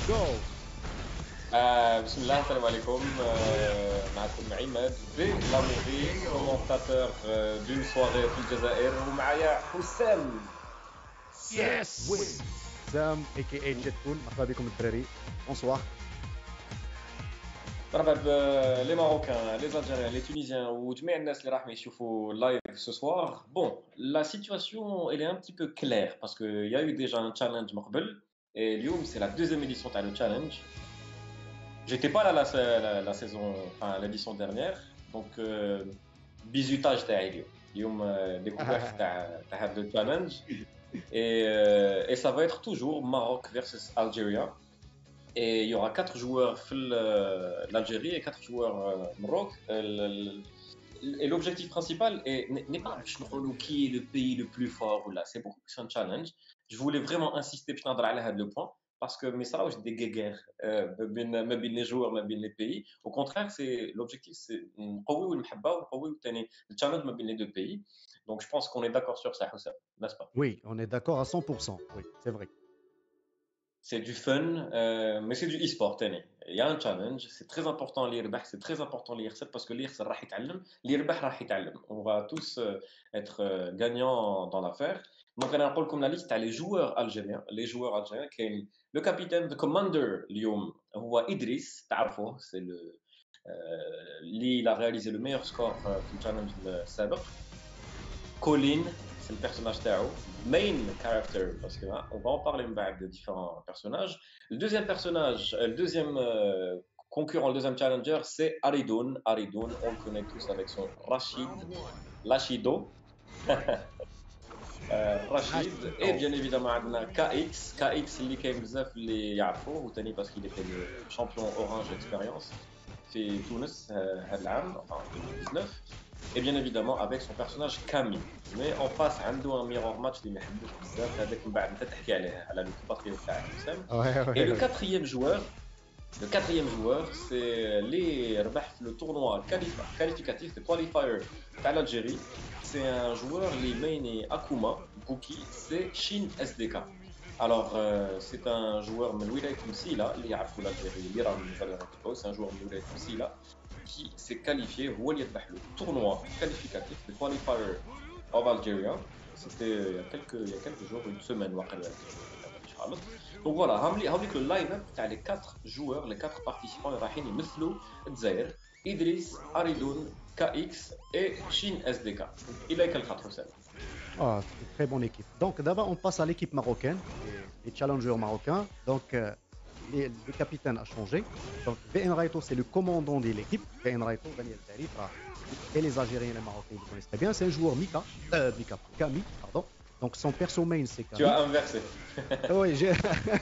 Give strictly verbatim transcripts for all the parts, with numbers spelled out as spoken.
جو. آه بسم الله السلام عليكم آه معكم عماد بي لاموري كومونتاتور دون سواري في الجزائر ومعايا حسام يس زام اي كي اي جيتفول. مرحبا بكم الدراري. بونسوار. مرحبا لي ماروكان لي الجيريان لي تونيزيان وجميع الناس اللي راح يشوفوا اللايف ce soir. Bon, la situation elle est un petit peu claire parce que il y a eu déjà un challenge من قبل et اليوم c'est la deuxième édition تاع le challenge. J'étais pas là la, la, la saison, enfin l'édition dernière, donc euh, bizutage تاعي اليوم. اليوم euh, découverte تاع تاع هذا le challenge et, euh, et ça va être toujours Maroc versus Algérie. Et il y aura quatre joueurs de l'Algérie et quatre joueurs euh, Maroc. Euh, Et l'objectif principal est- n'est n'est pas باش نقولوا qui est le pays le plus fort ou là, c'est beaucoup plus un challenge. Je voulais vraiment insister باش نهضر على هذا le point parce que ما يصراوش des guéguerres euh, ما بين ما بين les joueurs ما بين les pays. Au contraire, c'est l'objectif c'est نقويو المحبة ونقويو ثاني le challenge ما بين les deux pays. Donc je pense qu'on est d'accord sur ça, Houssam, n'est-ce pas? Oui, on est d'accord à cent pour cent. Oui, c'est vrai. C'est du fun, euh, mais c'est du e-sport. تاني. Il y a un challenge, c'est très important اللي يربح, c'est très important اللي يخسر parce que اللي يخسر راح يتعلم, اللي يربح راح يتعلم. On va tous euh, être euh, gagnants dans l'affaire. Donc انا نقول لكم la liste تاع les joueurs algériens, les joueurs algériens كاين le capitaine, the commander اليوم هو إدريس, تعرفوه, c'est le euh, اللي il a réalisé le meilleur score euh, في الchallenge السابق. Colin, c'est le personnage تاعو. Main character, parce que hein, on va en parler de différents personnages. Le deuxième personnage, euh, le deuxième euh, concurrent, le deuxième challenger, c'est Aridoun. Aridoun, on le connaît tous avec son Rachid, Lachido. euh, Rachid. Et bien évidemment, on a K X. K X, اللي كاين بزاف اللي يعرفوه وثاني parce qu'il était le champion Orange Experience في تونس euh, هذا العام, enfin en deux mille dix-neuf. Et bien évidemment avec son personnage Camille. Mais en face, عنده un mirror match اللي ما يحبوش بزاف, هذاك من بعد انت تحكي عليه على الكومباتريوت تاع حسام. Ouais, Et ouais, le ouais. quatrième joueur, le quatrième joueur, c'est les ربح le tournoi qualif- qualificatif, le qualifier تاع l'Algérie. C'est un joueur اللي مايني Akuma Bouki, c'est Shin S D K. Alors, euh, c'est un joueur من ولاية مسيلة اللي يعرفوا l'Algérie اللي راهم مازال يعرفوه. C'est un joueur من ولاية مسيلة qui s'est qualifié هو اللي يربح le tournoi qualificatif, le qualifier of Algeria. C'était euh, il y a quelques il y a quelques jours, une semaine وقيلا. Donc voilà, هعمل هعمل le line up تاع les quatre joueurs, les quatre participants اللي رايحين يمثلوا الجزائر. إدريس, أريدون, كا إكس et Shin S D K. إليك الخط حسام. Ah, c'est une très bonne équipe. Donc d'abord, on passe à l'équipe marocaine, les, les challengers marocains. Donc euh, les- le capitaine a changé. Donc B N Raito, c'est le commandant de l'équipe. B N Raito, Daniel Tarif, ah, et les Algériens et les Marocains, ils le connaissent très bien. C'est un joueur Mika, euh, Mika, Kami, pardon. Donc son perso main, c'est Tu Kami. as inversé. Ah oui, j'ai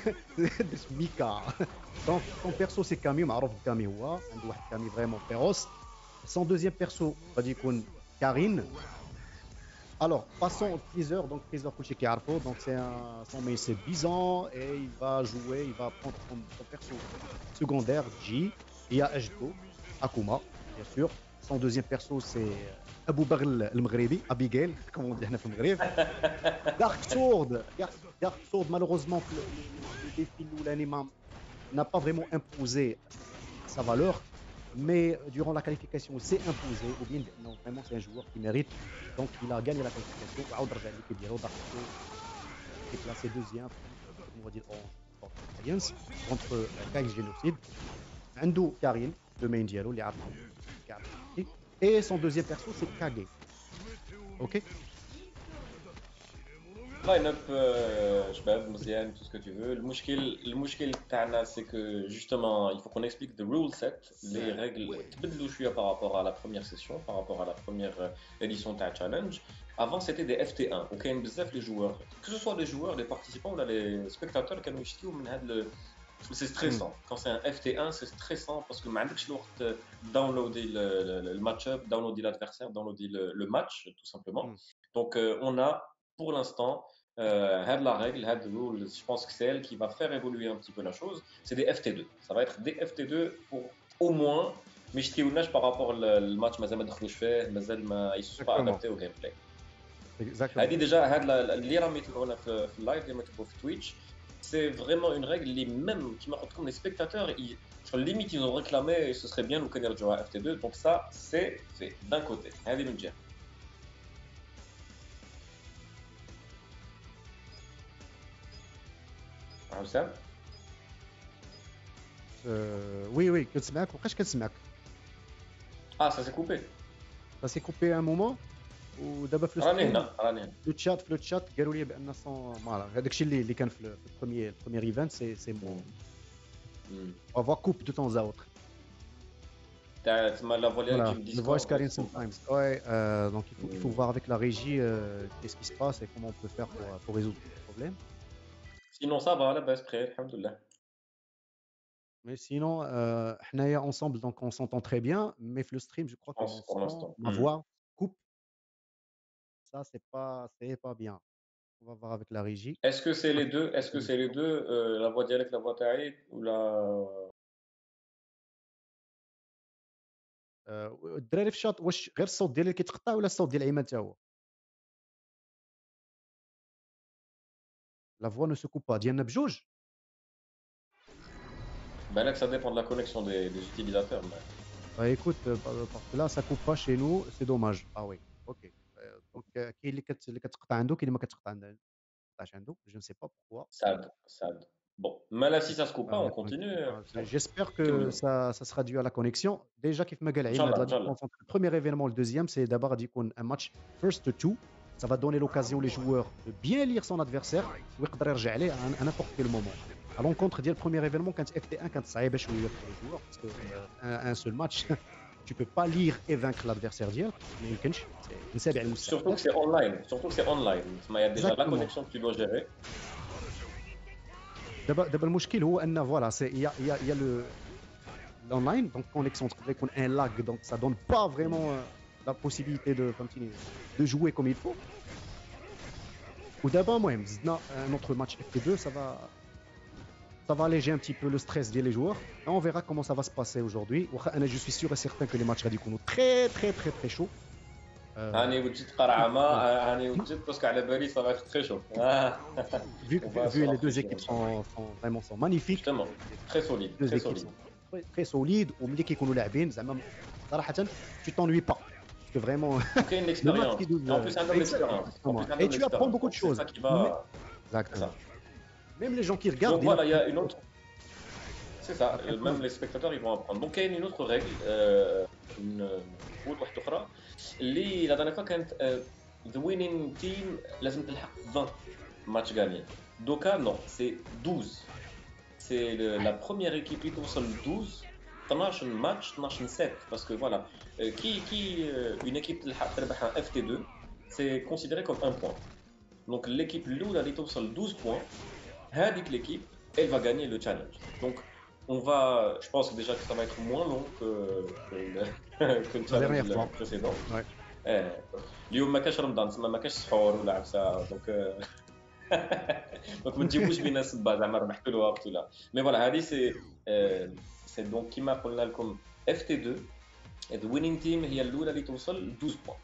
Mika. Donc son perso, c'est Kami, معروف Kami هو, عنده واحد Kami vraiment féroce. Son deuxième perso, غادي يكون Karine. Alors, passons au teaser. Donc, teaser Kouchi Kiarpo. Donc, c'est un, son main, c'est Bison. Et il va jouer, il va prendre son, son perso secondaire, G. Il y a Ejdo, Akuma, bien sûr. Son deuxième perso, c'est Abou Baghl el-Maghribi, Abigail, comme on dit dans le Maghreb. Dark Sword. Dark, Dark Sword, malheureusement, le, le, le défi ou l'anime n'a pas vraiment imposé sa valeur. Mais durant la qualification, il s'est imposé. Ou bien, non, vraiment, c'est un joueur qui mérite. Donc, il a gagné la qualification. وعاود رجع l'équipe ديالو Dark Souls est classé deuxième, on va dire Orange Sport Alliance, contre K X Genocide. عنده Karine, le main ديالو اللي عارف كيعرف يحكي. Et son deuxième perso, c'est Kage. Ok. لاين اب شباب مزيان, tout ce que tu veux. المشكل المشكل تاعنا c'est que justement il faut qu'on explique the rule set, les règles تبدلوا شويه par rapport à la première session, par rapport à la première euh, édition تاع challenge. Avant c'était des F T un وكاين بزاف les joueurs, que ce soit les joueurs, les participants ou là, les spectateurs كانوا يشتيو من هذا le... c'est Hmm. stressant quand c'est un F T un, c'est stressant parce que ما عندكش الوقت downloader le, le, le match-up, downloader l'adversaire, downloader le, le match tout simplement. Hmm. Donc euh, on a pour l'instant euh, had la règle, had the rule, je pense que c'est elle qui va faire évoluer un petit peu la chose. C'est des F T deux. Ça va être des F T deux pour au moins. Mais je ne par rapport au match, mais ils ne se sont pas Exactement. adaptés au gameplay. Exactement. هذه déjà had la اللي راهم يتبعونا في في اللايف اللي ما يتبعوا في تويتش. c'est vraiment une règle, les mêmes qui m'appellent comme les spectateurs, ils, sur le limite, ils ont réclamé et ce serait bien nous connaître jouer à F T deux. Donc ça, c'est fait d'un côté. Allez, nous dire. Ah, ça Euh, oui, oui, كنسمعك وبقاش كنسمعك. Ah, ça s'est coupé. Ça s'est coupé un moment ودابا في راني الستريم هنا راني هنا. في الشات في الشات قالوا لي بان صون فوالا هذاك الشيء اللي اللي كان في البروميير البروميير ايفنت سي سي مو مم. مم. on va coupe de temps à autre. تاع تما لا فوا Voilà, qui me le voice carrying Discord. sometimes. Ouais, euh, donc il faut, il faut مم. voir avec la régie euh, qu'est-ce qui se passe et comment on peut faire pour, euh, pour résoudre ce problème. Sinon ça va, لاباس بخير الحمد لله. Mais sinon, euh, حنايا ensemble, donc on s'entend très bien, mais le stream, je crois que mon Pour son, l'instant. ma Hmm. voix coupe. Ça, c'est pas, c'est pas bien. On va voir avec la régie. Est-ce que c'est les deux Est-ce que c'est les deux euh, la voix dialecte, la voix taïd ou la آه، الدراري في الشات واش غير الصوت ديالي اللي كيتقطع ولا الصوت ديال ايمن حتى هو؟ لا فوا نو سو كوب با ديالنا بجوج. Ben là, que ça dépend de la connexion des, des utilisateurs. Mais... Bah écoute, euh, bah, parce que là ça coupe pas chez nous, c'est dommage. Ah oui, ok. Euh, donc euh, كاين اللي كت اللي كتقطع عنده كاين اللي ما كتقطع عنده كتقطعش عنده je ne sais pas pourquoi. Sad, sad. Bon, mais là, si ça se coupe pas, Ah, on donc, continue. ah, euh, j'espère Tout que bien. ça, ça sera dû à la connexion. Déjà, كيف ما قال عماد, Inch'Allah, la Inch'Allah. différence entre le premier événement et le deuxième, c'est d'abord غادي يكون un match first to two. Ça va donner l'occasion aux joueurs de bien lire son adversaire ويقدر يرجع عليه à à n'importe quel moment. À l'encontre ديال le premier événement كانت F T one كانت صعيبة شوية pour les joueurs parce que euh, un, un seul match tu peux pas lire et vaincre l'adversaire ديالك ما يمكنش c'est من سابع Surtout المستحيلات. que c'est online. Surtout que c'est online. Il y a déjà la Exactement. connexion que tu dois gérer. دابا دابا المشكل هو ان فوالا سي يا يا يا لو l'online, donc connexion تقدر يكون un lag, donc ça donne pas vraiment euh, la possibilité de فهمتيني de jouer comme il faut. ودابا المهم زدنا un autre match F T two, ça va ça va alléger un petit peu le stress ديال les joueurs. Et on verra comment ça va se passer aujourd'hui. واخا انا je suis sûr et certain que les matchs غادي يكونوا très très très très chauds. هاني وجدت قرعه ما هاني وجدت باسكو على بالي ça va être très chaud. Ah. vu, On vu, va vu se les deux rafraîchir, équipes Inch'Allah. sont, sont vraiment sont magnifiques. Justement, très solide, deux très équipes solide. sont très, très solides وملي كيكونوا لاعبين زعما صراحه tu t'ennuies pas parce que vraiment Ok, une le match expérience. qui double Et en plus, un homme d'expérience. En plus, un et homme tu apprends d'expérience. beaucoup de Donc, choses. C'est ça qui va. Mais- C'est exactement. ça. Même les gens qui regardent Donc ils voilà, il y a apprennent. une autre. C'est ça, Après, euh, même les spectateurs ils vont apprendre. Donc il y a une autre règle, euh, une رول واحدة أخرى اللي la dernière fois كانت uh, the winning team لازم تلحق vingt matchs gagnés. دوكا non, c'est douze. C'est le- la première équipe qui توصل douze اثناش match اثناش sept parce que voilà, euh, qui qui euh, une équipe تلحق تربح un F T two c'est considéré comme un point. Donc l'équipe الأولى اللي توصل douze points هذيك l'équipe elle va gagner le challenge. Donc on va, je pense déjà que ça va être moins long que, que, le, que le La challenge dernière fois. précédent. Ouais. اليوم ما كاش رمضان تسمى ما كاش سحور ولا عفسه دونك دونك ما تجيبوش بينا سبا زعما ربحتوا الوقت ولا مي فوالا هذه سي سي دونك كيما قلنا لكم اف تي two the winning team هي الاولى اللي توصل douze points.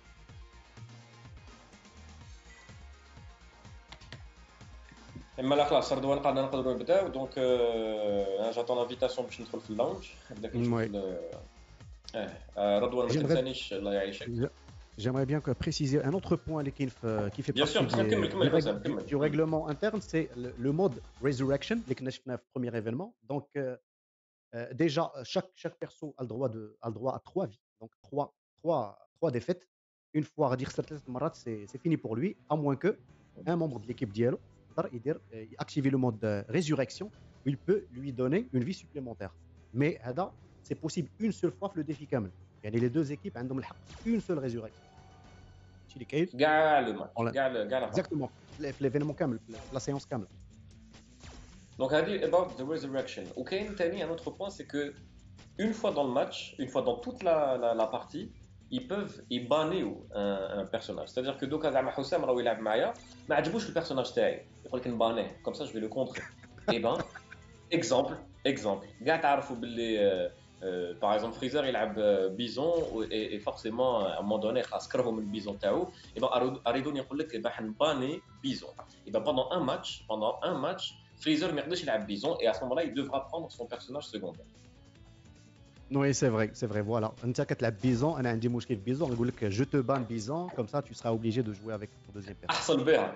اما لا خلاص رضوان قالنا نقدروا نبداو دونك جاتون انفيتاسيون باش ندخل في اللونج نبدا كنشوف اه رضوان ما تنسانيش الله يعيشك. J'aimerais bien que préciser un autre point les qui, euh, qui fait Bien partie sûr, des, كمل كمل des règles حسام du, كمل. du règlement interne, c'est le, le mode Resurrection, les que nous avons premier événement. Donc euh, euh, déjà chaque chaque perso a le droit de a le droit à trois vies, donc trois trois trois défaites. Une fois à dire cette marat, c'est c'est fini pour lui, à moins que un membre de l'équipe Diallo activer le mode euh, résurrection, où il peut lui donner une vie supplémentaire. Mais هذا c'est possible une seule fois le défi كامل. يعني les deux équipes عندهم الحق une seule résurrection. شي اللي كاين كاع لو ماتش Voilà. كاع ال- كاع لا exactement في في l'événement كامل في la séance كامله. دونك هذه about the resurrection. وكاين ثاني un autre point c'est que une fois dans le match, une fois dans toute la la, la partie, ils peuvent يبانيو un, un personnage. C'est-à-dire que دوكا زعما حسام راهو يلعب معايا ما عجبوش البيرسوناج تاعي يقول لك نبانيه comme ça je vais le contrer. Et ben exemple exemple كاع تعرفوا باللي باغ اكزومبل فريزر يلعب بيزون اي فورسيمون ا مون دوني خلاص كرهوا من البيزون تاعو اي با اريدون يقول لك باح نباني بيزون اي با بوندون ان ماتش بوندون ان ماتش Freezer ما يقدرش يلعب Bison et à ce moment-là il devra prendre son personnage secondaire. Oui, c'est vrai, c'est vrai, voilà. انت كتلعب بيزون انا عندي مشكل في بيزون نقول لك je te ban بيزون comme ça tu seras obligé de jouer avec ton deuxième personnage. احسن بها.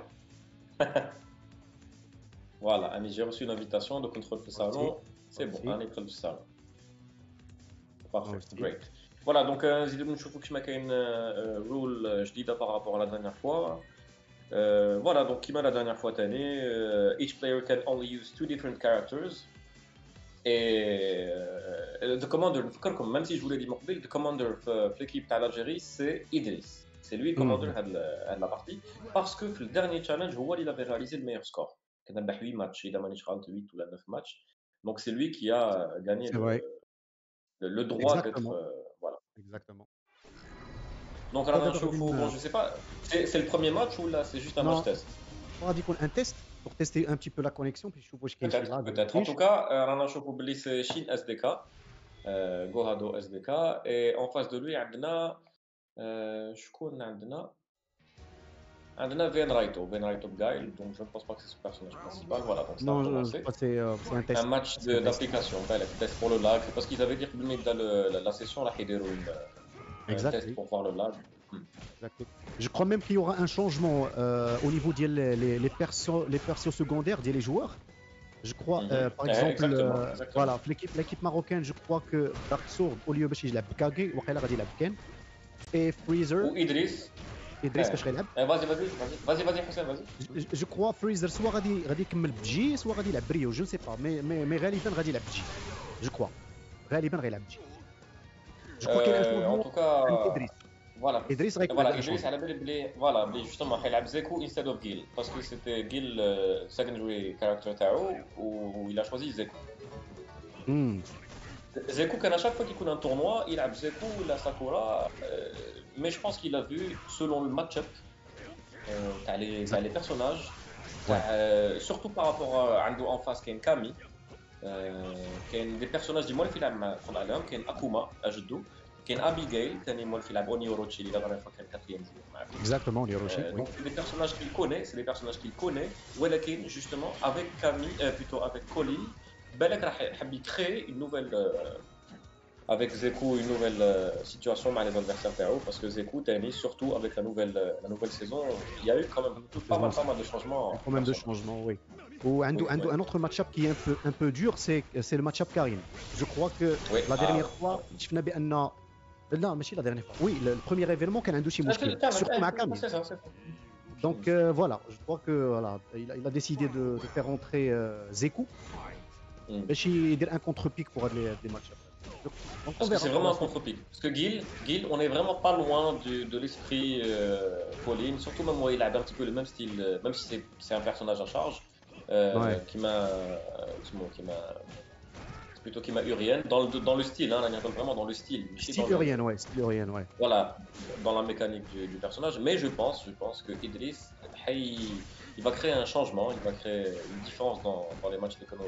Voilà, Ami, j'ai reçu une invitation de contrôle le salon. C'est bon, un école du salon. Parfait, great. Voilà, donc نزيدو نشوفوا كيما كاين rule جديدة par rapport à la dernière fois. Euh, voilà, donc comme la dernière fois تاني, uh, each player can only use two different characters. Et euh, the commander, نفكركم même si je vous l'ai dit من قبل, the commander في l'équipe تاع l'Algérie c'est Idriss. C'est lui le commander de la partie parce que في le dernier challenge هو اللي avait réalisé le meilleur score. كان ربح huit matchs, إذا مانيش غلط huit ou neuf matchs. Donc c'est lui qui a gagné le, le, le droit d'être euh, voilà. Exactement. Donc رانا نشوفوا, bon je sais pas, c'est, c'est le premier match ou là c'est juste un match test? غادي يكون un test pour tester un petit peu la connexion puis نشوفوا واش كاين شي lag. Peut-être. En tout cas, رانا نشوفوا بلي c'est Shin S D K, euh, Gohado S D K et en face de lui عندنا شكون عندنا عندنا Vayne Raito, Vayne Raito Guile, donc je ne pense pas que c'est son personnage principal. Voilà, donc ça non, a commencé. C'est, euh, c'est un test. Un match de, d'application, un test pour le lag, parce qu'ils avaient dit que la, la session, là, il y a un test pour voir le lag. Exact. Je crois même qu'il y aura un changement euh, au niveau des les, les, persos, les persos secondaires des les joueurs. Je crois, mm-hmm. euh, par exemple, exactement, euh, exactement. Voilà, l'équipe, l'équipe marocaine, je crois que Dark Sword, au lieu de chez la Kage, ou qu'elle a dit la Ken, et Freezer. Ou Idriss. Idriss باش غيلعب. Vas-y, vas-y, vas-y, vas-y, Hussein, vas-y. Je crois Freezer soit غادي غادي يكمل بجي soit غادي يلعب بريو, je ne sais pas, mais mais mais غالبا غادي يلعب بجي. Je crois. غالبا غيلعب بجي. Je crois qu'il y a un changement. En tout cas, Idriss. Voilà. Idriss غيكون voilà, Idriss على بالي بلي voilà بلي justement حيلعب Zeku instead of Gil parce que c'était Gil euh, secondary character تاعو و il a choisi Zeku. Hmm. Zeku كان à chaque fois qu'il يكون un tournoi يلعب Zeku ولا Sakura euh, mais je pense qu'il a vu selon le match-up euh, تاع les تاع les personnages تاع euh, surtout par rapport à عنده en face كاين Kami euh, كاين des personnages اللي مولف يلعب مع عليهم كاين Akuma أجدو كاين ابيغيل ثاني مول في لعب اوني اوروتشي اللي دابا كان كاتريام جوور معاه exactement Orochi donc c'est des personnages qu'il connaît c'est des personnages qu'il connaît ولكن justement avec Camille euh, plutôt avec Colin بالك راح يحب يكري une nouvelle euh, avec Zeku une nouvelle euh, situation مع les adversaires تاعو parce que Zeku ثاني surtout avec la nouvelle euh, la nouvelle saison il y a eu quand même pas mal, pas mal de changements quand même de changements oui ou un, oui, un, oui. un autre match-up qui est un peu un peu dur c'est c'est le match-up Karim je crois que oui. la dernière ah. fois شفنا بان لا ماشي لا dernière fois oui le, le premier événement كان عنده شي مشكل surtout مع Camille donc euh, voilà je crois que voilà il a, il a décidé de, de faire entrer euh, Zeku باش يدير un contre-pic pour les, les matchs donc on verra c'est vraiment un contre-pic parce que Gil Gil on est vraiment pas loin du, de l'esprit euh, Pauline surtout même moi il a un petit peu le même style même si c'est, c'est un personnage en charge euh, ouais. qui m'a euh, qui m'a plutôt qui m'a Urienne dans le dans le style hein là on est vraiment dans le style style Urienne ouais style Urienne ouais voilà dans la mécanique du, du personnage mais je pense je pense que Idriss il va créer un changement il va créer une différence dans, dans les matchs de Kono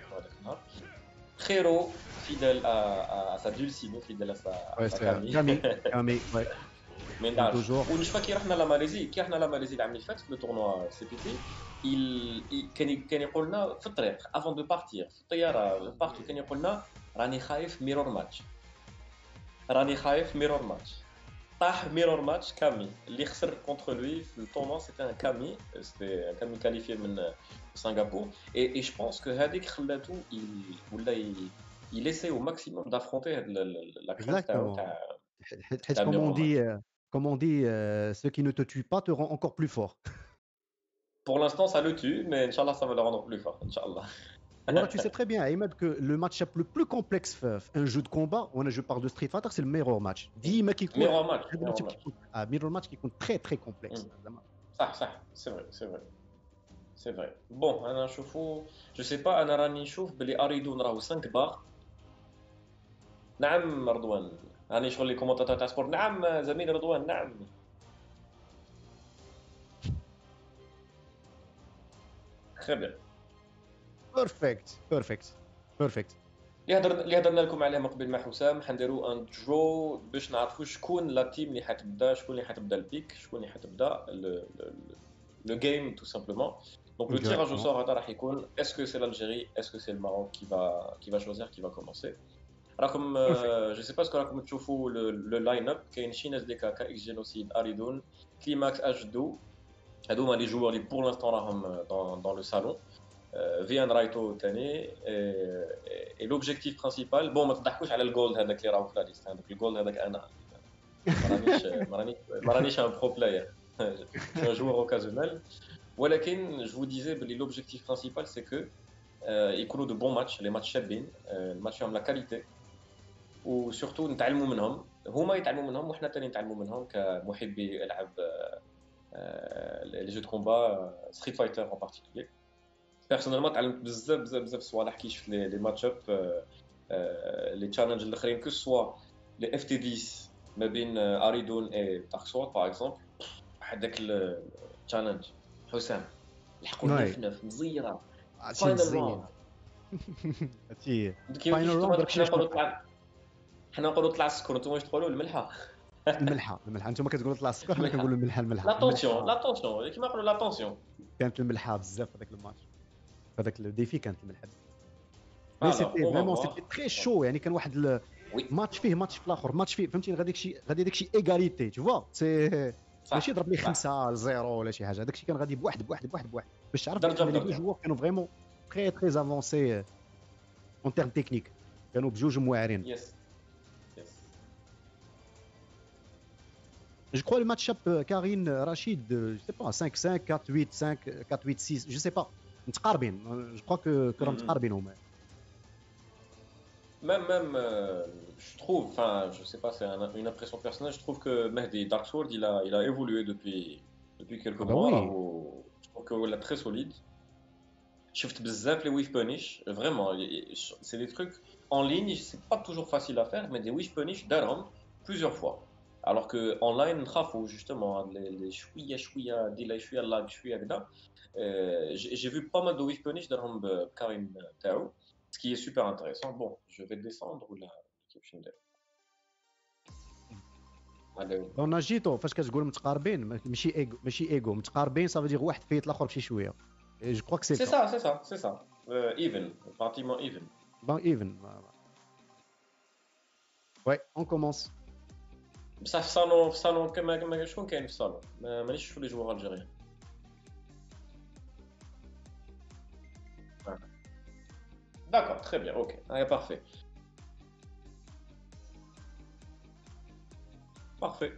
Khero fidèle à, à, à sa dulcinée fidèle à sa ouais, à Camille Camille Camille ouais mais là ونشوف كي رحنا لا ماليزي كي رحنا لا ماليزي العام اللي فات في لو تورنوا سي بي تي il كان كان يقول لنا في الطريق avant de partir في الطياره بارتو كان يقول لنا راني خايف ميرور ماتش راني خايف ميرور ماتش طاح ميرور ماتش كامي اللي خسر contre lui في التورنوا c'était un Kami c'était un Kami qualifié من Singapour et, et je pense que هذيك خلاته ولا il essaie au maximum d'affronter la crainte تاع حيت comme on dit comme on dit euh, ce qui ne te tue pas te rend encore plus fort. Pour l'instant ça le tue mais inchallah ça va le rendre plus fort inchallah. Voilà, tu sais très bien Ahmed que le match-up le plus complexe un jeu de combat on je parle de Street Fighter c'est le mirror match. ديما كيكون mirror match ah mirror match كيكون très très complexe. صح صح c'est vrai c'est vrai c'est vrai bon انا نشوفوا je sais pas انا راني نشوف بلي اريدون راهو خمسة بار نعم رضوان راني شغل لي كومونتاتور تاع سبورت نعم زميلي رضوان نعم très bien perfect perfect perfect اللي هضرنا اللي هضرنا لكم عليه من قبل مع حسام حنديروا ان درو باش نعرفوا شكون لا تيم اللي حتبدا شكون اللي حتبدا البيك شكون اللي حتبدا لو جيم تو سامبلومون Donc le tirage au Exactement. sort هذا راح يكون est-ce que c'est l'Algérie, est-ce que c'est le Maroc qui va qui va choisir, qui va commencer. Alors comme Parfait. euh, je sais pas ce que راكم تشوفوا le, le line-up كاين شين اس دي كا كا اكس جينوسيد اريدون كليماكس اش دو هذوما لي جوار اللي pour l'instant راهم dans dans le salon. فيان رايتو ثاني et l'objectif principal bon ما تضحكوش على الجولد هذاك اللي راهو في لا ليست هذاك الجولد هذاك انا ما رانيش ما رانيش ما رانيش ان برو بلاير جو جوور اوكازيونيل ولكن جو ديزي بلي لوبجيكتيف برينسيبال سي كو يكونوا دو بون ماتش لي ماتش شابين الماتش فيهم لا كاليتي وسورتو نتعلموا منهم هما يتعلموا منهم وحنا ثاني نتعلموا منهم كمحبي العاب لي جو دو كومبا ستريت فايتر ان بارتيكولير بيرسونيلمون تعلمت بزاف بزاف بزاف صوالح كي شفت لي لي ماتش اب لي تشالنج الاخرين كو سوا لي اف تي عشرة ما بين اريدون اي تاكسور باغ اكزومبل واحد داك التشالنج حسام لحقوا Ouais. neuf neuf مزيره هادشي فاينل مزيان. راوند هادشي كيف فاينل كيف راوند راك حنا شي نقولوا شنو طلع حنا نقولوا طلع السكر نتوما واش تقولوا الملحه الملحه الملحه انتم كتقولوا طلع السكر حنا الملحه كنقولوا الملحه الملحه لا طونسيون الملحه لا طونسيون كيما نقولوا لا طونسيون كانت الملحه بزاف في هذاك الماتش في هذاك الديفي كانت الملحه بزاف مي alors سيتي on va فريمون سيتي voir تري شو يعني كان واحد oui الماتش فيه ماتش في الاخر ماتش فيه فهمتيني غادي داكشي غادي داكشي ايغاليتي تو فوا سي ماشي صح ضرب لي صح خمسه لزيرو ولا شي حاجه داكشي كان غادي بواحد بواحد بواحد بواحد باش تعرف درجه بان لي دو بدرجه جوار كانوا فريمون تري تري افونسي اون تيرم تكنيك كانوا بجوج واعرين يس يس Je crois le match-up euh, Karine Rachid, euh, je sais pas, cinq cinq, quatre huit, cinq, quatre huit, six, je sais pas. متقاربين. Je crois que que راهم متقاربين هما. même même euh, je trouve enfin je sais pas c'est un- une impression personnelle je trouve que Mehdi Dark Sword il a il a évolué depuis depuis quelques Ah bah mois oui. راهو je trouve qu'il est très solide شفت بزاف les wish punish vraiment c'est des trucs en ligne c'est pas toujours facile à faire mais des wish punish دارهم plusieurs fois alors que online نخافوا justement les les شويه شويه ديلاي شويه لاج شويه كذا Euh, j'ai j'ai vu pas mal de wish punish دارهم بكارين تاعو ce qui est super intéressant bon je vais descendre ولا كيف باش ندير هذا دون جيتو فاش كتقول متقاربين ماشي ايغو ماشي ايغو متقاربين صافي دير واحد فايت الاخر بشي شويه. جو كخوا كو سي c'est سا. ça c'est ça c'est ça euh, even pratiquement even Bon even. Ouais, on commence. بصح في الصالون في الصالون كما كما شكون كاين في الصالون ما- مانيش نشوف لي جوار الجيريان d'accord très bien ok ah, parfait parfait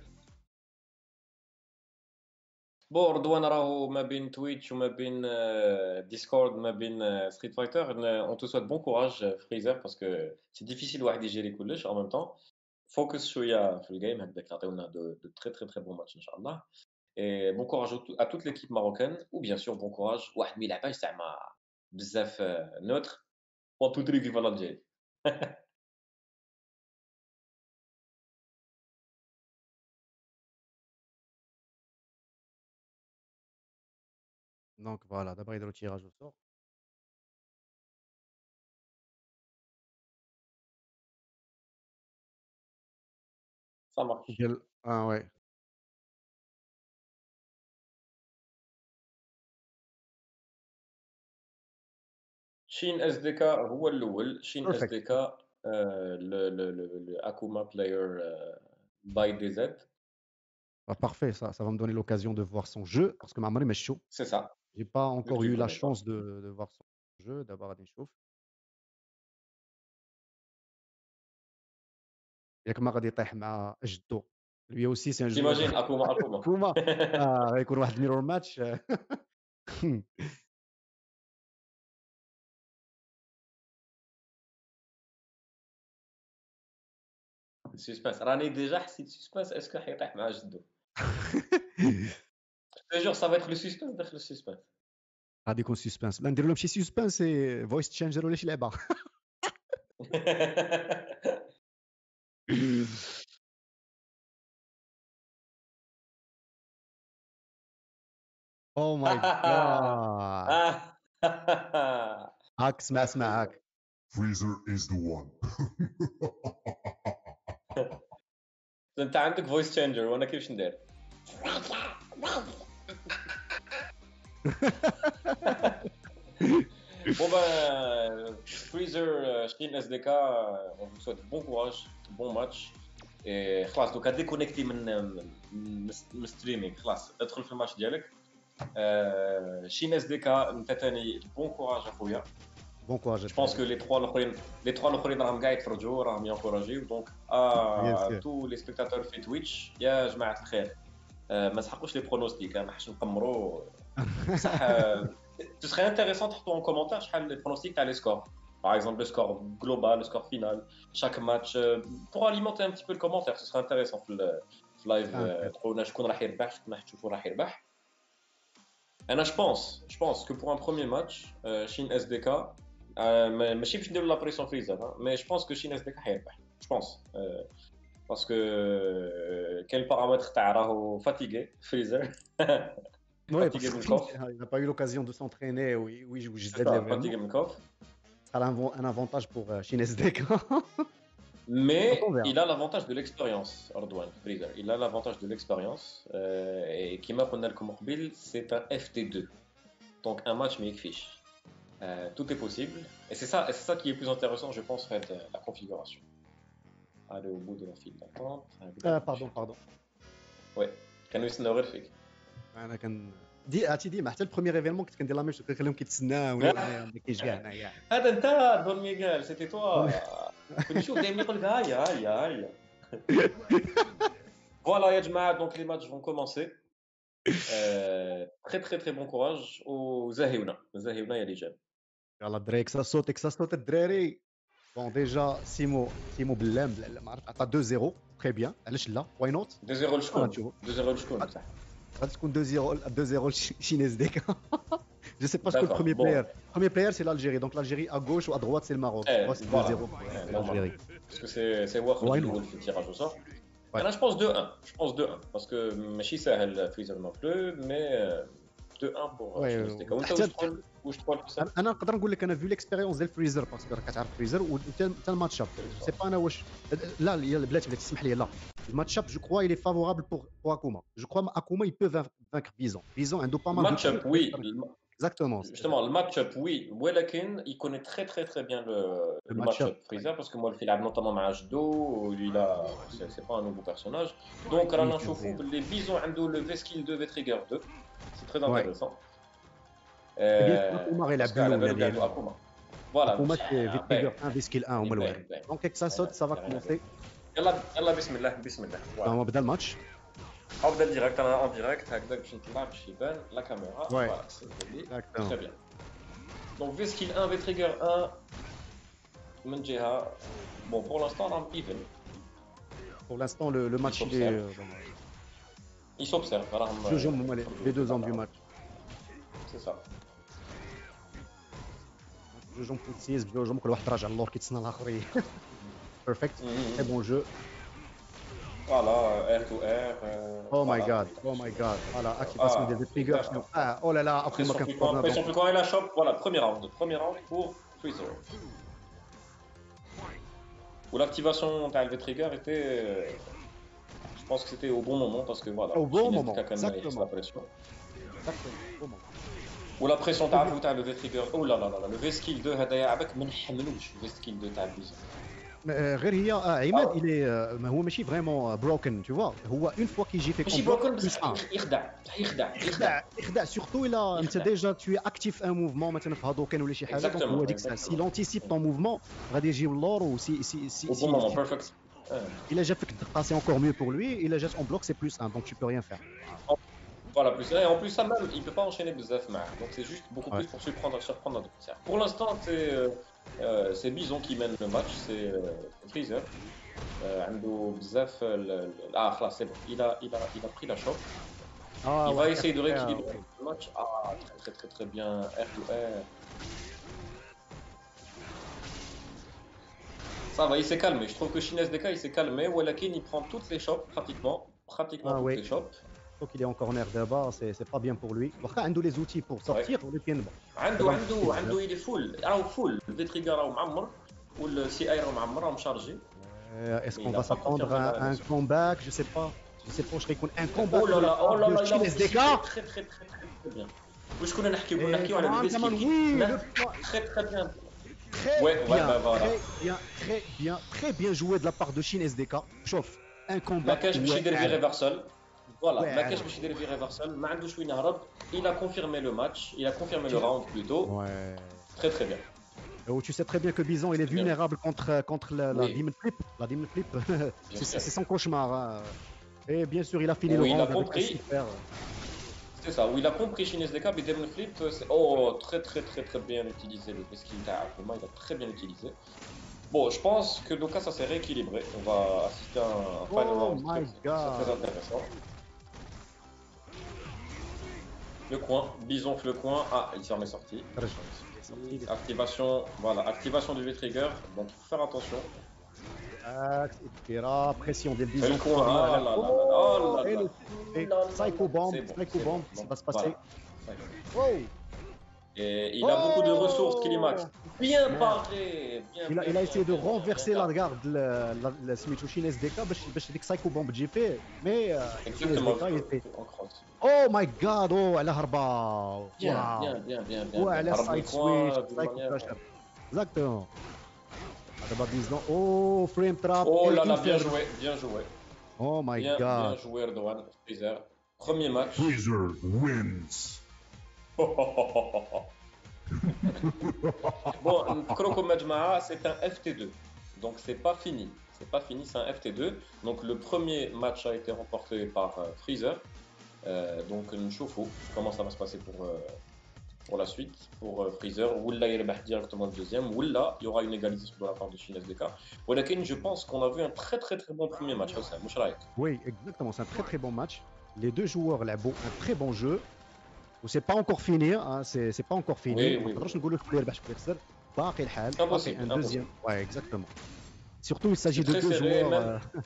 بون رضوان راهو ما بين تويتش وما بين ديسكورد ما بين ستريت فايتر اون تو سويت بون كوراج فريزر باسكو سي ديفيسيل واحد يجيري كلش en même temps فوكس شويه في الجيم هكذاك تعطيونا دو دو تري تري تري بون ماتش ان شاء الله et bon courage à toute l'équipe marocaine ou bien sûr bon courage واحد ما يلعبهاش زعما بزاف نوتر pour toute l'équipe en Algérie Donc voilà, d'abord il y a le tirage au sort. ça marche ديال اه ouais. شين اس دي كا هو الاول شين اس Perfect. دي كا le Akuma player باي دي زد Bah, parfait, ça, ça va me donner l'occasion de voir son jeu parce que ma est chaud. c'est ça J'ai pas vu que encore tu eu le la connais pas chance de, de voir son jeu d'abord à des chauffes. ياك ما غادي يطيح مع جدو. Lui aussi c'est un joueur t'imagines Akuma Akuma كوما آه غيكون واحد ميرور ماتش. suspense راني ديجا حسيت suspense اسكو حيطيح مع جدو je te jure ça va être le suspense داخل السسبنس غادي يكون سسبانس لا ندير لهم شي سسبانس فويس تشينجر ولا شي لعبه. او ماي جاد هاك اسمع اسمع هاك. Freezer is the one. انت عندك فويس تشينجر وانا كيفاش ندير Bon ben, Freezer, Shin S D K, on vous souhaite bon courage, bon match. Et خلاص دوكا déconnecté من من الستريمينغ خلاص ادخل في الماتش ديالك. Shin S D K انت ثاني bon courage اخويا. Bon courage. Je pense que les trois الاخرين les trois الاخرين راهم قاعد يتفرجوا راهم ينكوراجيو دونك ا tous les spectateurs في تويتش يا جماعه الخير ما تحققوش لي برونوستيك ما حش نقمروا صح. Ce serait intéressant تحطوا en commentaire شحال les pronostics تاع les scores. Par exemple, le score global, le score final, chaque match, euh, pour alimenter un petit peu le commentaire, ce serait intéressant في le live. تقولنا شكون راح يربح شكون راح تشوفوا راح يربح. انا je pense je pense que pour un premier match euh, Shin S D K euh, ماشي باش نديروا لا بريسيون فريزر mais je pense que Shin S D K حيربح je pense euh, parce que euh, quel paramètre تاع راهو fatigué freezer. Oui, fatigué من الكوف. Il n'a pas eu l'occasion de s'entraîner oui oui je disais fatigué من الكوف. Ça a un avantage pour uh, Shin S D K. Mais il a l'avantage de l'expérience, Ardouane Freezer. Il a l'avantage de l'expérience. Euh, et qui m'a donné le mobile, c'est un F T deux. Donc un match mais fiche. Euh, tout est possible. Et c'est ça, et c'est ça qui est plus intéressant, je pense, fait, la configuration. Allez au bout de la file d'attente. Euh, pardon, pardon. Ouais. كانوا يستناو غير فيك. انا كان دي عرفتي ديما حتى البروميير ايفينمون كنت كندير لا ميم شو كنخليهم كيتسناو ما كاينش كاع هنايا. هذا انت دون ميغال سيتي توا. كنت نشوف دائما يقول لك هيا هيا هيا. Voilà يا جماعه donc les matchs vont commencer. Euh, très très très bon courage aux زاهيونا زاهيونا يا رجال. يلا دريك صوت اكسا صوت الدراري. بون ديجا سيمو سيمو بلام ما عرفت عطى deux zéro très bien علاش لا واي نوت deux zéro لشكون deux zéro لشكون صح غادي تكون deux zéro deux zéro Shin S D K. Je sais pas ce que le premier bon. player. Le premier player c'est l'Algérie. Donc l'Algérie à gauche ou à droite c'est le Maroc. Eh, c'est voilà. deux zéro eh, l'Algérie. Parce que c'est c'est Waf qui joue le tirage au sort. Ouais. Là je pense deux un. Je pense deux un parce que ماشي ساهل Freezer non plus mais deux un pour Shin S D K. وانت واش تقول حسن؟ انا نقدر نقول لك انا في ليكسبيريونس ديال فريزر باسكو راك كتعرف فريزر وحتى الماتش اب سي با انا واش لا يا البلاتي بلاتي تسمح لي لا الماتش اب جو كوا il est favorable pour pour Akuma. Je crois Akuma il peut vaincre Bison. Bison a pas mal de match up oui. Exactement. Justement le match up oui. Welakin il connaît très très très bien le, le, le match up Freezer parce que moi le fait notamment مع Jdo il a c'est, c'est pas un nouveau personnage. Donc رانا نشوفوا les Bison عنده le V-Skill deux V-Trigger deux. C'est très intéressant. Akuma il a bien Akuma. Voilà. Akuma c'est V-Trigger un V-Skill un هما الواحد. Donc dès que ça saute ça va commencer. يلا يلا بسم الله بسم الله. On بدا الماتش. ابدا الديريكت انا اون ديريكت هكذا باش نطلع باش يبان لا كاميرا فوالا تري بيان دونك في سكيل un في تريجر un من جهه بون بور لانستون راهم ايفن pour l'instant le, le match il est il s'observe راهم deux hommes les deux hommes du match c'est ça deux hommes précises deux hommes كل واحد راجع اللور كيتسنى الاخر perfect très bon jeu. Voilà, R to R. Euh, oh my voilà. god, oh my god. Voilà, activation ah, des triggers. Ah, oh là là, après pression plus quand, pression plus quand il la chope. Voilà, premier round. Premier round pour Freezer. Où l'activation de trigger était. Euh, je pense que c'était au bon moment parce que voilà. Au bon moment. Exactement. La pression. Exactement. Au bon moment. Ou la pression تاع le V-Trigger. Oh là là là, le V-Skill deux هذايا عباك ما نحملوش le V-Skill deux تاع Freezer. غير هي عماد الى ما هو ماشي فريمون بروكن تو فوا هو اون فوا كيجي فيك ماشي بروكن يخدع يخدع يخدع يخدع سورتو الا انت ديجا تو اكتيف ان موفمون مثلا في هادوكن ولا شي حاجه هو ديك الساعه سي لونتيسيب طون موفمون غادي يجي اللور وسي سي سي سي بيرفكت الا جا فيك الدقه سي انكور ميو بور لوي الا جات اون بلوك سي بلس un donc tu peux rien faire. Voilà, plus un. Et en plus, ça même, il peut pas enchaîner bzaf mal. Donc c'est juste beaucoup plus ouais. pour surprendre, surprendre l'adversaire. Pour l'instant, c'est euh, c'est Bison qui mène le match, c'est euh, Freezer. Euh, Ando bzaf, ah, là, c'est bon. Il a, il a, il a pris la chope. Ah, il ouais, va essayer de rééquilibrer ouais. le match. Ah, très très très très bien. R to R. Ça va, il s'est calmé. Je trouve que Shin S D K il s'est calmé. Welakin il prend toutes les chopes pratiquement, pratiquement ah, toutes oui. les chopes. Donc il est en corner d'abord, c'est c'est pas bien pour lui. Wacha عنده les outils pour sortir, ولكن bon. عنده عنده عنده il est full, راهو full. Le V-Trigger راهو معمر والسي اي راهو معمر راهو مشارجي. Est-ce qu'on va s'attendre à un comeback? Je sais pas. Je sais pas, je serais un combat. Oh là là, oh là là, Shin S D K. Très très très très bien. واش كنا نحكيو كنا Et نحكيو على كمان لوبيس كمان كي oui, كي le point. تري تري بيان Très Ouais, ouais, bien, bah voilà. très bien, très bien, très bien joué de la part de Shin S D K. Chauffe, un ما combat كانش باش يدير في واعر ريفرسال فوالا ما كانش واعر. باش يدير في ريفرسال ما عندوش وين يهرب il a confirmé le match il a confirmé le Tu- round plutôt Ouais. très très bien Oh, tu sais très bien que Bison il est très bien vulnérable contre, contre la, la oui Demon Flip. La Demon Flip, bien c'est sûr c'est son cauchemar, hein. Et bien sûr, il a fini où le il a round avec un compris super. c'est ça où il a compris Shin S D K mais Demon Flip c'est oh très très très très bien utilisé le skill تاع Akuma il a très bien utilisé bon je pense que Doka ça s'est rééquilibré on va assister à un final Oh round my très très très god. intéressant le coin Bison le coin ah il s'en est sorti activation, voilà, activation du V-Trigger, donc il faut faire attention. Expira, pression des Et Bison. le coin, ah là là là là, oh Oh, là et là, le ouh et là là Psycho là, Bomb, c'est bon, Psycho c'est Bomb, bon, qu'est-ce qui donc va se passer? voilà. Oh, Et il a beaucoup de ressources, Kilimax. oh, Bien merde. paré, bien, Il a, bien, il a bien, essayé de bien, bien, renverser bien la gardé. garde de Shin S D K باش باش ديك Psycho Bomb تجي فيه mais Shin Exactement, S D K il fait en cross. oh my god oh على هربة Bien, واو bien, bien, bien, bien, bien. وعلى Harab le side coin switch d'une Psycho manière. Crusher exactement دابا Bison oh frame trap Oh et là là, bien Inferno joué, bien joué. oh my Bien, bien god joué, Erdogan, Freezer. Premier match. Freezer wins. Bon, Kuroko Majmaa, c'est un F T deux. Donc, c'est pas fini. C'est pas fini, c'est un F T deux. Donc, le premier match a été remporté par euh, Freezer. Euh, donc, Nchoufou, comment ça va se passer pour, euh, pour la suite pour euh, Freezer. Oula, il rebat directement le deuxième. Oula, il y aura une égalisation de la part de Shin S D K. Walakin, je pense qu'on a vu un très très très bon premier match. Hossam, mouch raïk. oui exactement c'est un très très bon match les deux joueurs لعبوا un très bon jeu و c'est pas encore fini hein, c'est c'est pas encore fini Oui, ما oui, نقدرش oui. نقولوا شكون اللي يربح شكون اللي يخسر باقي الحال باقي Impossible, un impossible. deuxième ouais exactement surtout il s'agit C'est de très deux serré, joueurs même. euh,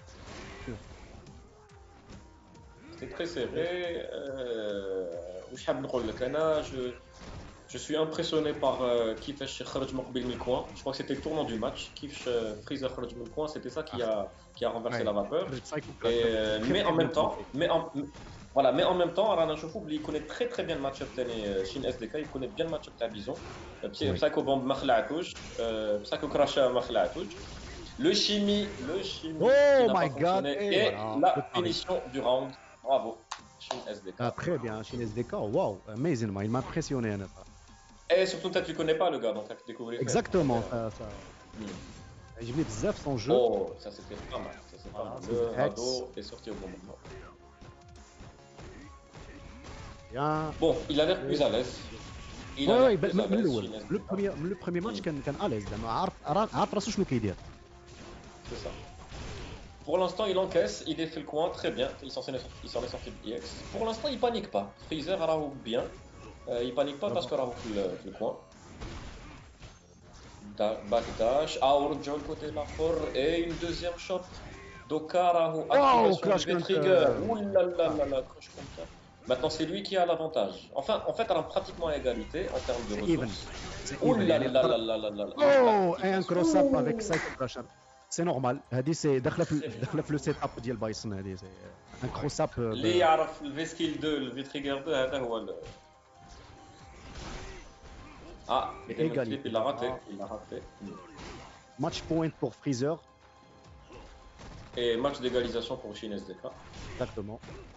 C'est très serré. واش حاب نقول لك انا je Je suis impressionné par euh, كيفاش خرج مقبل من الكوان. Je crois que c'était le tournant du match. كيفاش Freezer خرج من الكوان, c'était ça qui a qui a renversé ouais la vapeur. Psycho Et, Crusher euh, très mais très en bien même temps, planté mais en voilà, mais en même temps, رانا نشوفوا بلي يكوني très très bien le match-up تاعي Shin S D K, يكوني bien le match-up تاع Bison. oui Psycho Bomb ما خلعتوش, Psycho Crusher ما خلعتوش. Le chimie, le chimie qui oh n'a my pas god fonctionné et et voilà la le pari finition du round. Bravo, Shin S D K. ah, très bien Shin S D K waouh amazing il m'a impressionné أنا صراحة. Et surtout, toi, tu connais pas le gars, donc tu as découvert. exactement ça ça Hmm. عجبني بزاف son jeu Oh, ça c'était pas mal. Ça c'est pas voilà mal. c'est Le X radeau est sorti au bon moment. bien Bon, il a l'air plus à l'aise. Il a ouais l'air ouais plus من à من l'aise. الاول Shin S D K. le premier le premier match Hmm. كان كان اليز زعما عارف عارف راسو شنو كيدير C'est ça. Pour l'instant, il encaisse, il est fait le coin, très bien. Il s'en est, il s'en est sorti de E X. Pour l'instant, il panique pas. Freezer a bien. Euh, il panique pas parce que Raoult le, le coin. Da- Backdash. Ah, on rejoint le côté de la four. Et une deuxième shot. Doka, Raoult. oh Activation crash du V-Trigger. counter Ouh là là là là, crush counter. Maintenant, c'est lui qui a l'avantage. Enfin, en fait, on a pratiquement à égalité en termes de c'est even ressources. c'est Ouh even là يعني là يقدر là là là là. Oh, Il un passe. cross up avec Ouh. Psycho Crusher. C'est normal. هذه سي داخله في Très bien. داخله في لو سيت اب ديال بايسون هذه سي ان كروس اب اللي يعرف الفي سكيل اثنين الفي تريجر اثنين هذا هو ال... اه Demon Flip, il a raté, il a raté. ماتش بوينت بور فريزر Et match d'égalisation pour Shin S D K. exactement.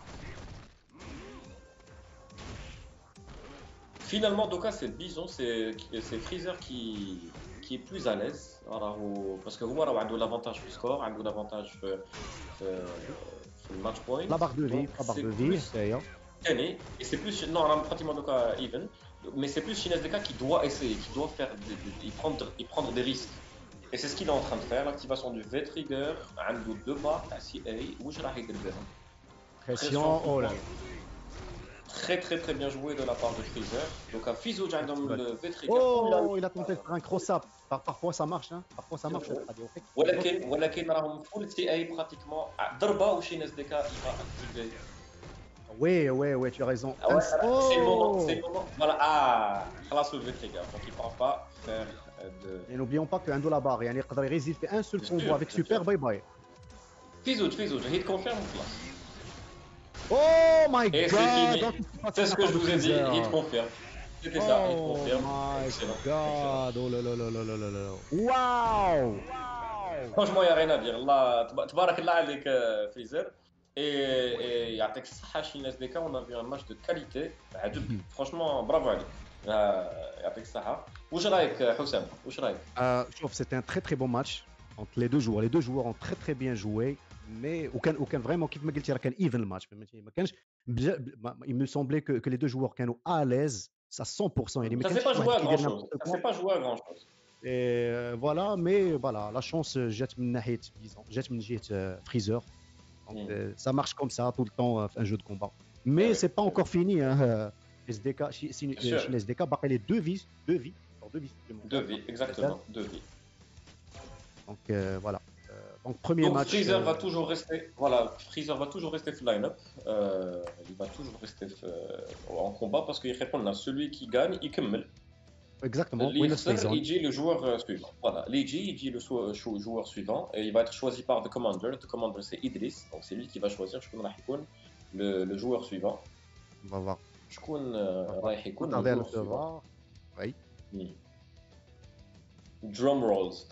Finalement, Doka, c'est Bison, c'est c'est Freezer qui qui est plus à l'aise. Parce que هو راه عنده l'avantage في score, عنده l'avantage في في في le match point. La barre de vie, Donc, la barre c'est de vie, plus d'ailleurs. gagné. Et c'est plus non, on a pratiquement Doka even, mais c'est plus Shin S D K qui doit essayer, qui doit faire des, des, des, prendre y prendre des risques. Et c'est ce qu'il est en train de faire, l'activation du V-Trigger, عنده deux barres à C A, واش راح يدير بهم. Pression, oh là là. Très très très bien joué de la part de Freezer. Donc à Fizo Jandom le V-Trigger. Oh, il a tenté de faire un cross-up. Par, parfois ça marche, hein. Parfois ça marche. ولكن ولكن راهم فول سي اي براتيكمون ضربه وشين اس دي كا il va activer. Oui, oui, oui, tu as raison. Ah ouais, oh c'est le moment, c'est le moment. Voilà, ah, خلاص le V-Trigger. Donc il ne pourra pas faire de. Et n'oublions pas que Ando la barre, يعني يقدر يغيزي في un seul combo avec super bye bye. Fizo Fizo, il confirme ou pas? Oh Oh my Et c'est god! fini. Donc, il s'est passé C'est ce que je vous ai dit, Freezer. il te confirme. C'était ça, il te Oh confirme. my Excellent. god! Oh là là là là là là là. Waouh! Franchement, il n'y a rien à dire. Allah, tba- تبارك الله عليك euh, Freezer. Et, et يعطيك الصحة شي اس دي كا, on a vu un match de qualité. عجب. Franchement, bravo عليك. آه، يعطيك الصحة. واش رايك حسام؟ واش رايك؟ Euh, je trouve que c'était un très très bon match entre les deux joueurs. Les deux joueurs ont très très bien joué, mais aucun aucun vraiment كيف ما قلتي راه كان even le match فهمتي ما كانش بجا- ما- il me semblait que, que les deux joueurs كانوا à l'aise à cent pour cent يعني ما Ça s'est كانش pas شي joué واحد à grand كيدير chose. n'importe Ça quoi. s'est pas joué à grand chose. Et euh, voilà, mais voilà, la chance euh, jette من ناحية disons jette من جهة euh, Freezer. Donc Mm. euh, ça marche comme ça tout le temps euh, un jeu de combat. Mais Eh oui, c'est pas eh encore fini hein. euh, S D K chez Bien sûr. chez S D K باقي les deux vies, deux vies, alors deux vies supplémentaires. Deux vies, exactement. Deux vies. Donc euh, voilà. Euh, donc premier Donc match. Freezer euh, va toujours rester, voilà, Freezer va toujours rester full line-up. Euh, il va toujours rester euh, en combat parce qu'il répond à celui qui gagne, il cumule. Exactement. اللي Winners take يخسر zone. يجي le joueur euh, suivant. Voilà, اللي يجي يجي le sou- chou- joueur suivant et il va être choisi par The Commander. The Commander c'est Idriss, donc c'est lui qui va choisir شكون راح يكون le, le joueur suivant. On va voir. شكون آه، رايح يكون le Attendez à le joueur suivant. savoir. Oui. Hmm. Drum rolls.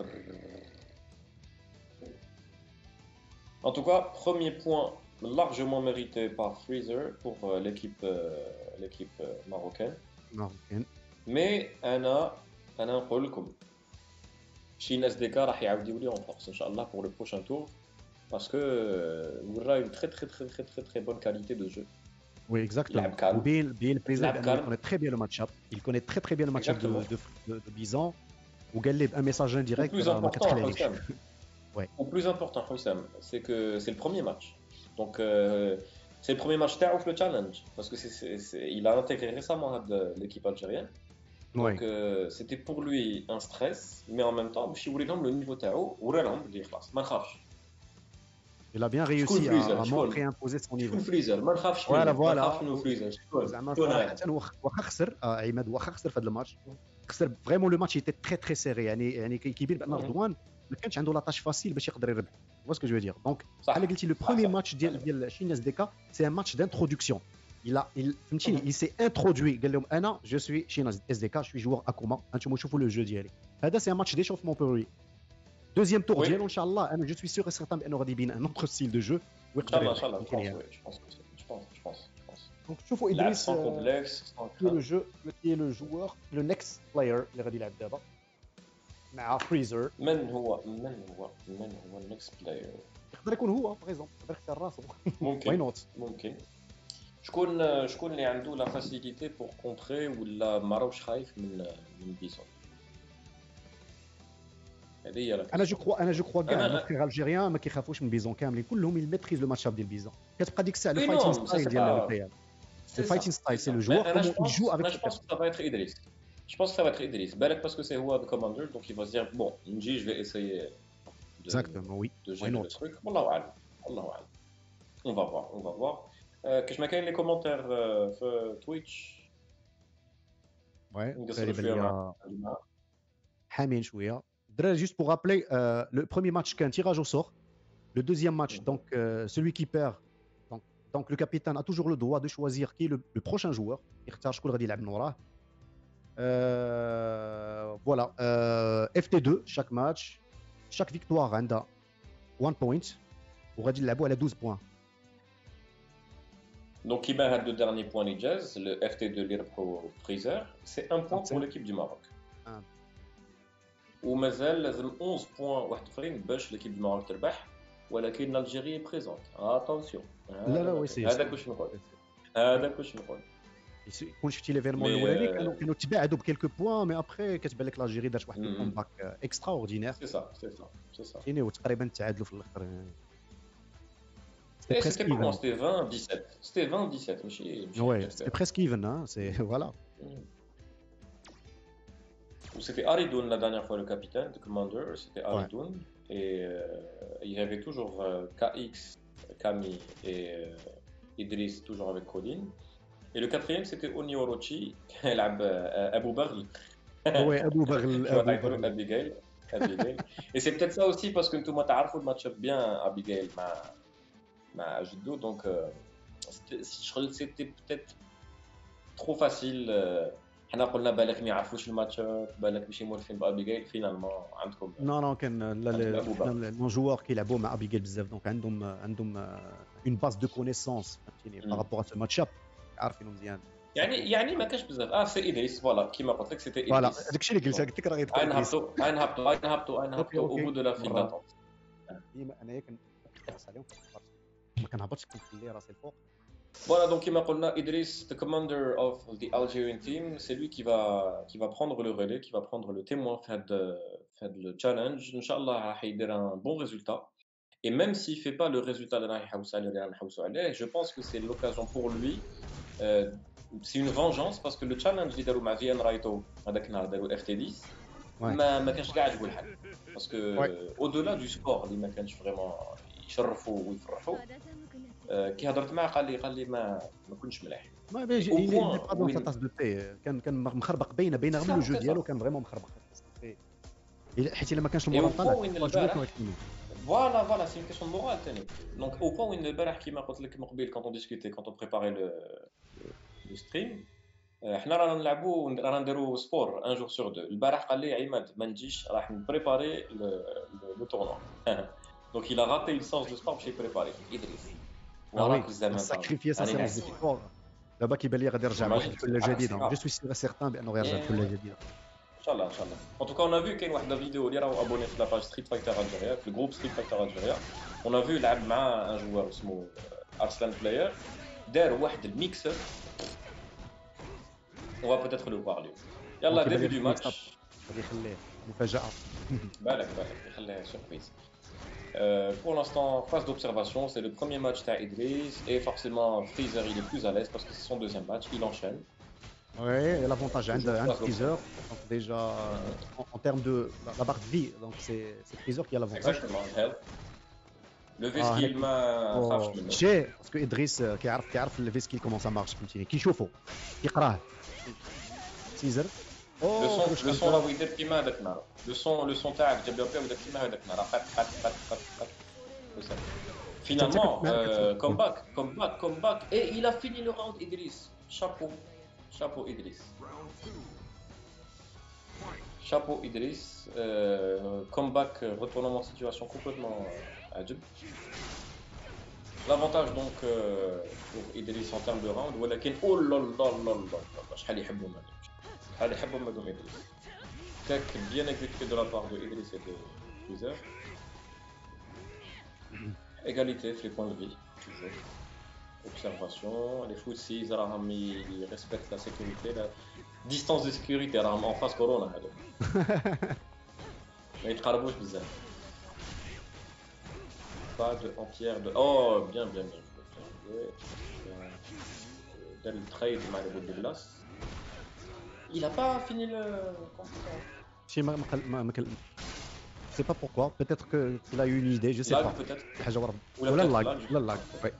En tout cas, premier point largement mérité par Freezer pour euh, l'équipe euh, l'équipe euh, marocaine. Marocaine. Mais انا انا نقول لكم شي ناس ديكا راح يعاودوا لي en force ان شاء الله pour le prochain tour parce que euh, Wurra a une très très très très très très bonne qualité de jeu. Oui, exactement. لعب calme. Ou bien, bien le plaisir, لعب il calme. connaît très bien le match-up. Il connaît très très bien le match-up de, Exactement. de, de, de Bison. Ou Galeb, un message Au indirect. plus euh, important, ما كتخليليش. Houssam, Ouais. au plus important, Houssam, c'est que c'est le premier match. Donc euh, c'est le premier match تاعو في le challenge parce que c'est, c'est, c'est, il a intégré récemment هاد l'équipe algérienne. Ouais. Donc euh, c'était pour lui un stress, mais en même temps باش يوري لهم le niveau تاعو ورا لهم بلي خلاص ما نخافش. Il a bien شكون réussi à, فريزر à شكون montrer imposer son niveau. شكون فريزر ما نخافش Voilà, منه ما voilà. نخافش منه فريزر شكون زعما شكون صراحة هذا واخ- واخا خسر آه، عماد واخا خسر في هذا الماتش خسر فريمون لو ماتش ايتي تري تري سيري يعني يعني كي- كيبين بان مم. رضوان ما كانش عنده لاطاش فاسيل باش يقدر يربح هو سكو جو دير دونك صح بحال قلتي لو صح، بروميير صح. ماتش ديال ديال شيناز ديكا سي ان ماتش دانتروداكسيون il a il فهمتيني مم. il s'est introduit قال لهم انا جو سوي شيناز اس دي كا جو سوي جوار اكوما انتم شوفوا لو جو ديالي هذا سي ان ماتش ديشوفمون بور لوي دوزيام تور وي. ديالو ان شاء الله انا جو سوي سيغ سيغتان بانه غادي يبين ان اوتر ستيل دو جو ان شاء ويقدر الله ان شاء الله يربح je يمكن pense يعني oui, je pense que c'est- je pense je pense je pense دونك شوفوا لعب ادريس sans complexe sans qui est le crainte. jeu qui est le joueur le next player اللي غادي يلعب دابا مع فريزر من هو من هو من هو النكست بلاير يقدر يكون هو باغ اكزومبل يقدر يختار راسو واي ممكن نوت ممكن شكون شكون اللي عنده لا فاسيليتي بور كونتري ولا ما راهوش خايف من من بيسون هذه هي لا انا جو كخوا انا جو كخوا كاع أنا- لو فريغ الجيريان ما كيخافوش من بيزون كاملين كلهم يميتريز لو ماتش اب ديال بيزون كتبقى ديك الساعه لو Oui, فايتين non, ça, ستايل c'est ديال pas- الريال C'est Le ça, fighting style, c'est c'est ça. le joueur, Mais, comment je pense, il joue avec là, ce je pense que ça va être Idriss. Je pense que ça va être Idriss. Balak parce que c'est Hua de Commander, donc il va se dire bon, Nji, je vais essayer de, exactement oui de why gérer le not truc. Wallahu a'lam. Wallahu a'lam. On va voir, on va voir. Euh, que je m'accueille les commentaires euh, sur Twitch. ouais نقصر غالبا شوية ليا مع الجماعة. حامين شويه الدراري juste pour rappeler euh, le premier match qu'un tirage au sort le deuxième match Mhm. donc euh, celui qui perd donc, donc le capitaine a toujours le droit de choisir qui est le, le prochain joueur يختار شكون غادي يلعب من وراه Euh, voilà euh, F T deux chaque match chaque victoire عندها one point وغادي نلعبوا على douze points Donc, il bat deux derniers points les Jazz, le F T deux l'Irpo Freezer, c'est un point Donc, pour c'est- l'équipe du Maroc. Un. ومازال لازم onze points واحد اخرين باش l'équipe du Maroc تربح ولكن الجيري بريزونت اتونسيون لا لا وي سي هذاك واش نقول هذاك واش نقول كون شفتي ليفيرمون Mais, الاولاني euh, كانوا كانوا تباعدوا بكيلكو بوان مي ابخي كتبان لك لاجيري دارت واحد Mhm. الكومباك اكسترا اوردينير سي سا سي سا سي سا فهمتيني وتقريبا تعادلوا في الاخر Et C'était presque c'était comment? even. C'était vingt dix-sept. C'était vingt dix-sept, ماشي ماشي Ouais, حاجة c'était كبيرة. presque even, hein. C'est voilà. Ou c'était Aridoun la dernière fois le capitaine de Commander, c'était Aridoun. Et euh, il y avait toujours euh, K X, Kami et euh, Idriss toujours avec Colin. Et le quatrième c'était Oni Orochi, qui a Abou Baghl. Ouais, Abou Baghl, Tu vois, Abou Abigail. Baghl. Abigail. Abigail. Et c'est peut-être ça aussi parce que tout le monde a le match-up bien Abigail مع مع جدو donc euh, c'était peut-être trop facile. حنا قلنا بالك ما يعرفوش الماتشات بالك ماشي مولفين بابيغيل فينالمون عندكم نو نو كان عندكم ابوبا. لون جوار كيلعبوا مع ابيغيل بزاف دونك عندهم عندهم اون باز دو كونيسونس فهمتيني بارابور ا سو ماتش اب عارفينه مزيان يعني يعني ما كانش بزاف اه سي ادريس فوالا كيما قلت لك سيتي فوالا ادريس. داكشي اللي قلت قلت لك راه غيدخل اينهبطوا اينهبطوا اينهبطوا اوكي اينهبطوا او بو اوكي دو لا فيل مرة داتونت. ديما انايا كنحرص عليهم ما كنهبطش كنخلي راسي الفوق. Voilà, donc comme on a Idriss, the commander of the Algerian team, c'est lui qui va, qui va prendre le relais, qui va prendre le témoin fait de, fait le challenge. Inch'Allah, il va faire un bon résultat. Et même s'il ne fait pas le résultat de la je pense que c'est l'occasion pour lui. Euh, c'est une vengeance parce que le challenge اللي داروا مع في ان رايتو هذاك النهار داروا اف تي عشرة ما ما كانش كاع تقول حاجه باسكو au-delà du sport اللي ما كانش فريمون يشرفوا ويفرحوا. كي هضرت معاه قال لي قال لي ما ما كنتش مليح. ما بيجي اللي با دون سا دو تي كان كان مخربق بينه بين غير لو جو ديالو كان فريمون مخربق حيت الا ما كانش المورال طالع فوالا فوالا سي كيسيون مورال ثاني دونك او بوين وين البارح كيما قلت لك من قبل كونطون ديسكوتي كونطون بريباري لو لو ستريم حنا رانا نلعبوا رانا نديروا سبور ان جور سور دو. البارح قال لي عماد ما نجيش راح نبريباري لو تورنوا دونك il a raté le sens de sport باش يبريباري ادريس وراك زعما ساكريفيا سا سيرفيس دو سبور دابا كيبان لي غادي يرجع لواحد الحله جديده جو سوي سيغ سيغتان بانه غيرجع لحله جديده ان شاء الله ان شاء الله. En tout cas on a vu كاين واحد الفيديو اللي راهو ابوني في لاباج ستريت فايتر الجيريا في الجروب ستريت فايتر الجيريا on a vu لعب مع ان جوار اسمه ارسلان بلاير دار واحد الميكسر on va peut-être le parler. يلا ديبي دو ماتش غادي يخليه مفاجاه بالك بالك يخليها سوربريز. Euh, pour l'instant, phase d'observation, c'est le premier match d'A Idriss et forcément Freezer il est plus à l'aise parce que c'est son deuxième match, il enchaîne. Oui, et l'avantage de Freezer, donc déjà en, en termes de la, la barre de vie, donc c'est Freezer qui a l'avantage. Exactement, le V-skill ما خافش منه. شي باسكو إدريس كيعرف كيعرف الفي سكيل كومون سا مارش فهمتيني كيشوفو كيقراه. Freezer لو سون لو سون راهو يدير كيما هذاك النهار لو سون لو سون تاعك جاب بيان ولا كيما هذاك النهار فات فات فات فات فات finalement euh, comeback comeback comeback et il a fini le round Idriss chapeau chapeau Idriss chapeau Idriss euh, comeback retournement de situation complètement عجب. L'avantage donc euh, pour Idriss en termes de round ولكن oh là là là là شحال يحبوا ما شحال يحبوا ما دوم Idriss كاك bien exécuté de la part de Idriss et de Freezer. Égalité, les points de vie, toujours. Observation, les footsies, ils respectent la sécurité, la distance de sécurité, en face Corona. Mais ils travaillent bizarre. Pas de entière de. Oh, bien, bien, bien. Del trade, mal de glace. Il n'a pas fini le. Si, ma, ma, ma, je sais pas pourquoi, peut-être qu'il a eu une idée, je sais lag, pas. Peut-être. Ou la lag, la lag, ouais.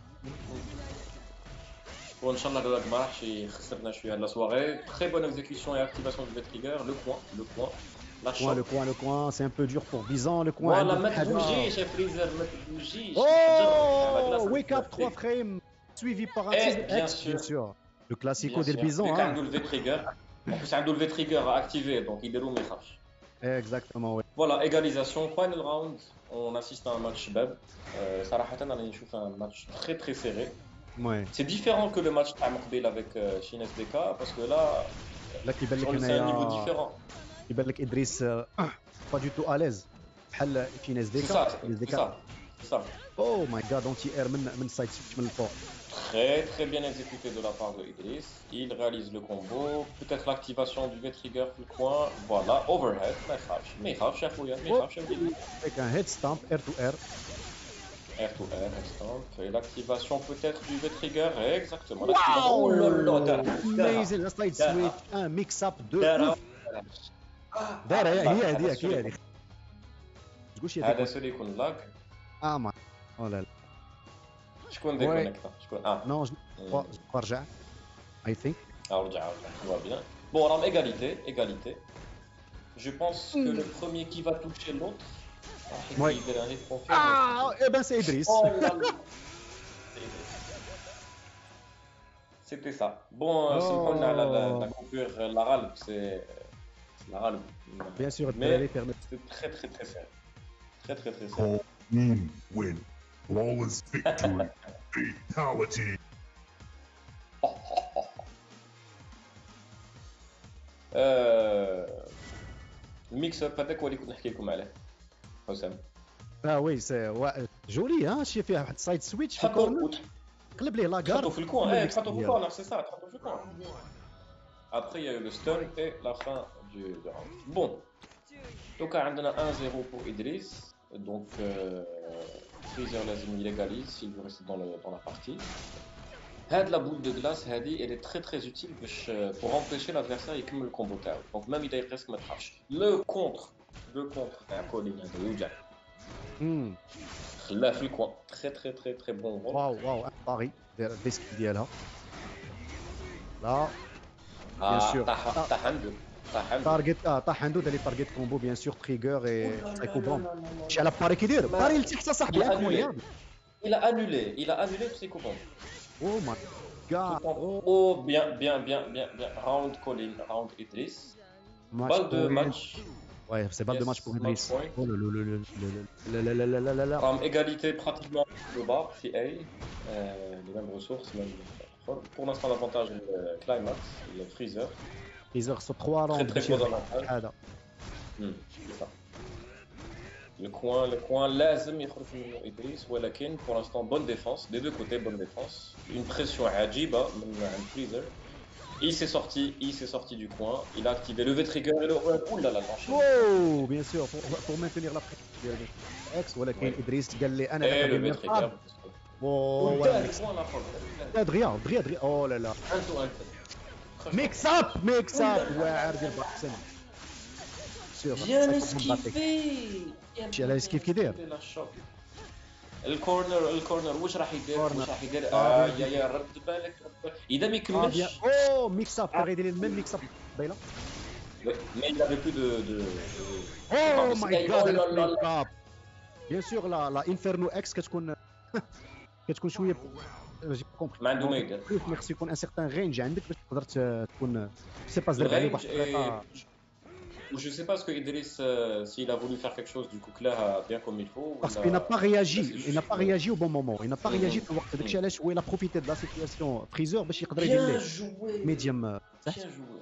Bon, Inch'Allah, le lag marche et خسرنا شوية la soirée. Très bonne exécution et activation du V-Trigger. Le coin, le coin. La coin, le coin, le coin, c'est un peu dur pour Bizan, le coin. Voilà, ما تبوجيش يا فريزر ما تبوجيش. Oh, wake up, trois frames, suivi par un et bien X, sûr. bien sûr. Le classico del Bizan. Il a le V-Trigger. En plus, il a le V-Trigger activé, donc il déroule mes crashs. Exactement, oui. Voilà, égalisation, final round. On assiste à un match bab. Euh, صراحة أنا نشوف un match très très serré. Ouais. C'est différent que le match تاع مقبل avec euh, Chines D K parce que là, là كيبان لك c'est un niveau différent. كيبان لك إدريس pas du tout à l'aise بحال Chines D K. C'est ça, c'est ça, c'est ça. Oh my god, anti-air من من side switch من الفوق. Très très bien exécuté de la part de Idriss. Il réalise le combo. Peut-être l'activation du V-Trigger le coin. Voilà, overhead. ما يخافش ما يخافش أخويا ما يخافش. Avec un head stamp air to air. Air to air, head stamp. Et l'activation peut-être du V-Trigger. Exactement. L'activation. Oh là là. Amazing, la side switch. Un mix-up de ouf. دايرة هي هذه هي هذه. تقولش هذا سولي يكون لاك. آه ما. أو لا لا. شكون ديكونيكتا شكون اه نو جو برجع اي ثينك اه رجع رجع va bien bon راهم égalité égalité je pense que le premier qui va toucher l'autre ouais il va aller confirmer ah et ben c'est Idriss oh là là C'était ça. Bon, euh, سمحوا على la, la coupure, euh, la râle, c'est c'est la râle. Bien sûr, Mais الدراري permet- c'est très très très serré. Très très très serré. Clean win. Flawless victory. Fatality. آه، الميكس اب هذاك هو اللي كنت نحكي لكم عليه حسام. اه وي سي وا- جولي ها شي فيها واحد سايد سويتش في تحطوا الكورنر قلب ليه لاكار تحطوا في الكون ايه تحطوا في الكون سي سا تحطوا في الكون. Après, il y a eu le stun et la fin du, du round. Bon, donc on a un zéro pour Idriss. Donc, euh, Freezer لازم il égalise s'il veut rester dans, le, dans la partie. Had la boule de glace, Hadi, elle est très très utile باش- pour empêcher l'adversaire يكمل الكومبو تاعو. Donc même il est presque ما تخافش. Le contre, le contre تاع كولين هذا يوجع. امم خلاه في الكوان. Très très très très bon rôle. واو واو طاغي داير الديسك ديالها لا Ah, sûr. طاح Ah. طاح عنده طاح عنده. تارجت اه طاح عنده دار لي تارجت كومبو بيان سور تريغر اي سايكو بوم شي على باري كيدير ما- باري لتحت صاحبي Il a annulé. انكرويابل Il a annulé. Il a annulé le psycho bomb. او ماي جاد Oh, bien, bien, bien, bien, bien. Round Colin, round Idriss. Balle de match. Ouais, c'est balle de Yes, match pour match Idriss. point. Oh le le le le le le le le le le le. Ram égalité pratiquement au bas, P A. Euh, les mêmes ressources, même. Pour l'instant, l'avantage est le Climax, le Freezer. Ils ont reçu trois Très rounds. très gros avantage. هذا. Hmm, c'est ça. Le coin, le coin, لازم يخرج منه Idriss, ولكن pour l'instant bonne défense, des deux côtés bonne défense. Une pression عجيبة من عند Freezer. Il s'est sorti, il s'est sorti du coin, il a activé le V-Trigger et le... Ouh là là, l'enchaînement. Oh, bien sûr, pour, pour maintenir la pression. X ولكن Oui. إدريس قال لي أنا Et le غادي V-Trigger. نلعب. Oh, وانتهى ouais, الكوان لا فوق. regarde, regarde, regarde. Oh là là. Un tout, un tout. ميكس اب ميكس اب واعر ديال باكسن. سير. Bien esquivé. شي على esquive كي داير. الكورنر الكورنر واش راح يدير كورنر. واش راح يدير آه، اه بيان. يا يا رد بالك رد بالك. اذا ما Ah bien. يكملش Oh, mix up. كان غيدير لي الميم ميكس اب. بايله. mais il avait plus de de Oh de- my Oh god. là là ميكس là. اب. بيان سور لا لا انفيرنو اكس كتكون كتكون شويه جي كومبري ما عنده ما يدير. خص يكون ان سيغتان رينج عندك باش تقدر ت- تكون سي با Le تضرب عليه range بواحد est- الطريقه. Je sais pas ce que Idriss, euh, s'il a voulu faire quelque chose du coup clair euh, bien comme il faut. Parce ou qu'il n'a pas réagi, Là, il n'a pas c'est- réagi au bon moment, il n'a pas Mhm. réagi في الوقت داكشي علاش هو il a profité de la situation freezer باش يقدر Bien يدير ليه joué. ميديوم. Bien joué.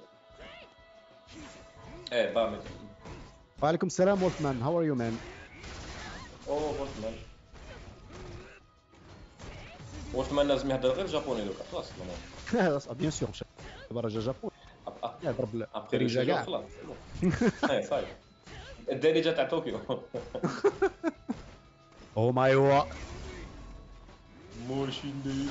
Eh, bah, mais... وعليكم السلام وولفمان، هاو ار يو مان؟ Oh, Wolfman. Wolfman لازم يهضر غير جابوني دوكا خلاص. بيان سور مشى دابا رجع جابون Après يضرب le الدارجه jeu, كاع. خلاص. Ouais, ça y est. الدارجة تاع طوكيو. او ماي وا موشيني.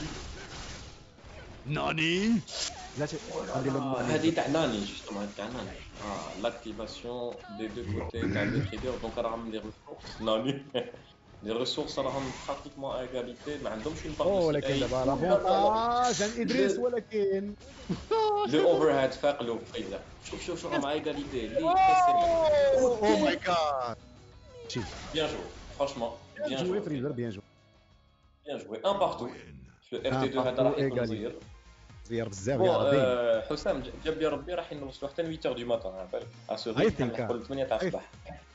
ناني لا ت- ندير لهم ناني. هذه تاع ناني justement تاع ناني. Ah, l'activation des deux côtés تاع le trigger donc راهم les ressources ناني. Les ressources راهم pratiquement à égalité ما عندهمش une part اوه de ولكن C A. دابا لافونتاج عند ادريس ولكن Le overhead فاق له فريزر. شوف شوف شوف راهم à égalité. ليه كسر. او ماي جاد. Bien joué. Franchement, bien بيان joué. جوي فريزر بيان جوي. Bien joué. Un partout. Le F T deux هذا راح يكون égalé. صغير. زير بزاف Bon, يا ربي. euh, حسام جاب لي ربي راح نوصلوا حتى huit heures du matin على بالك. À ce I rythme think, نحكوا ثمانية تاع I- الصباح.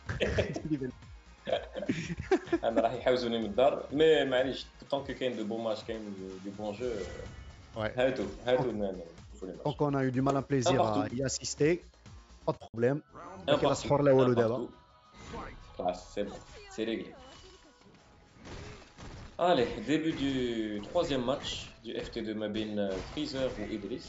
انا راح يحوزوني من الدار مي معليش طون كو كاين دو بون ماتش كاين دي بون جو Ouais. هاتو هاتو نشوفوا لي Donc ماتش. on a eu du mal un plaisir Un à partout. y assister. Pas de problème. Un كاين partout. السحور لا والو Un دابا. partout. Classe, c'est bon, c'est réglé. Allez, début du troisième match du F T deux Mabin Freezer ou Idriss.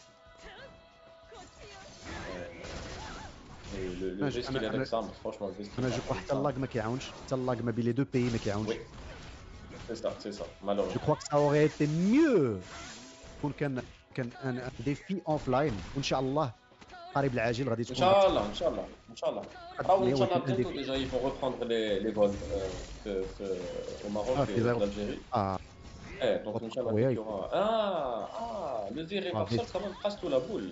Euh, le, le أنا- geste أنا- qu'il a أنا- d'Alexandre, franchement, le geste qu'il انا a جو كوا حتى d'Alexandre. اللاغ ما كيعاونش، حتى اللاغ ما بين لي دو بيي ما كيعاونش. Oui, c'est ça, c'est ça, جو malheureusement. كوا كو سا اوري ايتي ميو كون كان كان ان ديفي اوف لاين، وان شاء الله قريب العاجل غادي ان تكون شاء الله ان شاء الله ان شاء الله او Mais ان شاء ouais, الله c'est un bientôt défi. déjà ils vont reprendre les les vols euh, que- que- au Maroc Ah, et les en aéro- Algérie. اه Eh, donc Inch'Allah, Oui, il oui. y aura. Ah, ah, le viré Ah, partiel, vite. quand même, passe tout la boule.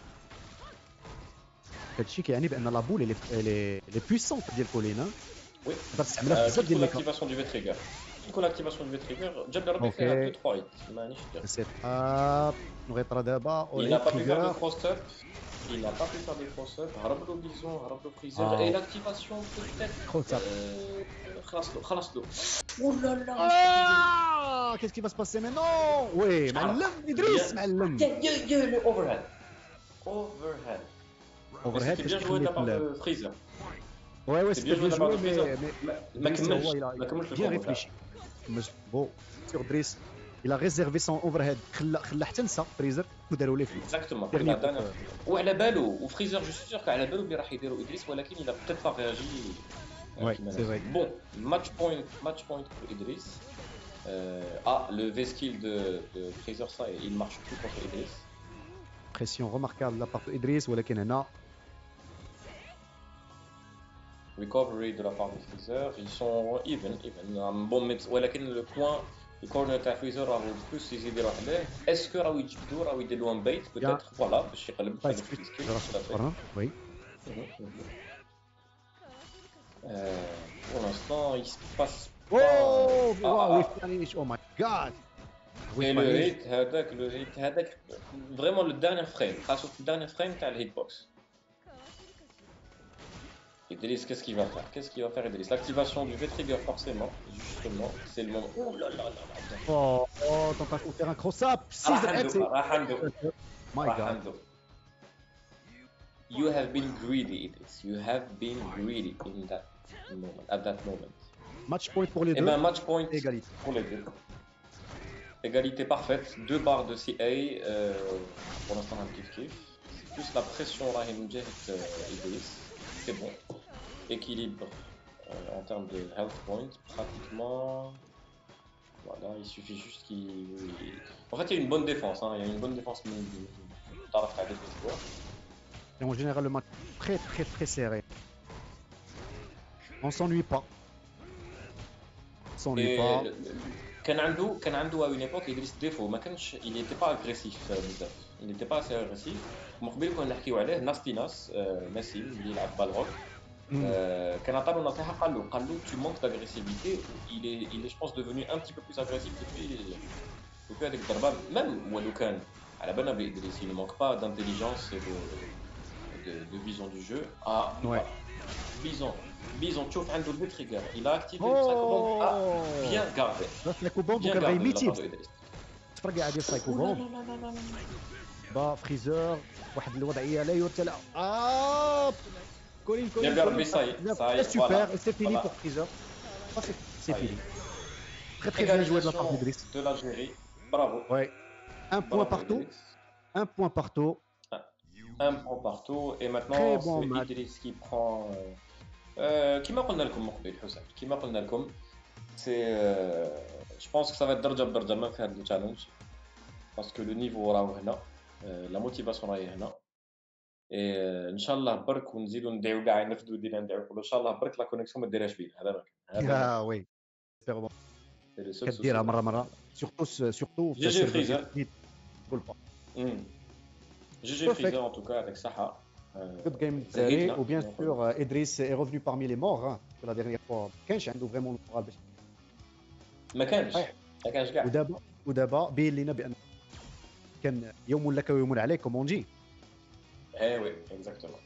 هادشي كيعني بان لابول اللي اللي اللي بويسونت ديال كولينا Oui. تقدر تستعملها Euh, في بزاف surtout ديال الميكا. l'activation du V-Trigger. يكون l'activation du trigger جاب لي ربي Ok. فيها deux trois hits مانيش دير. سيت اب نغيطرا دابا Il n'a pas pu faire de تريجر cross up. Il n'a pas pu faire de cross up. هرب له بيزون هرب له فريزر Ah. et l'activation peut-être Cross up. euh, خلاص له خلاص له. Oh là là. Ah, qu'est-ce qui va se passer maintenant? Oui, معلم إدريس معلم. Yeah, yeah, yeah, le overhead. Overhead. Mais Overhead c'était bien باش joué de la تخلي part في de Freezer. Ouais, ouais, C'est c'était bien joué bien de la part joué, de mais, Freezer. mais ما- ما Driss, كملش هو, il a ما كملش bien الكومبو réfléchi. Mais bon, sur Driss, il a réservé son overhead. خلى خلى حتى نسى فريزر وداروا ليه فيه. Exactement. Dernier La dernière. coup, وعلى بالو وفريزر جو سي سور qu'على بالو اللي راح يديروا إدريس ولكن il a peut-être pas réagi. Ouais, كيما c'est لازم. vrai. Bon, match point, match point pour Idriss. Euh, ah, le V-skill de, de Freezer, ça, il marche plus contre Idriss. Pression remarquable de la part de Idriss, ولكن هنا Recovery de la part de Freezer, ils sont even, even. Un bon mix. ولكن le point, le corner تاع Freezer راهو plus يزيدوا عليه. Est-ce que راهو يجبدوا راهو يديروا un bait peut-être voilà باش يقلب pas هذاك expliqué. السكيل. Oui. Euh, pour l'instant, il se passe Oh, pas. wow, Ah, we ah, finish. Oh my god. Et le hit, هذاك le hit, هذاك vraiment le dernier frame, خاصة le dernier frame تاع le hitbox. Idriss, qu'est-ce qu'il va faire? Qu'est-ce qu'il va faire Idriss? L'activation du V-trigger forcément, justement, c'est le moment. Oh là là là là. Oh, oh, tentative de faire un cross-up. راح عنده Scissor راح عنده My راح god. عنده. You have been greedy, Idriss. You have been greedy in that moment, at that moment. Match point pour les Et deux. ben match point Égalité. pour les deux. Égalité parfaite, deux barres de C A, euh, pour l'instant un kiff kiff. C'est plus la pression là, Idriss. C'est bon. Équilibre euh, en termes de health point, pratiquement. Voilà, il suffit juste qu'il. En fait, il y a une bonne défense. Hein. Il y a une bonne défense dans la frère des joueurs. Et en général, le match très très très serré. On s'ennuie pas. On s'ennuie Et pas. كان عنده كان عنده à une époque إدريس ديفو ما كانش il n'était pas agressif بزاف. Il n'était pas assez agressif. من قبل كنا نحكيو عليه ناستي ناس ناسي اللي يلعب بالروك. كان عطاه نصيحة قال له قال له tu manques d'agressivité. Il est il est je pense devenu un petit peu plus agressif depuis depuis هذيك الضربة même ولو كان على بالنا بإدريس il ne manque pas d'intelligence et de de, de vision du jeu. Ah Ouais. Bison, Bison, tu as un trigger. Il a activé Oh. le Psycho Bomb. Ah, bien gardé. Psycho Bomb Bien وكان gardé de la غيميتي. part de Idriss. تفرق قاعد يدير Psycho Bomb. با فريزر واحد الوضعيه لا يرتلى. اه كولين كولين. Bien gardé, ça y est. Ça y est, super, voilà. et c'est fini Voilà. pour Freezer. Ah, c'est c'est Ça y est. fini. Très très bien joué de la part Égalisation d'Idriss. de l'Algérie. Bravo. Ouais. Un point Bravo, partout. Idriss. Un point partout. Un point partout. Et maintenant, Très bon c'est match. Idriss qui prend. Euh, كما قلنا لكم مقبل حسام كما قلنا لكم c'est euh, je pense que ça va être درجة بدرجة ما في هذا التشالنج parce que le niveau راهو هنا la motivation راهي هنا et ان شاء الله برك ونزيدوا ندعيو كاع نفدوا دينا ندعيو نقولوا ان شاء الله برك لا كونيكسيون ما ديرهاش بينا هذا ما كان هذا اه وي c'est le seul كديرها souci مره مره سورتو سورتو جي جي فريزر قول با جي جي فريزر en tout cas avec Saha. Good game Zari, ou bien sûr euh, Idriss est revenu parmi les morts hein, que la dernière fois كانش عنده فريمون المورال باش ما كانش ما كانش كاع ودابا ودابا بين لينا بان كان يوم لك ويوم عليك كومون جي اي وي اكزاكتومون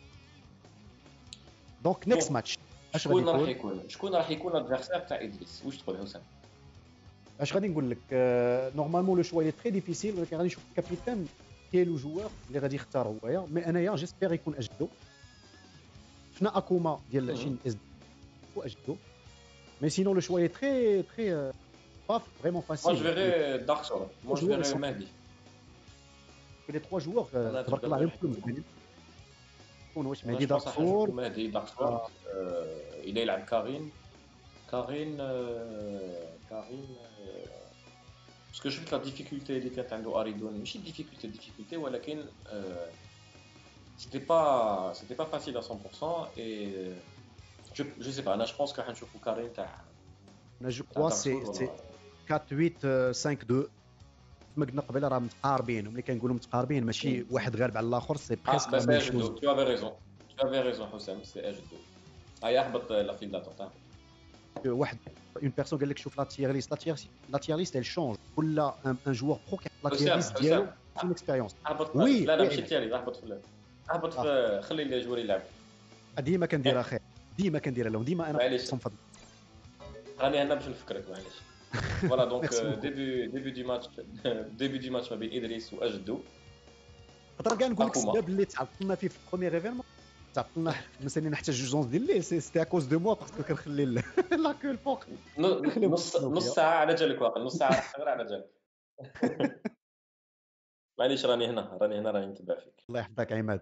دونك نيكست ماتش اش شكون راح غادي يكون شكون راح يكون الادفيرسير تاع ادريس واش تقول حسام اش غادي نقول لك نورمالمون لو شوا لي تري ديفيسيل ولكن غادي نشوف الكابيتان كاين لو جوار اللي غادي يختار هويا مي انايا جيسبيغ يكون اجدو شفنا اكوما ديال شين اس و اجدو مي سينون لو شوا لي تري تري pas vraiment facile. Moi je verrais Dark Soul. Moi je verrais Mehdi. Les trois joueurs, تبارك الله عليهم كلهم يكون واش مهدي دارك سول مهدي دارك سول إلا يلعب كارين كارين كارين باسكو شفت لا ديفيكولتي اللي كانت عنده اريدون ماشي ديفيكولتي ديفيكولتي ولكن سيتي با سيتي با فاسيل à cent pour cent et je je sais pas انا je pense que حنشوفوا كارين تاع انا جو كوا سي سي أربعة ثمانية خمسة اثنين كما قلنا قبيله راه متقاربين ملي كنقولوا متقاربين ماشي واحد غالب على الاخر سي بريسك لا ميم شوز. Tu avais raison. Tu avais raison Houssem, c'est H deux. هيا اهبط لا فيل داتون تاعك. que واحد une personne قال لك شوف لا تير ليست لا تير لا تير ليست elle change ولا un, un joueur pro qui لا تير حسام ليست ديالو حسام son expérience اهبط وي لا لا وي ماشي عماد. التالي اهبط في اهبط آه. في خلي الجوار يلعب ديما كنديرها خير ديما كنديرها لهم ديما انا معليش. صنفض راني هنا باش نفكرك معليش فوالا دونك Merci beaucoup. ديبي ديبي دي ماتش ديبي دي ماتش ما بين ادريس واجدو نقدر كاع نقول لك أخوما. السبب اللي تعطلنا فيه في البروميير ايفينمون تعطلنا مثلا حتى جوج ديال الليل سي سيتي اكوز دو موا باسكو كنخلي ال- لاكو الفوق ن- خليهم نص يتصلوا نص فيا. ساعة على جالك واقع نص ساعة غير على جالك معليش راني هنا راني هنا راني نتبع فيك الله يحفظك عماد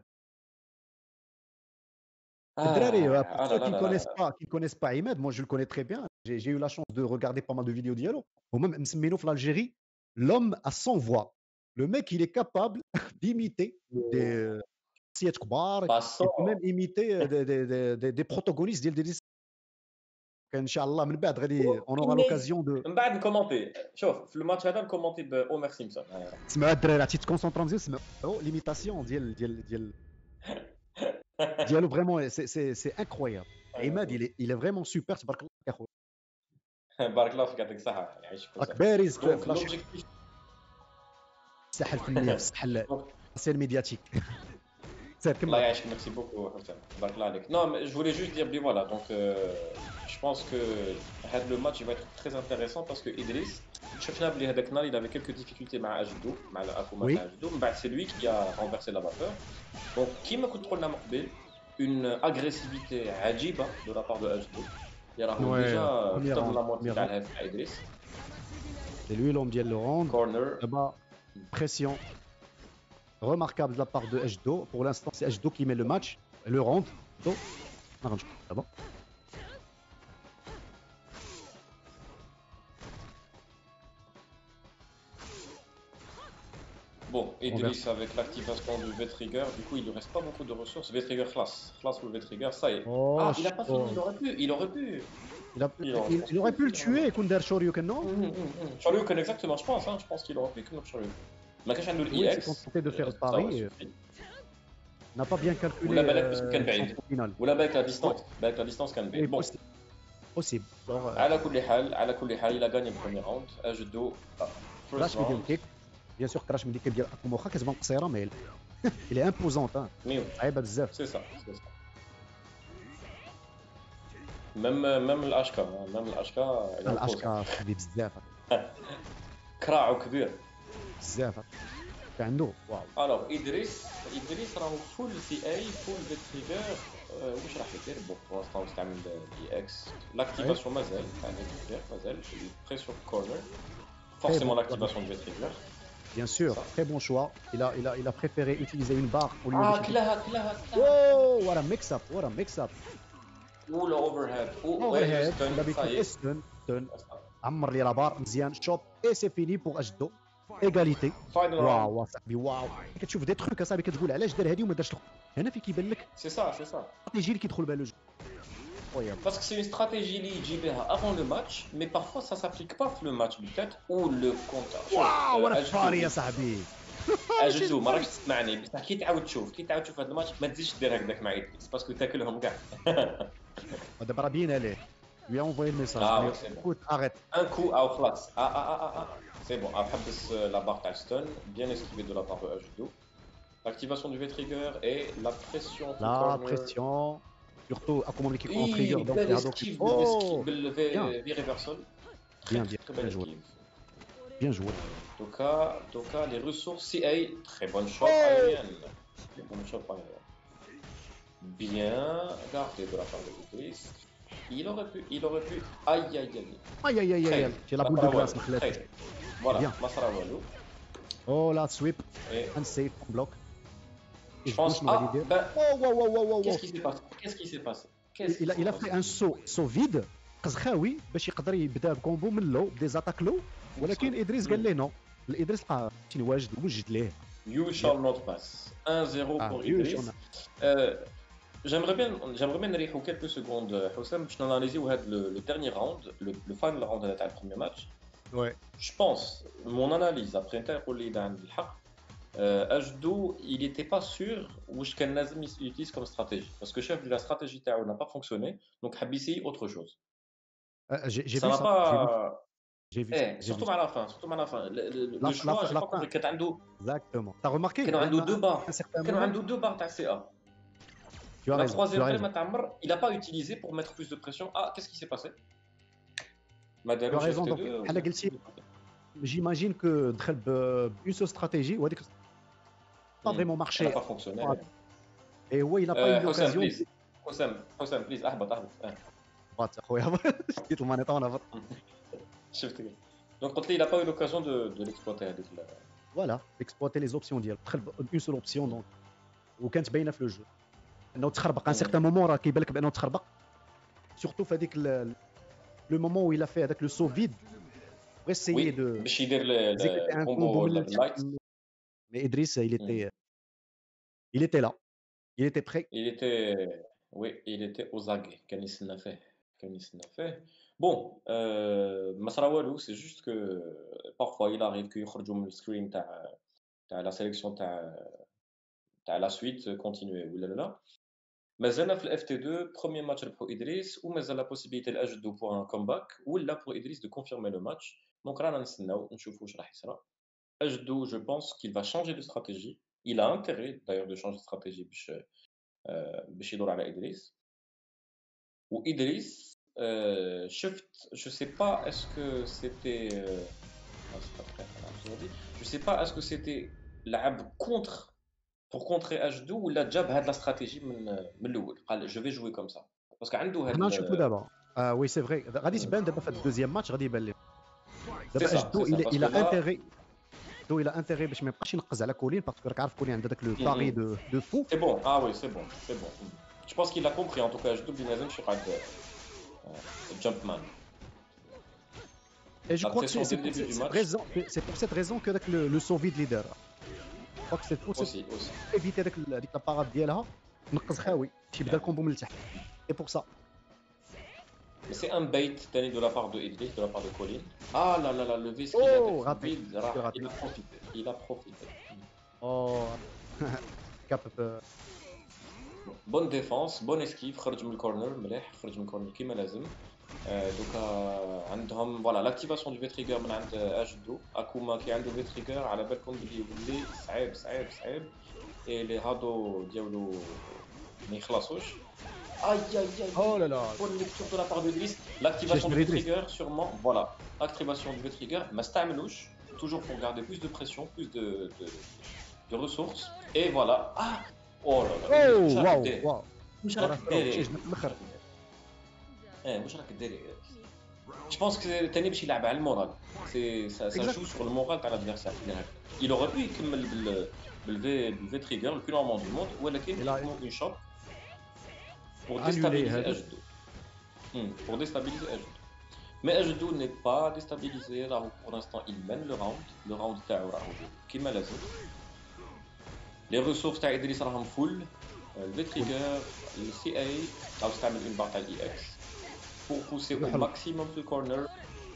آه الدراري آه pour لا ceux لا qui لا connaissent لا pas qui connaissent pas Ahmed moi je le connais très bien j'ai j'ai eu la chance de regarder pas mal de vidéos ديالو هما مسمينو في l'Algérie l'homme à cent voix le mec il est capable d'imiter des شخصيات كبار باسون il peut même imiter des des des des, des protagonistes ديال des ان شاء الله من بعد غادي on aura l'occasion de من بعد نكومونتي شوف في الماتش هذا نكومونتي باومر سيمسون تسمعوا الدراري عرفتي تكونسونطرا مزيان تسمعوا ليميتاسيون ديال ديال ديال ديالو فريمون سي سي سي انكرويابل عماد il est il est vraiment super تبارك الله يا خويا بارك الله فيك يعطيك الصحة يعيشك راك وسهلا بارز في دونك في لاش- لوبجيكتيف الساحه الفنيه في الساحه السير الميدياتيك سير الله كمل يعيشك ميرسي بوكو حسام بارك الله عليك non mais je voulais juste dire بلي voilà donc euh, je pense que هذا le match il va être très intéressant parce que Idriss شفنا بلي هذاك النهار il avait quelques difficultés مع اجدو مع الاكوما Oui. تاع اجدو من بعد c'est lui qui a renversé la vapeur donc كيما كنت قلنا من قبل une agressivité عجيبة de la part de اجدو اللي راهو Ouais, ديجا premier اكثر من round, لا موتي premier تاع round. الهدف تاع ادريس c'est lui l'homme ديال le round كورنر دابا pression remarquable de la part de H deux pour l'instant c'est H deux qui met le match le round do ما غنشوف دابا Bon, Idriss avec l'activation du V-Trigger, du coup il lui reste pas beaucoup de ressources. V-Trigger classe, classe pour le V-Trigger, ça y est. Oh, Ah, il a pas oh. fini, il aurait pu, il aurait pu. il, a, Il il, aurait- il aurait pu le tuer يكون دار shoryuken non Hum, hum, hum. Shoryuken exactement, je pense, hein, je pense qu'il aurait pu que Shoryuken. ما كانش عنده Oui, الإي c'est إكس. tenté de faire le ça pari, aurait euh, suffi. n'a pas bien calculé ولا بالك باسكو كان euh, بعيد. son final ولا بالك لا ديستانس، بالك لا ديستانس كان oui بعيد. Bon, possible possible alors euh, على كل حال، على كل حال, il a gagné le premier round. أجدو first كراش ميديوم round. كيك بيان سور كراش ميديوم كيك ديال اكوما واخا كتبان قصيره مي il est imposante hein. Mais oui, صعيبه بزاف c'est ça, c'est ça. Même même الأشكا, hein, même الأشكا, il a imposé. الاشكار خبي بزاف كراعو كبير. بزاف كان عنده واو الوغ ادريس ادريس راهو فول سي اي فول في تريجر واش راح يدير بون بور انستون يستعمل الاي اكس لاكتيفاسيون مازال تاع في تريجر مازال بريسيون كورنر فورسيمون لاكتيفاسيون دو تريجر bien sûr Ça. très bon choix il a il a il a préféré utiliser une barre au lieu اه de كلاها كلاها oh what a mix up what a mix up ولا اوفر هيد overhead il avait fait stun stun عمر لي لابار مزيان شوب اي سي فيني بوغ اجدو ايغاليتي فاينل واو راوند واو صاحبي واو كتشوف دي تروك اصاحبي كتقول علاش دار هادي وما دارش الأخرى. هنا فين كيبان لك سي سا سي سا الاستراتيجي اللي كيدخل بها لو جو incroyable Parce que c'est une stratégie اللي يجي بها avant le match, mais parfois ça s'applique pas في le match peut-être ou le compte. واو وانا فاري يا صاحبي اجدو ما راكش تسمعني بصح كي تعاود تشوف كي تعاود تشوف هذا الماتش ما تزيدش دير هكذاك مع ادريس باسكو تاكلهم كاع دابا راه باين عليه lui a envoyé le message Ah mais ouais, c'est bon. écoute arrête ان كو او خلاص اه اه اه اه سي بون حبس لا بار تاع ستون بيان اسكيفي دو لا بار دو اجدو l'activation du V-Trigger et la pression في la corner. pression surtout اكوما ملي كيكون اي تريجر دونك بال هذوك اسكيف oh بالفي في ريفرسال bien bien très bien belle joué esquive. bien joué Toka, Toka, les ressources C A, très bonne shot Oh aérienne. Très bonne shot aérienne. Bien gardé de la part de Idriss. Il aurait pu, il aurait pu. Aïe aïe aïe. aïe aïe aïe aïe j'ai la boule de glace ما Très. خلاتش Voilà, Bien. Masra Walou. oh la sweep Et unsafe block je pense. شنو غادي Ah, يدير ben, oh wow wow wow wow qu'est-ce qui s'est passé Qu'est-ce qui s'est passé Qu'est-ce il a qui il a s'est fait passé un saut saut vide قزخاوي باش يقدر يبدا بكومبو من لو بدي زاتاك لو ولكن ادريس قال ليه نو الادريس لقى شي واجد وجد ليه You shall not pass. un zéro Ah, pour you Idriss. shall not. Euh, J'aimerais bien, j'aimerais bien نريحو quelques secondes, Houssam, باش ناناليزيو هاد le, le dernier round, le, le final round تاع le premier match. ouais Je pense, mon analyse après انت يقول لي عند الحق اجدو il était pas sûr واش كان لازم يوتيليز comme stratégie parce que chef de la stratégie تاعو n'a pas fonctionné donc حب يسيي autre chose Euh, J'ai j'ai Ça vu n'a ça, j'ai vu, pas. j'ai vu ça, Eh, j'ai vu surtout ça. à la fin, surtout à la fin. Le, le- La, le la, choix, j'ai la pas fin, compris. كان عنده exactement. T'as remarqué, كانوا ben, عنده à deux barres. un certain كانوا moment, عنده deux barres تاع سي A. tu as La raison, tu as troisième balle, raison, Matamr, il n'a pas utilisé pour mettre plus de pression. Ah, qu'est-ce qui s'est passé? tu as Madarouche raison. Donc, F T deux بحال ou... قلتي, j'imagine que دخل ب- une seule stratégie, وهذيك pas Hmm. vraiment Elle n'a marché. pas fonctionné. Et ouais, il n'a pas eu Euh, Hossam, l'occasion de please. Hossam, Hossam, please. اهبط اهبط. آه. battre. خويا. شديت المانيطه وانا هبط. شفتك. Donc, قلت لي, il n'a pas eu l'occasion de, de l'exploiter. هذيك ال- Voilà, exploiter les options ديالو. دخل ب- une seule option donc وكانت باينه في لو جو انه تخربق. ان Hmm. سيغتان مومون راه كيبان لك بانه تخربق. سورتو في هذيك لو مومون où il a fait هذاك لو سو فيد pour essayer Oui, de باش يدير ال- exécuter ال- un combo الكومبو من التحت. باللايت. Mais Idriss, il Hmm. était, il était là, il était prêt. Il était, oui, il était aux aguets. كان يستنى فيه. كان يستنى فيه. Bon, euh, ما صرا والو, c'est juste que parfois il arrive كيخرجوا من السكرين تاع تاع la sélection تاع تاع la suite continuer ولا لا. مازال في الاف تي اثنين premier match ربحوا ادريس ومازال la possibilité لاجدو pour un comeback ولا pour ادريس de confirmer le match. Donc رانا نستناو نشوفوا واش راح يصرى. Ajdo, je pense qu'il va changer de stratégie. Il a intérêt d'ailleurs de changer de stratégie باش آه، باش يدور على ادريس. وادريس آه، شفت, je sais pas est-ce que c'était euh, ah, c'est pas très grave, je dis. Je sais pas est-ce que c'était لعب contre pour contrer Ajdo ولا جاب هاد la stratégie من من الاول قال je vais jouer comme ça parce que عنده هاد حنا نشوفوا ال- دابا. آه وي سي فري, غادي تبان دابا في الدوزيام ماتش, غادي يبان لهم. c'est دابا ça, اجدو c'est ça الى parce que الى là انتيغي دو الى انتيغي باش ما يبقاش ينقز على كولين, باسكو راك عارف كولين عنده داك لو Mm, باري mm. دو دو فو. c'est bon, ah oui c'est bon, c'est bon. Je pense qu'il a compris en tout cas Ajdo بلي لازم شي قاعد Jumpman. Et je La crois que pression c'est dès c'est le pour début du cette cette match. raison, c'est pour cette raison que داك le, le saut vide leader. Je crois que c'est pour Aussi, aussi. éviter داك ال- هذيك لابارات ديالها نقز خاوي باش يبدا الكومبو من التحت. Et pour ça. Mais c'est un bait Danny, de la part de Idris, de la part de Colin. Ah là là là, le vis qu'il Oh, avait raté. vide, Quel raté. il a profité. Il a profité. Oh. Cap. euh, Bonne défense, bonne esquive, خرج من الكورنر مليح, خرج من الكورنر كيما لازم. آه، دوكا عندهم فوالا لاكتيفاسيون دو فيتريغر من عند اجدو. اكوما كي عنده فيتريغر على بالكم بلي يولي صعيب صعيب صعيب. اي لي هادو ديالو ما يخلصوش. Aïe aïe aïe. Oh là là. Bonne lecture de la part de Idriss. L'activation J'ai- du j'ai Idriss. V-Trigger, sûrement. Voilà. Activation du V-Trigger. ما استعملوش. Toujours pour garder plus de pression, plus de, de, de ressources. Et voilà. Ah. Oh là là. Oh واش راك واو دير؟ واو. واش راه راك في دير؟ شي جنب الاخر. ايه واش راك دير؟ Je pense que تاني باش يلعب على المورال. C'est ça, ça Exact. joue sur le moral تاع l'adversaire. Il aurait pu يكمل بال بالفي بالفي تريجر le plus normand du monde ولكن Il a- يكون une shot pour Annuler déstabiliser هذا. Ajdo. Hmm, pour déstabiliser Ajdo. Mais Ajdo n'est pas déstabilisé, là où pour l'instant il mène le round. Le round تاعو راهو كيما لازم. Les ressources تاع إدريس راهم full. Le V-Trigger, le C A راهو استعمل une barre تاع ال E X pour pousser au يحل. maximum في الكورنر.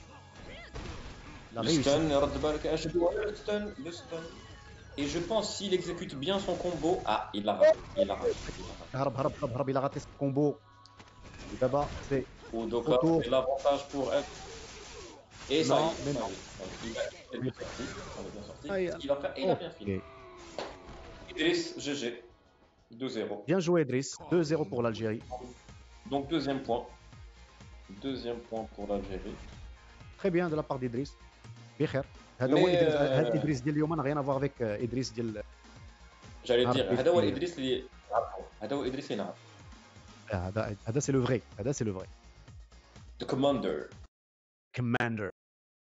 La Le réussite. stun, رد بالك Ajdo, le stun, le stun. Et je pense s'il exécute bien son combo, ah il l'a raté, il l'a raté. il l'a raté. هرب هرب هرب هرب. Il a raté ce combo. دابا سي Ou Doka, Retour. c'est l'avantage pour elle. Et ça Non, y est, mais ça non. y est. Il a, il a bien sorti, ça a bien sorti. Ah, il a- Il a, fait- il a bien fini. Ok. Idriss, G G, deux zéro. Bien joué Idriss. deux zéro pour l'Algérie. Donc deuxième point. Deuxième point pour l'Algérie. Très bien de la part d'Idriss. بخير. هذا Mais, هو إدريس. euh, هذا إدريس ديال اليوم rien à voir avec euh, إدريس ديال J'allais عربي dire, هذا هو في- إدريس اللي نعرفه. هذا هو إدريس اللي نعرفه. هذا هذا سي لو فري. هذا سي لو فري. The commander. Commander.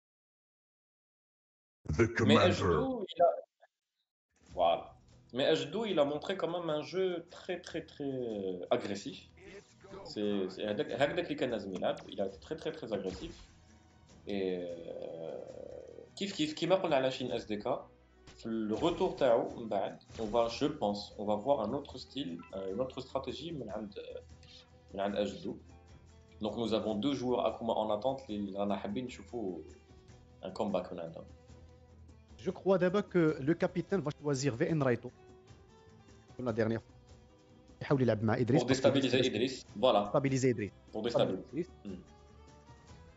The Mais commander. Ajdo, il a... Voilà. Mais Ajdo, il a montré quand même un jeu très très très euh, agressif. C'est c'est- هذاك هكذاك اللي كان لازم يلعب. Il a été très très très agressif. Et euh, كيف كيف كيما قلنا على شين اس دي كا في الريتور تاعو من بعد on va je pense on va voir un autre style euh, une autre stratégie من عند من عند اجدو. Donc nous avons deux joueurs Akuma en attente اللي رانا حابين نشوفوا un comeback من عندهم. Je crois d'abord que le capitaine va choisir V N Raito. Comme la dernière fois. يحاول يلعب مع إدريس. Pour déstabiliser Idriss, voilà, Stabiliser إدريس. pour déstabiliser. إدريس. Mm.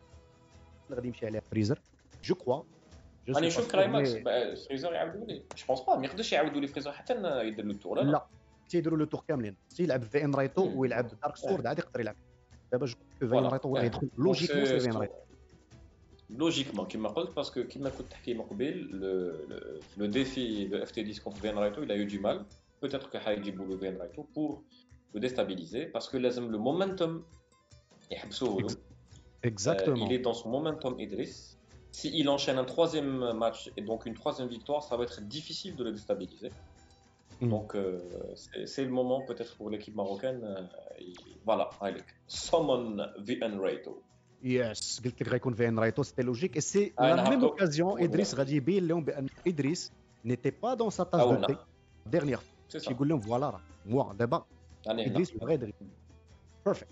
غادي يمشي عليها فريزر جو كوا جو راني سي نشوف كلايماكس فريزر يعاودوا لي جو بونس با ما يقدرش يعاودوا لي فريزر حتى يدير له التور لا لا تيديروا لو تور كاملين سي يلعب في ان رايتو مم. ويلعب دارك سورد عاد يقدر يلعب دابا جو في ان فوالا رايتو هو اللي غيدخل دونك لوجيكمون سي سي في ان رايتو لوجيكمون كيما قلت باسكو كيما كنت تحكي من قبيل لو ديفي دو اف تي ديس كونتر فين رايتو il a eu du mal peut-être que حيجيبوا له فين رايتو pour le déstabiliser parce que لازم le momentum يحبسوه له. Euh, il اكزاكتومون est dans son momentum Idriss. S'il enchaîne un troisième match et donc une troisième victoire, ça va être difficile de le déstabiliser. Mm. Donc euh, c'est, c'est le moment peut-être pour l'équipe marocaine. euh, et voilà, allez, summon V N Raito. يس قلت لك غيكون في ان رايتو سيتي لوجيك اي سي آه، لا أنا ميم هبطو. اوكازيون ادريس غادي يبين لهم بان ادريس نيتي با دون سا تاس أو دو لا. تي ديرنيير C'est ça. يقول لهم فوالا راه موا دابا Allez, là. ادريس بغا يدري بيرفكت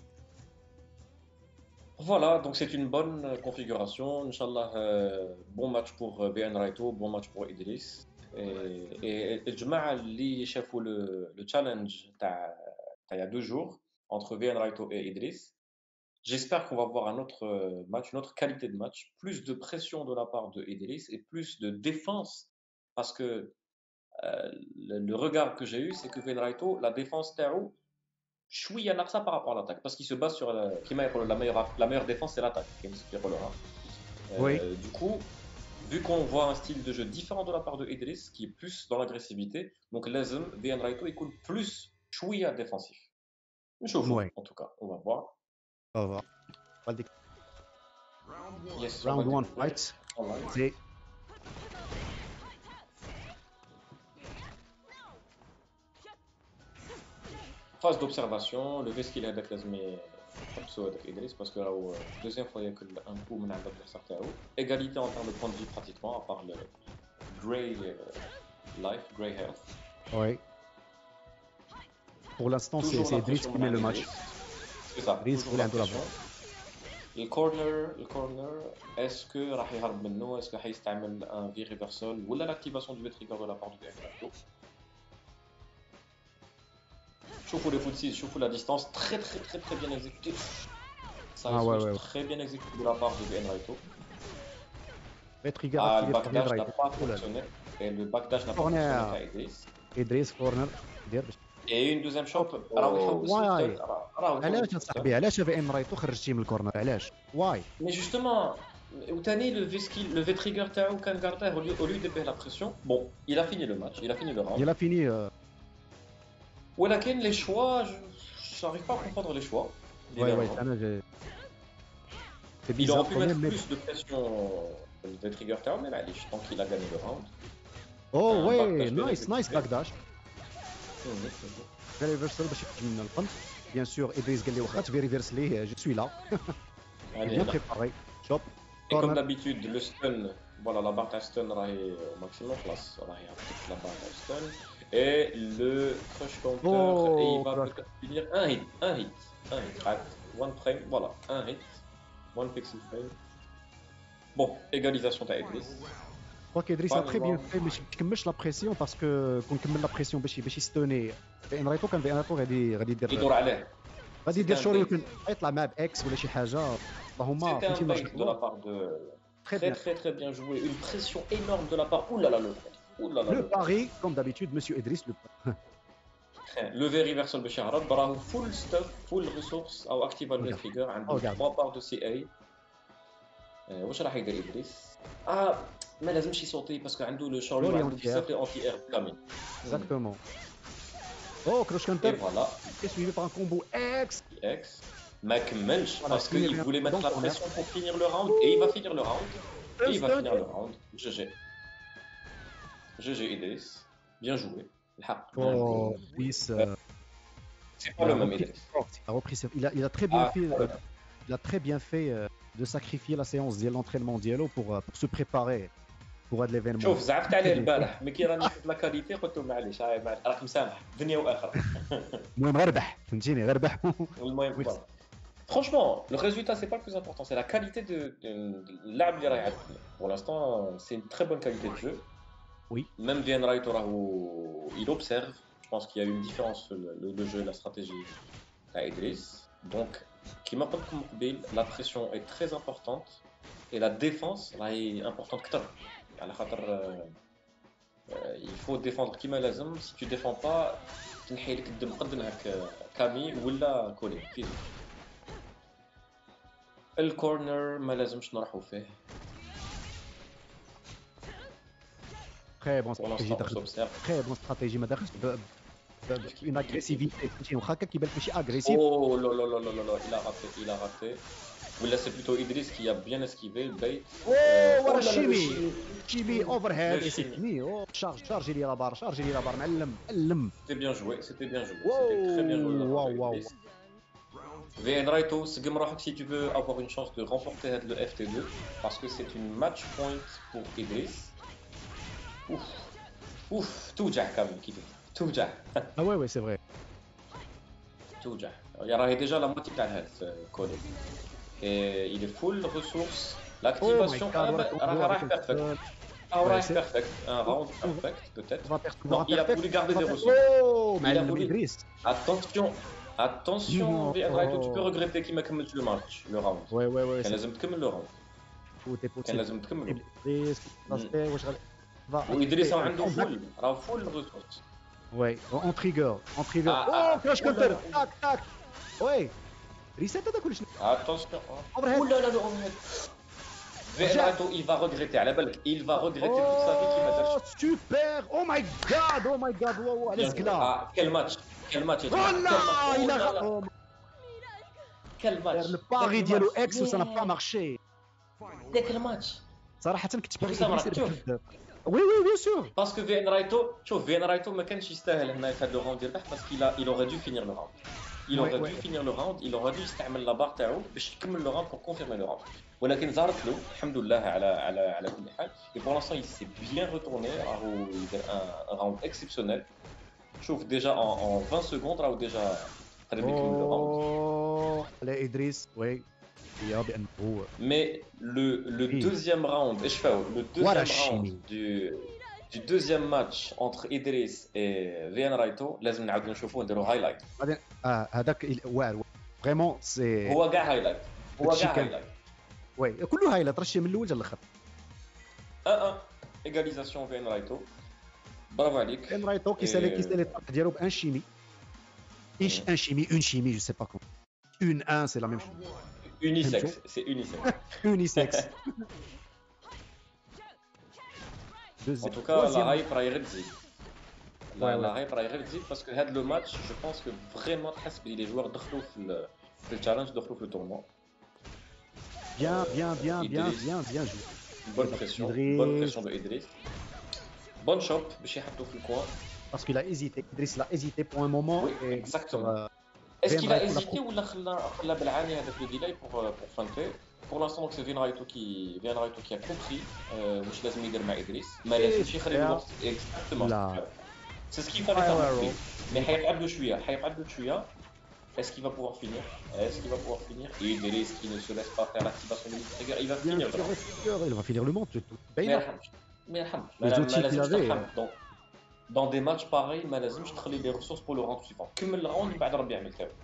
Voilà, donc c'est une bonne euh, configuration. Inch'Allah, euh, bon match pour euh, V N Raito, bon match pour Idriss. Et, et, et الجماعة اللي شافوا le, le challenge تاع تاع il y a deux jours entre V N Raito et Idriss, j'espère qu'on va voir un autre euh, match, une autre qualité de match, plus de pression de la part de Idriss et plus de défense. Parce que euh, le, le regard que j'ai eu, c'est que V N Raito, la défense تاعو شويه ناقصه par rapport à l'attaque parce qu'il se base sur la, كيما يقولوا la meilleure la meilleure défense c'est l'attaque كيما يقولوها. Oui. Euh, du coup vu qu'on voit un style de jeu différent de la part de Idriss qui est plus dans l'agressivité donc لازم V N Raito يكون plus شويه défensif نشوفوا Oui. en tout cas on va voir. فوالا غادي Yes, on va راوند واحد découvrir. فايت Online. سي Phase d'observation le risque il هذاك لازم يحبسوا هذاك إدريس parce que راهو deuxième fois ياكل un coup من عند l'adversaire تاعو égalité en termes de points de vie pratiquement à part le grey euh, life grey health. وي بور لانستون سي Toujours سي la ادريس pression كي مين لو من ماتش Idriss. C'est ça, Idriss toujours اللي la عنده لا pression. Le corner, le corner, est-ce que راح يهرب منه؟ est-ce que حيستعمل un V reversal ولا l'activation du V-trigger de la part du V N Raito. شوفوا les footsies, شوفوا la distance très très très très bien exécutée. Ça Ah ouais, switch ouais, ouais. très bien exécuté de la part du V N Raito. غير تريغر Ah, le اكتيفيت backdash n'a رايتو pas fonctionné. Et le backdash n'a pas Corner. fonctionné qu'à Idriss. ادريس كورنر دير باش Et une deuxième shot, راهو يحوس واي. الثالث، راه- راهو يحوس علاش الثالث. اصاحبي علاش في ام رايتو خرجتيه من الكورنر علاش واي Mais justement, وثاني le V-skill, le V-trigger تاعو كان قارده au lieu au lieu de payer la pression. Bon, il a fini le match, il a fini le round. يلا فيني ولكن les choix, je n'arrive pas à comprendre les choix. واي واي évidemment. انا جي سي Il aurait بيزار pu كوميم mettre مي plus de pression sur le V-trigger تاعو mais معليش tant qu'il a gagné le round. او un وي backdash bien نايس نايس exécuté. باك داش فيري ريفرسال باش يخرج من القنت بيان سور ادريس قال لي واخا تفي ريفرس ليه جو سوي لا Allez, بيان là. بريباري شوب Et comme كورنر d'habitude, le stun, voilà, la barre de stun راهي au maximum, classe, راهي applique la barre de stun. Et le crush counter, Oh, et il va crush. peut-être finir un hit, un hit, un hit, right, one frame, voilà, un hit, one pixel frame. Bon, égalisation تاع Idriss. دونك ادريس Final تري بيان round. في باش تكملش لا بريسيون باسكو كون كمل لا بريسيون باش باش يستوني في ان رايتو كان في ان رايتو غادي غادي يدير يدور عليه. غادي يدير C'était un شوري bait. يمكن يطلع مع باكس ولا شي حاجه اللهم C'était un فهمتي ما bait de la part de... Très Très bien. très très bien joué, une pression énorme de la part... Ouh là là, le Ouh là là, Le le pari, comme d'habitude, monsieur Idriss, le Le V reversal باش يهرب راهو full stuff, full resource او active le Regarde. trigger عنده Regarde. trois barres de C A. آه، واش راح يدير إدريس؟ اه ما لازمش يصوتي باسكو عنده لو شارلي Shorty وعنده anti-air. بزاف لي انتي اير كامل. exactement. Oh, Crush Et Counter voilà, est suivi par un combo X. X. ما كملش Voilà, parce finir qu'il bien voulait mettre dans la son pression pour finir le round et il va finir le round. Et il va Instant. finir le round. G G. G G Idriss. Bien joué. الحق bien Oh, joué. Idriss, euh, C'est il pas a le même repris- Idriss. il a repris ses- il a, il a très bien Ah, fait, ouais. euh, il a très bien fait euh, de sacrifier la séance de l'entraînement diallo pour, euh, pour se préparer pour هذا l'événement. شوف زعفت عليه البارح مي كي راني شفت لا كاليتي قلت له معليش هاي معليش راك مسامح دنيا واخره. المهم غير ربح فهمتيني غير ربح. المهم Oui. voilà. Franchement, le résultat c'est pas le plus important, c'est la qualité de, de, de l'arme اللي راهي يعطينا. Pour l'instant, c'est une très bonne qualité de jeu. Oui. Même V N Raito راهو il observe. Je pense qu'il y a eu une différence sur le, le, le jeu, la stratégie à Idriss. Donc, كيما قلت لكم قبيل, la pression est très importante. et la défense est importante كتر على خاطر il faut défendre كيما لازم. si tu défends pas تنحي لك الدم قد هكا كامي ولا كولين كيف. الكورنر ما لازمش نروحوا فيه. تري بون pour استراتيجي l'instant on دخل s'observe. تري بون استراتيجي ما دخلش اون اغريسيفيتي فهمتي واخا هكا كيبان ماشي اغريسيف. Oh là là là là là là, il a raté, il a raté. Ou là c'est plutôt Idriss qui a bien esquivé le bait. اوه ورا oh là là, le الشيمي chimie. شيمي اوفر هيد Le يسكني اوه شارج شارجي لي لابار شارجي لي لابار معلم معلم. C'était bien joué, c'était bien joué, c'était très bien joué de la part de Wow, wow, Idriss. V N Raito, سقم روحك si tu veux avoir une chance de remporter le F T deux parce que c'est une match point pour Idriss. Ouf, ouf, توجع كامل كي توجع. اه وي وي سي فري. توجع. يا راهي déjà la moitié تاع الهيلث كولين. Et il est full ressources. L'activation راح راح perfect. Ah ouais, perfect. Un round perfect peut-être. Non, il a voulu garder des ressources. اوه Il a معلم voulu. ادريس. Attention, attention, Non. V N Raito, tu peux regretter qu'il m'a كملتش le match, le round. وي وي وي كان لازم تكمل le round. بوتي كان بوتي لازم تكملو. ادريس راسبي واش غادي وإدريس عنده فول، راه فول ressources. وي اون تريجر اون تريجر Ah, اوه ah, كراش oh là كونتر là. تاك تاك وي ريسيت هذا كلشي Attention. overhead. Oh là là, le overhead. V N Raito, il va regretter, على بالك, il va regretter toute sa vie qu'il m'a اوه dit. سوبر او ماي جاد او ماي جاد واو على زكلا. Ah, quel match, quel match. والله Quel الا match. غا Quel match. le pari ديالو اكس وسا با مارشي Quel match. صراحه كنت باغي Ça ادريس marche, يربح بزاف. وي وي بيان سور. Parce que V N Raito, شوف V N Raito ما كانش يستاهل هنا في هذا الراوند يربح parce qu'il a il aurait dû finir le round. Il Ouais, aurait ouais. dû finir le round, il aurait dû يستعمل لا بار تاعو باش يكمل le round pour confirmer le round. ولكن زارت له الحمد لله على على على كل حال. Et pour l'instant il s'est bien retourné, راهو يدير un round exceptionnel. شوف déjà en en vingt secondes راهو déjà قريب يكمل le round. اوه على ادريس وي هي بانه هو Mais le, le Oui. deuxième round, ايش فاو le Voilà, deuxième round chimie. du, du deuxième match entre Idriss et V N Raito لازم نعاودو نشوفوه نديرو هايلايت. بعدين اه هذاك ال- واعر فريمون سي هو كاع هايلايت، هو هادشي كاع كان- هايلايت. وي كله هايلايت راه شي من الاول حتى الاخر. واحد واحد égalisation V N Raito. برافو عليك. كان رايتو كيسالي كيسالي الطاق ديالو بان شيمي ايش ان شيمي اون شيمي جو سي با كوم اون ان سي لا ميم شوز Unisex, c'est unisex. اونيسكس. En tout cas, la hype راهي غير تزيد. La, Ouais, la ouais. hype راهي غير تزيد parce que هاد لو ماتش جو بونس كو فريمون تحس بلي لي جوار دخلوا في ال- في التشالنج دخلوا في التورنوا. بيان بيان بيان بيان Idriss. بيان بيان جو. Bonne pression, Idriss. bonne pression de Idriss. Bonne shot, باش يحطوا في الكوان. Parce qu'il a hésité. Idriss l'a hésité pour un moment. Oui, et exactement. euh, Est-ce qu'il a Raito l'a hésité ou l'a خلا خلا بالعاني هذاك le delay pour euh, pour feinter. Pour l'instant donc c'est V N Raito qui V N Raito qui a compris euh, واش لازم يدير مع إدريس. ما لازمش يخلي Yeah. الوقت exactement. لا. C'est ce qu'il fallait Ouais, faire. ouais, montrer. ouais. Mais حيقعد له شوية, حيقعد له شوية. Est-ce qu'il va pouvoir finir? Est-ce qu'il va pouvoir finir? Et Idriss qui ne se laisse pas faire l'activation de trigger, il va Bien finir. sûr, sûr, il va finir le monde. tout- tout. ما باينة. يرحمش ما يرحمش Les ما outils qu'il لازمش avait, ترحم. Donc dans des matchs pareils ما لازمش تخلي les ressources pour le round suivant. كمل le round بعد ربي يعمل كامل.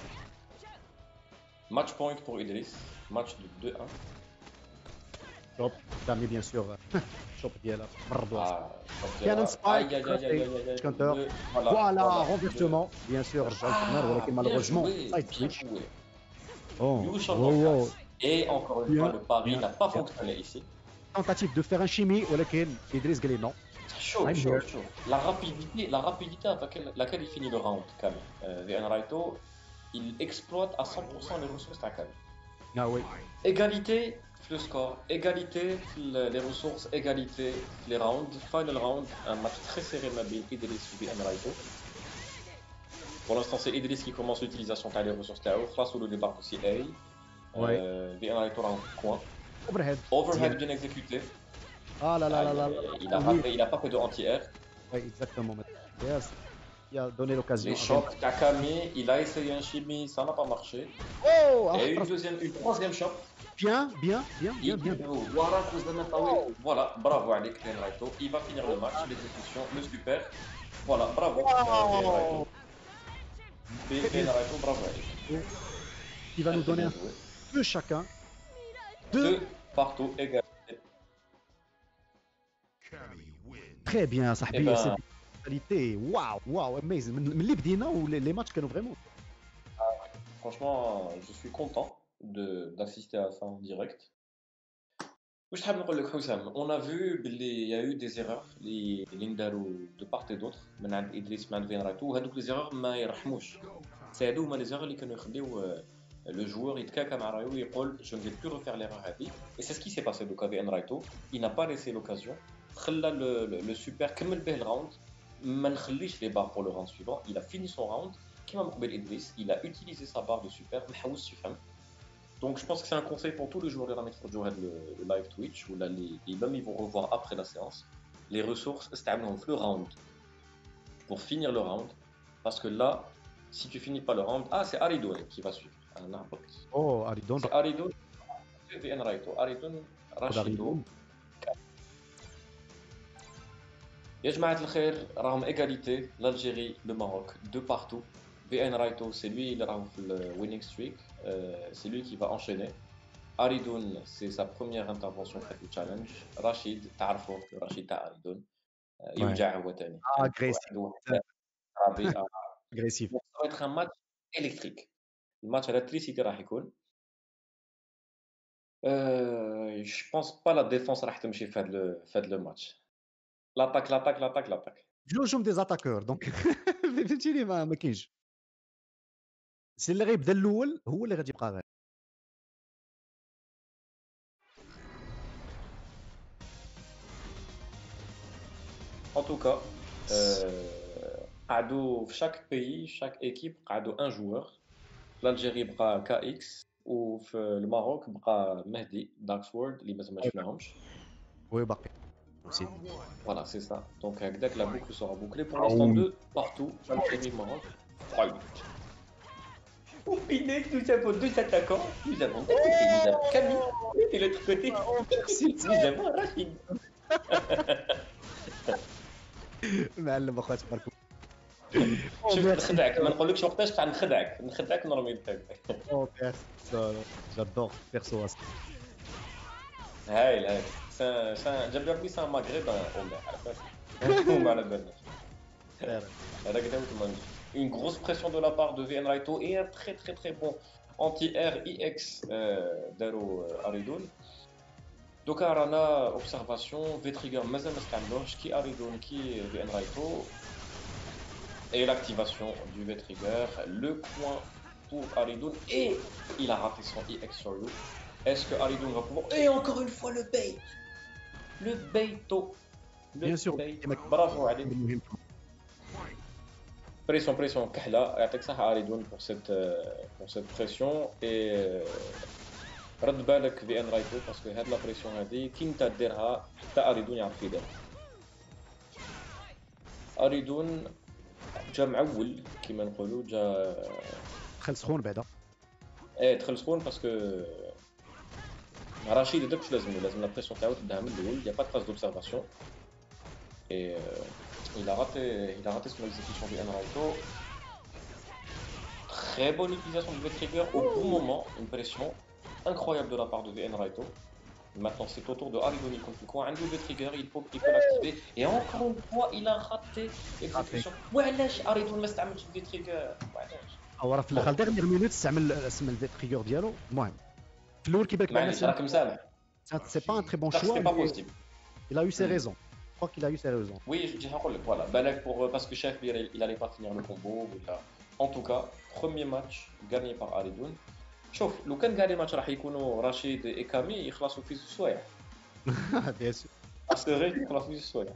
Match point pour Idriss. Match de deux un. Chop, Dami bien sûr. Chop ديالها برضو. Ah, Cannon aïe, spike, aïe, aïe, aïe, aïe, aïe, aïe. counter. Le- Voilà, renversement. Bien sûr, رجع الكورنر Ah, ولكن bien malheureusement joué, side bien switch. joué. Oh, You shot wow, on wow. pass. Et encore une Bien, fois, le pari bien, n'a pas bien. fonctionné ici. Tentative de faire un chimie ولكن إدريس قال لي non. Chaud, I'm chaud, here. chaud. La rapidité, la rapidité avec laquelle, laquelle il finit le round, Kami. Euh, V N Raito, il exploite à cent pour cent les ressources de Kami. Ah oui. Égalité, le score, égalité, le- les ressources, égalité, les rounds. Final round, un match très serré Mabil, Idriss et V N Raito. Pour l'instant, c'est Idriss qui commence l'utilisation des ressources là face au débarque aussi A. Ouais. Euh, V N Raito dans le coin. Overhead. Overhead bien exécuté. Ah là là là là. Il a raté, il a pas fait de anti-air. Oui, exactement. Yes. Il a donné l'occasion. Les shots, Kakami, il a essayé un chimie, ça n'a pas marché. Oh, Il y a eu une deuxième, une troisième shot. bien, bien, bien, bien, bien. Voilà, voilà, bravo Alik V N Raito. Il va finir le match, l'exécution, le super. Voilà, bravo. Wow. V N Raito. V N Raito, bravo Alik. Il va nous donner un Bien joué. peu chacun. Deux, Deux. partout égal. Très bien, Eh صاحبي. ben, cette qualité, waouh, waouh, amazing. من من اللي بدينا ولي ماتش كانوا فريمون. franchement, je suis content de d'assister à ça en direct. واش حاب نقول لك حسام on a vu باللي y a eu des erreurs اللي اللي نداروا de part et d'autre من عند ادريس من عند فين رايتو وهذوك لي زيرور ما يرحموش سي هادو هما لي زيرور اللي كانوا يخليو لو جوور يتكاكا مع رايو ويقول je ne vais plus refaire l'erreur هذه et c'est ce qui s'est passé دوكا في ان رايتو il n'a pas laissé l'occasion خلى لو سوبر كمل به الراوند ما نخليش لي بار pour le round suivant il a fini son round كيما مقبل ادريس il a utilisé sa barre de super ما حوسش يفهم. Donc je pense que c'est un conseil pour tous les joueurs de la métro le, le live Twitch ou là, les, les même ils vont revoir après la séance les ressources c'est le round pour finir le round parce que là si tu finis pas le round ah c'est Aridon qui va suivre un arbre Oh, Aridon. c'est Aridon V N Raito Aridon Rashido يا جماعة الخير راهم égalité l'Algérie le Maroc de partout V N Raito c'est lui il راهو في le winning streak euh, c'est lui qui va enchaîner. Aridoun, c'est sa première intervention في le challenge. Rachid, تعرفوا Rachid تاع Aridoun. يوجع هو تاني. Agressif. Agressif. Ça va être un match électrique. Le match à l'électricité راح يكون. Euh, je pense pas la défense راح تمشي في هذا في هذا le match. L'attaque, l'attaque, l'attaque, l'attaque. جوجهم دي زاتاكور دونك فهمتيني ما ما كاينش. سي اللي غيبدا الاول هو اللي غادي يبقى غير. En tout cas, قعدوا في chaque pays, chaque équipe قعدوا un joueur. L'Algérie بقى K X وفي الماروك بقى مهدي Darksword اللي مازال ما شفناهمش. وي باقي. Voilà, c'est ça. Donc هكذاك la boucle sera bouclée pour l'instant de partout. Algérie, Maroc. Fight. Pour finir, nous avons deux attaquants. Nous avons d'un côté, nous avons Camille, et de l'autre côté, nous avons Rachid. معلم اخوات تبارك شوف نخدعك ما نقولكش وقتاش تاع نخدعك نخدعك نرمي التاك. الله. جادور بيرسو. هايل هايل. سان سان جابر سان مغربان ولا عرفت هما على بالنا. هذا كده كمان. Une grosse pression de la part de V N Raito et un très très très bon anti-air I X d'Aro Aridoun. Donc رانا observation V-Trigger مازال ما استعملوش كي Aridoun كي V N Raito et l'activation du V-Trigger, le coin pour Aridoun et il a raté son I X sur lui. Est-ce que Aridoun va pouvoir et encore une fois le bait, le baito, le Bien sûr. bait. Bravo Ali. Pression, pression, Kahla, يعطيك الصحة Aridoun pour cette pour cette pression et رد بالك في ان رايتو باسكو هاد لا بريسيون هادي كي نتا ديرها حتى Aridoun يعرف يدير. Aridoun جا معول كيما نقولوا جا دخل سخون بعدا. ايه دخل سخون باسكو رشيد هذاك واش لازم لازم لا بريسيون تاعو تبدا من الاول. يا با تراس دوبسيرفاسيون اي il a raté il a raté son exécution de Naruto. Très bonne utilisation du V-Trigger au bon moment, une pression incroyable de la part de V N Raito. Maintenant c'est au tour de Aridoun contre le coin. Un double V-Trigger, il peut, il peut l'activer. Et encore une fois, il a raté l'exécution. وعلاش Aridoun ما استعملش V-Trigger وعلاش؟ هو راه في الاخر ديغنيغ مينوت استعمل اسم الفي تريغور ديالو. المهم في الاول كيبان لك معليش راك مسامح. سي با ان تري بون Ça, شوا. c'est pas possible. Il a eu ses raisons. Je crois qu'il a eu ses raisons. Oui, je dis نقول لك voilà. Balak pour parce que chef il, il allait pas finir le combo ولا. En tout cas, premier match gagné par Aridoun. شوف لو كان كاع لي ماتش راح يكونوا رشيد اي كامي يخلصوا في زوج سوايع. Bien sûr. باسكو غير يخلصوا في زوج سوايع.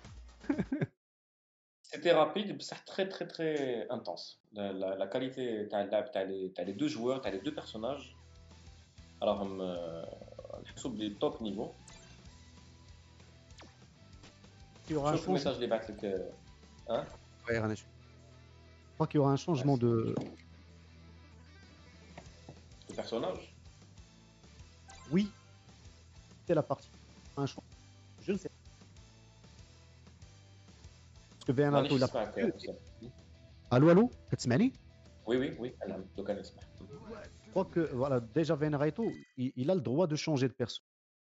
C'était rapide, بصح très très très intense. La, la, la qualité تاع اللعب تاع les تاع les deux joueurs, تاع les deux personnages. راهم نحسوا بلي توب نيفو. Il y aura un شوف الميساج changement. اللي بعث لك ها Ouais, rien à suivre. Je crois qu'il y aura un changement de. de personnage. Oui. C'est la partie. Un changement. Je ne sais pas. Parce que V N مانيش Raito il a. نسمعك. Allô, allô, كتسمعني؟ Oui oui oui, نعم لو كان نسمع. Je crois que voilà, déjà V N Raito, il, il a le droit de changer de perso.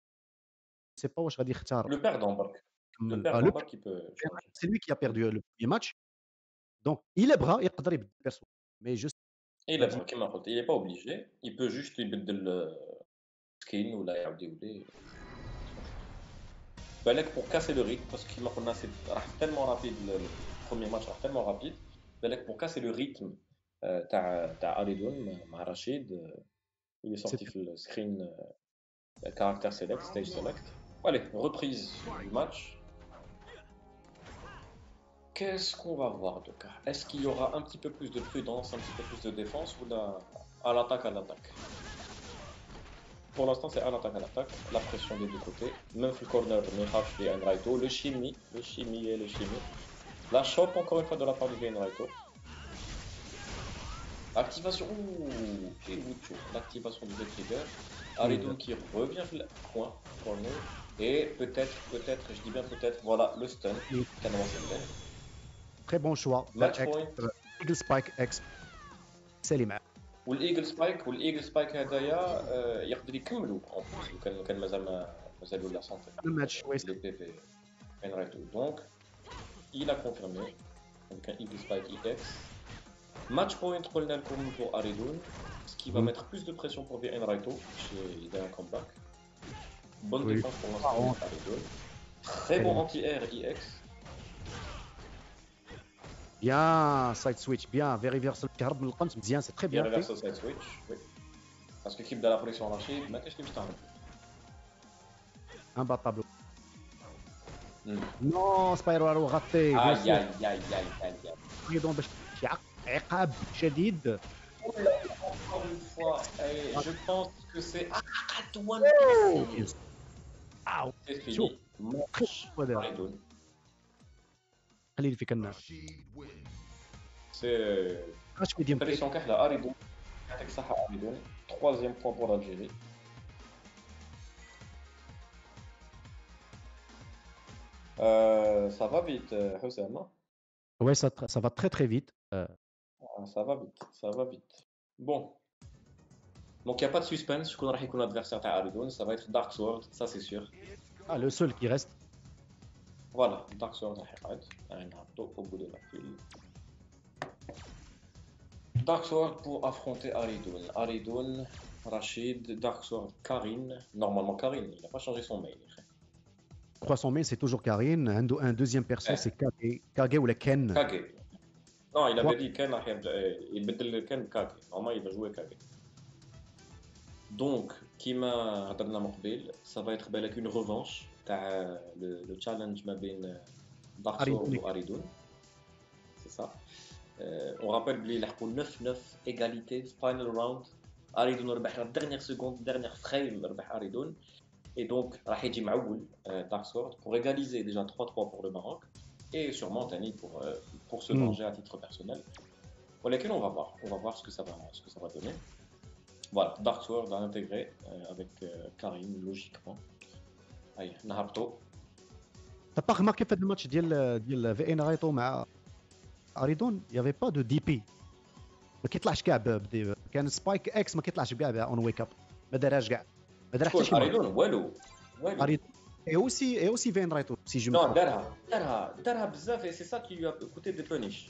سي با واش غادي يختار Le perdant, برك. Le يكمل. آه perdant لو برك qui peut changer. سي lui qui a perdu le premier match donc il بغا يقدر يبدل perso mais juste إلا غادي بغا كيما قلت il est pas obligé, il peut juste يبدل skin ولا يعاود يولي. بالك pour casser le rythme parce que كيما قلنا سي راح tellement rapide le le premier match راح tellement rapide بالك pour casser le rythme آه، تاع تاع أريدون مع رشيد آه، il est sorti c'était في السكرين caractère select stage select. Allez, reprise du match. Qu'est-ce qu'on va voir de cas? Est-ce qu'il y aura un petit peu plus de prudence, un petit peu plus de défense ou là, à l'attaque, à l'attaque? Pour l'instant, c'est à l'attaque, à l'attaque. La pression des deux côtés. Même le corner de Mikhaf et Enraito. Le chimie, le chimie et le chimie. La chope encore une fois de la part de Enraito. Activation. Ouh, et Wuchu. L'activation du trigger. Aridun qui revient le coin, corner. Et peut-être, peut-être, je dis bien peut-être, voilà le stun. Oui. Tellement c'est fait. très bon choix Match X- point. Eagle Spike X سالي معاه والايجل سبايك والايجل سبايك هذايا آه، يقدر يكملوا اون بليس لو كان كان مازال ما مازالوا لا سونتي le match ouais, لي بي في Enraito. Donc il a confirmé avec un eagle spike E X. Match point قلنا لكم pour Aridun, ce qui va Mm. mettre plus de pression pour Enraito chez il a un comeback. Bonne Oui. défense pour l'instant Ah, pour Aridun. Très bon anti-air E X. bien side switch bien very versatile كهرب من القنت مزيان c'est très Il bien fait reverse side switch. Oui. Parce que كي بدا لا بريسيون رشيد ما كاينش اللي مستعمل. imbattable Mm. نو سبايرو غطي Aïe aïe aïe aïe aïe aïe. ايضا باش يعق- عقاب شديد Encore une fois, et je pense que c'est Arcade One Piece. واو C'est شوف fini. Match هذا Aridun. خليني فيك النار C'est اش ميديوم pression كحلة Aridun. يعطيك الصحة Aridun. Troisième point pour l'Algérie. Euh, ça va vite, euh, Houssam, hein. ouais ça ça va très très vite euh, Ah, ça va vite, ça va vite. Bon. Donc il n'y a pas de suspense. Je connais qu'on adversaire à Aridun. Ça va être Dark Sword, ça c'est sûr. ah, le seul qui reste Voilà, Dark Sword arrête. Au bout de la file. Dark Sword pour affronter Aridun. Aridun, Rachid, Dark Sword, Karine. Normalement Karine, il n'a pas changé son mail. trois cents mai c'est toujours Karine un, un deuxième perso Eh. c'est Kage Kage ou la Ken Kage. Non, il avait Quoi dit Ken, il بدل Ken Kage. Normalement, il va jouer Kage. Donc, كيما هضرنا من قبل, ça va être بالك une revanche تاع le, le challenge ما بين Dark Sword Aridun. و Aridun. C'est ça. Euh, on rappelle بلي لحقوا neuf neuf égalité final round. Aridun ربح la dernière seconde, dernière frame ربح Aridun. Et donc راح يجي معول euh, Dark Sword pour égaliser déjà trois trois pour le Maroc et sûrement Tani pour euh, pour se Mm. venger à titre personnel. Voilà, on va voir, on va voir ce que ça va ce que ça va donner. Voilà, Dark Sword va intégrer euh, avec euh, Karim logiquement. Allez, Nahabto. t'as pas remarqué في هذا الماتش ديال ديال في ان رايتو مع اريدون il y avait pas de دي بي ما كيطلعش كاع ب- بدي- كان سبايك اكس ما كيطلعش كاع اون ويك اب ما دارهاش كاع ما دار حتى شي شكون مره أريدون والو والو. اريدون اي اوسي اي اوسي فين رايتو سي جو Non, دارها دارها دارها بزاف et c'est ça qui lui a coûté des punish.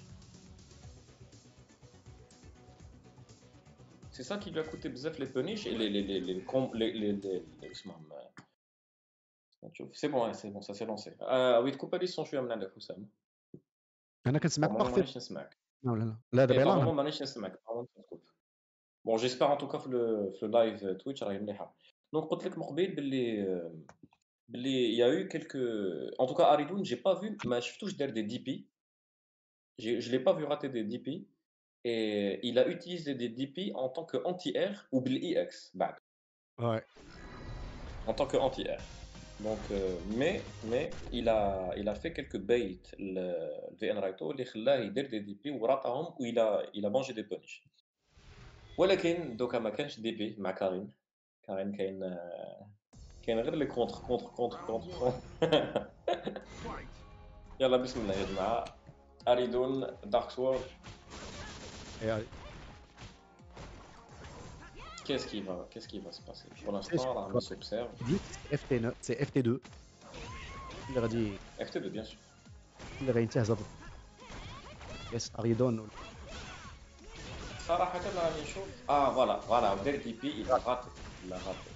C'est ça qui lui a coûté bzaf les punish et les les les les com- les les les les اسمهم نشوف. C'est bon, ouais, c'est bon, ça s'est lancé. آه وي تكوبا لي سون شويه من عندك حسام. انا كنسمعك نورمالمون بارفي مانيش نسمعك. لا لا لا لا Et دابا يلاه normalement مانيش نسمعك. normalement ça se coupe. Bon, j'espère en tout cas في le في le live Twitch راهي مليحه. Donc قلت لك من قبيل باللي باللي il y a eu quelques en tout cas Aridoun, j'ai pas vu ما شفتوش دار des D P. J'ai je l'ai pas vu rater des D P et il a utilisé des D P en tant que anti-air ou بال E X بعد. Ouais. En tant que anti-air. Donc euh, mais mais il a il a fait quelques baits le V N Raito اللي خلاه يدير des D P وراتهم و il a il a mangé des punish. ولكن دوكا ما كانش دي بي مع كارين. كارين كاين كاين غير لي كونتر كونتر كونتر كونتر. يلا بسم الله يا جماعه. Aridun, Dark Sword. Et, euh, Qu'est-ce qui va, qu'est-ce qui va se passer? Pour C'est l'instant, sûr. l'armée s'observe. dit F T neuf, c'est F T deux اللي غادي F T deux, bien sûr. اللي غينتهز يس اريدون صراحة أنا راني نشوف اه فوالا فوالا دار دي بي il a raté il a raté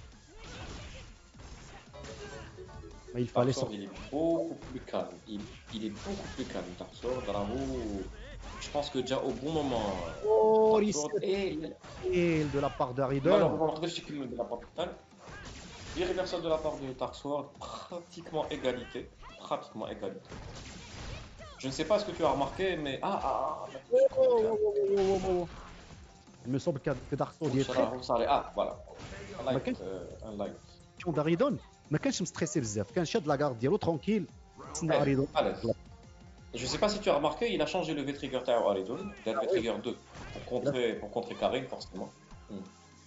ما يفالي Darksword il est beaucoup plus calme il, il est beaucoup plus calme Darksword bravo je pense que déjà au bon moment Oh, Darksword et il de la part d'Aridon. malheureusement ما نقدرش نكمل de la part de les réverseurs de la part de Darksword pratiquement égalité pratiquement égalité je ne sais pas ce que tu as remarqué mais ah ah ah Il me semble que Darksword est très ah voilà un light كان- euh, un light champion d'Aridon ما كانش مستريسي بزاف كان شاد لاكارد ديالو ترونكيل تسنى Ouais, اريدون à l'aise. Je sais pas si tu as remarqué, il a changé le V-Trigger Tao Aridon, vers Ah oui. V-Trigger deux, pour contrer, pour contrer Karine, forcément. Hmm.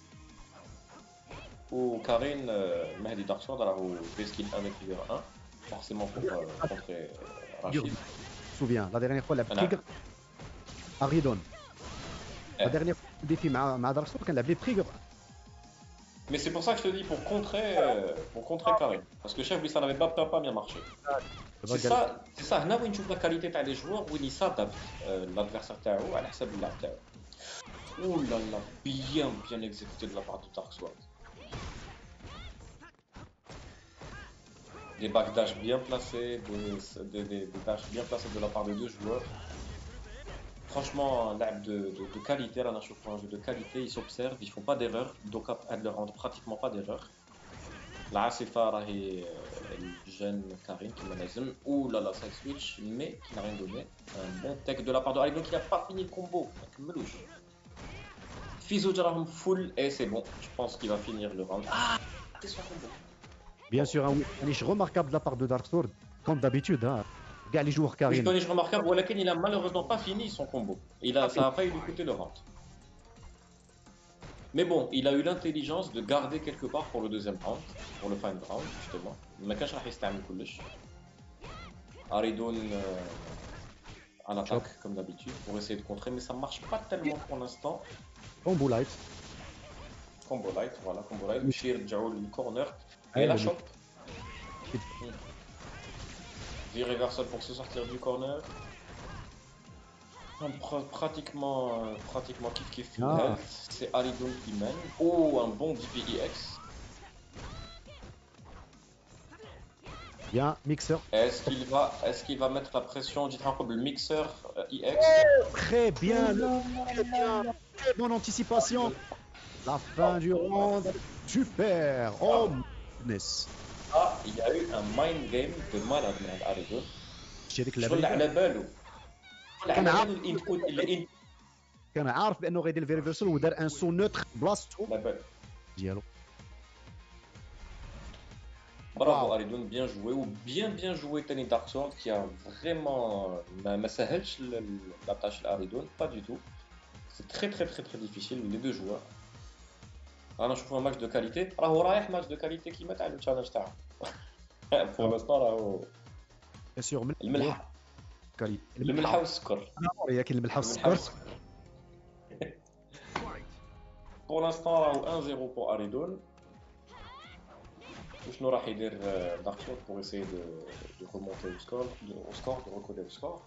Ou Karine, euh, Mahdi Darksword, alors au V-Skill un V-Trigger un, forcément pour euh, contrer euh, Rachid. Je me souviens la dernière fois لعب أنا- تريجر اريدون la Eh. dernière fois défi مع مع داركسور كان لعب لي تريجر Mais c'est pour ça que je te dis, pour contrer, euh, pour contrer Karine. Parce que chef, lui, ça n'avait pas, pas, pas bien marché. C'est ça, c'est ça, là où on trouve la qualité des joueurs, où ils s'adaptent euh, l'adversaire Tao à la حساب اللاعب تاعو. Ouh là là, bien, bien exécuté de la part de Darksword. Des backdash bien placés, des, des, des, des dash bien placés de la part de deux joueurs. Franchement, un lab de, de, de qualité, là, on a chauffé un jeu de qualité, ils s'observent, ils font pas d'erreur, donc elles ne rendent pratiquement pas d'erreur. Là, c'est Farahi, le jeune Karim qui me lazim. Ouh là là, side switch, mais qui n'a rien donné. Un bon tech de la part de Ali, donc il n'a pas fini le combo. Melouche. Fizo Jarahum full, et c'est bon, je pense qu'il va finir le round. Ah, c'est son combo. bien sûr un finish remarquable de la part de Darksword comme d'habitude hein كاع les joueurs Oui, je Karine connais, je remarquable, Walakin, il a malheureusement pas fini son combo. Il a, ça a failli lui coûter le round. Mais bon, il a eu l'intelligence de garder quelque part pour le deuxième round, pour le final round, justement. ما كانش راح يستعمل كلش. Aridon euh, à l'attaque, comme d'habitude, pour essayer de contrer, mais ça marche pas tellement pour l'instant. combo light Combo light, voilà, combo light. Bashir, Jao, le corner. Et Ouais, la le- chope. Vie reversal pour se sortir du corner. Un pr- pratiquement, euh, pratiquement kiff kiff full Ah. health. C'est Aridon qui mène. Oh, un bon D P I X. bien mixer Est-ce qu'il va, est-ce qu'il va mettre la pression du train le mixeur euh, I X? très bien très bien très bonne anticipation la fin du round super oh goodness Ah, il y a eu un mind game de malade من عند Aridon. شريك شغل اللعبه على باله شغل على أنا عارف. باله الانبوت الانبوت كان عارف بانه غيدير الفيريفيرسال ودار ان سو نوتر بلاصتو على باله ديالو برافو واو. Aridon, bien joué ou bien bien joué Tony Darksword qui a vraiment ما ما سهلش ال- ال- la tâche à Aridon, pas du tout. C'est très très très très difficile les deux joueurs. انا نشوفوا un match de qualité راهو رايح match de qualité كيما تاع التشالنج تاعو. pour l'instant راهو بيان سور من الملحه كالي الملحه والسكر هي كاين الملحه الملحه والسكر والسكر. pour l'instant راهو un zéro pour Aridon. وشنو راح يدير داركسورد pour essayer de, de remonter au score, de, au score, de recoder au score.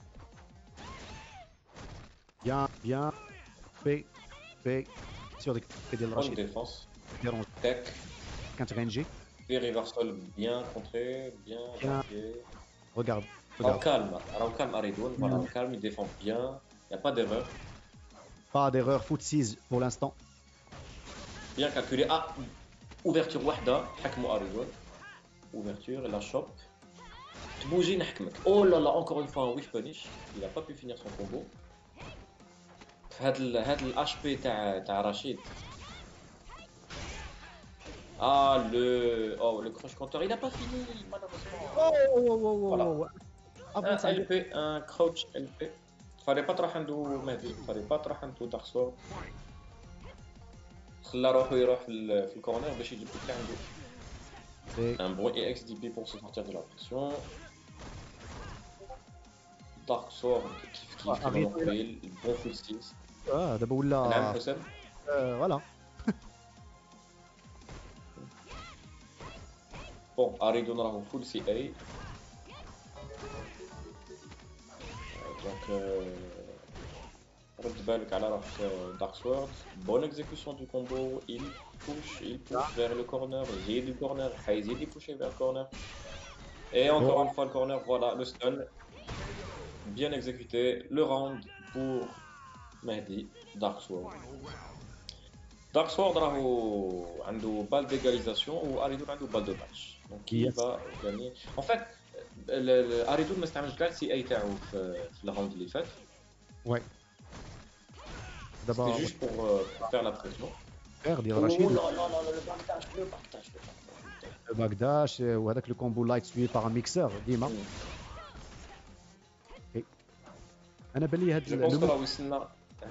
bien bien في في سير ديك ديال Bonne رشيد défense, ديرون tech, كانت غنجي des reversal bien contré, bien Bien. appuyé. regarde Alors regarde calme, alors calme Aridon, voilà, au calme, il défend bien, il n'y a pas d'erreur, pas d'erreur foot six pour l'instant bien calculé. Ah, ouverture wahda, حكموا Aridon. Ouverture, la chope. تبوجي نحكمك. Oh là là, encore une fois un whiff punish, il n'a pas pu finir son combo. هاد ال هاد ال H P تاع تاع رشيد. Ah, le, oh, le crush counter, il n'a pas fini, malheureusement. Voilà. افون Un L P, un crouch L P. Fallait pas تروح عنده مهدي، fallait pas تروح عنده Darksword. خلى روحو يروح في ال- في الكورنر باش يجيب اللي عنده. Un bon E X D P pour se sortir de la pression. Darksword كيف كيف Ah, كيما Aridon, نقول، bon full six. اه دابا نعم ولا حسام. فوالا بون اريدون راهو فول سي اي دونك رد بالك على راح دارك سورد بون اكزيكوشن دو كومبو il push il push vers le corner يزيد du corner حيزيد يبوشي vers le corner et encore une fois le corner voilà le stun bien exécuté le round pour Mehdi Dark Sword Dark Sword راهو عنده balle d'égalisation و Aridun عنده balle de match donc qui Yes. va gagner en fait ال- ال- Aridun ما استعملش كاع السي اي تاعو في في الراوند اللي فات Ouais. c'était دابا juste pour euh, pour faire la pression غير ديال Oh رشيد là là là là, le backdash, le backdash, le backdash. باكداش وهذاك لو كومبو لايت سوي باغ ميكسور ديما انا بان لي هاد Je pense que là, Wissna.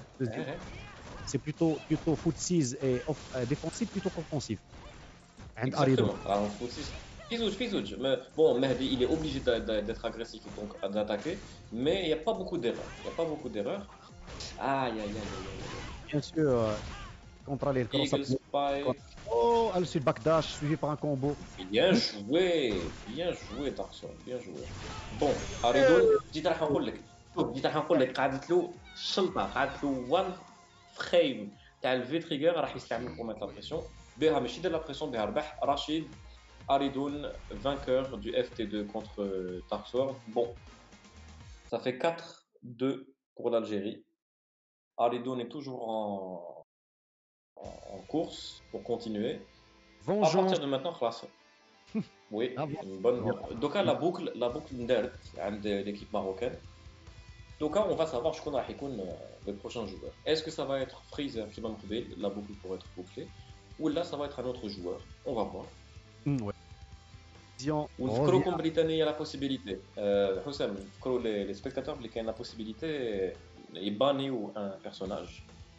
سي بلوتو بلوتو فوت سيز اي ديفونسيف بلوتو اوفونسيف عند اريدو Exactement. Alors, faut aussi. Fizouj, Fizouj. Mais bon, Mehdi, il est obligé d'a- d'a- d'être agressif et donc d'attaquer, mais il n'y a pas beaucoup d'erreurs. Il n'y a pas beaucoup d'erreurs. Aïe, aïe, aïe, aïe, aïe. بيان سور كونترالي الكروس Eagle Spike. او elle suit le backdash suivi par un combo Bien joué. Bien joué, Darkson. Bien joué. Bon, Aridon, جيت راح نقول لك. شوف جيت راح نقول لك قعدت له شلطه قعدت له وان فريم تاع الفي تريجر راح يستعمل pour mettre la pression بها ماشي دير la pression بها ربح رشيد Aridoun, vainqueur du F T deux contre euh, Dark Sword. Bon, ça fait quatre deux pour l'Algérie. Aridoun est toujours en, en, en course pour continuer. À vengeance partir de maintenant, classe. Oui, Ah bon. une bonne. Donc, la boucle, la boucle Ndert, de l'équipe marocaine. Donc, on va savoir je connais le prochain joueur. Est-ce que ça va être Freezer qui va me trouver la boucle pour être bouclée, ou là, ça va être un autre joueur. On va voir. Mm, ouais. Dion ونفكروا revient. كم بريطانية لا بوسيبيليتي حسام نفكروا لي سبيكتاتور بلي كاين لا بوسيبيليتي يبانيو ان بيرسوناج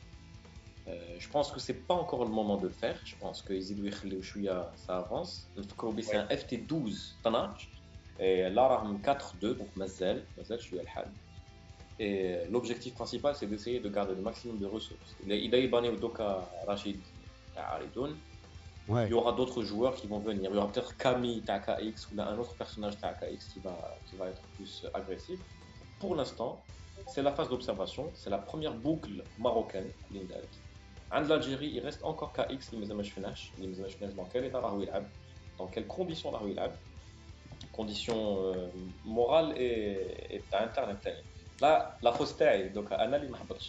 جو بونس كو سي با انكور المومون دو فير جو بونس كو يزيدوا يخليو شويه سا افونس نفكروا بلي سي ان اف تي اثنا عشر طناج لا راهم أربعة اثنين دونك مازال مازال شويه الحال et l'objectif principal c'est d'essayer de garder le maximum de ressources إذا يبانيو دوكا رشيد تاع عريدون Ouais. Il y aura d'autres joueurs qui vont venir. Il y aura peut-être Camille T K X ou un autre personnage T K X qui va, qui va être plus agressif. Pour l'instant, c'est la phase d'observation. C'est la première boucle marocaine. En Algérie, il reste encore K X qui me dans quel état راهو يلعب, dans quelles conditions راهو يلعب, conditions euh, morales et, et internet. Là, la fausse taille, donc Anna اللي ما حبطش.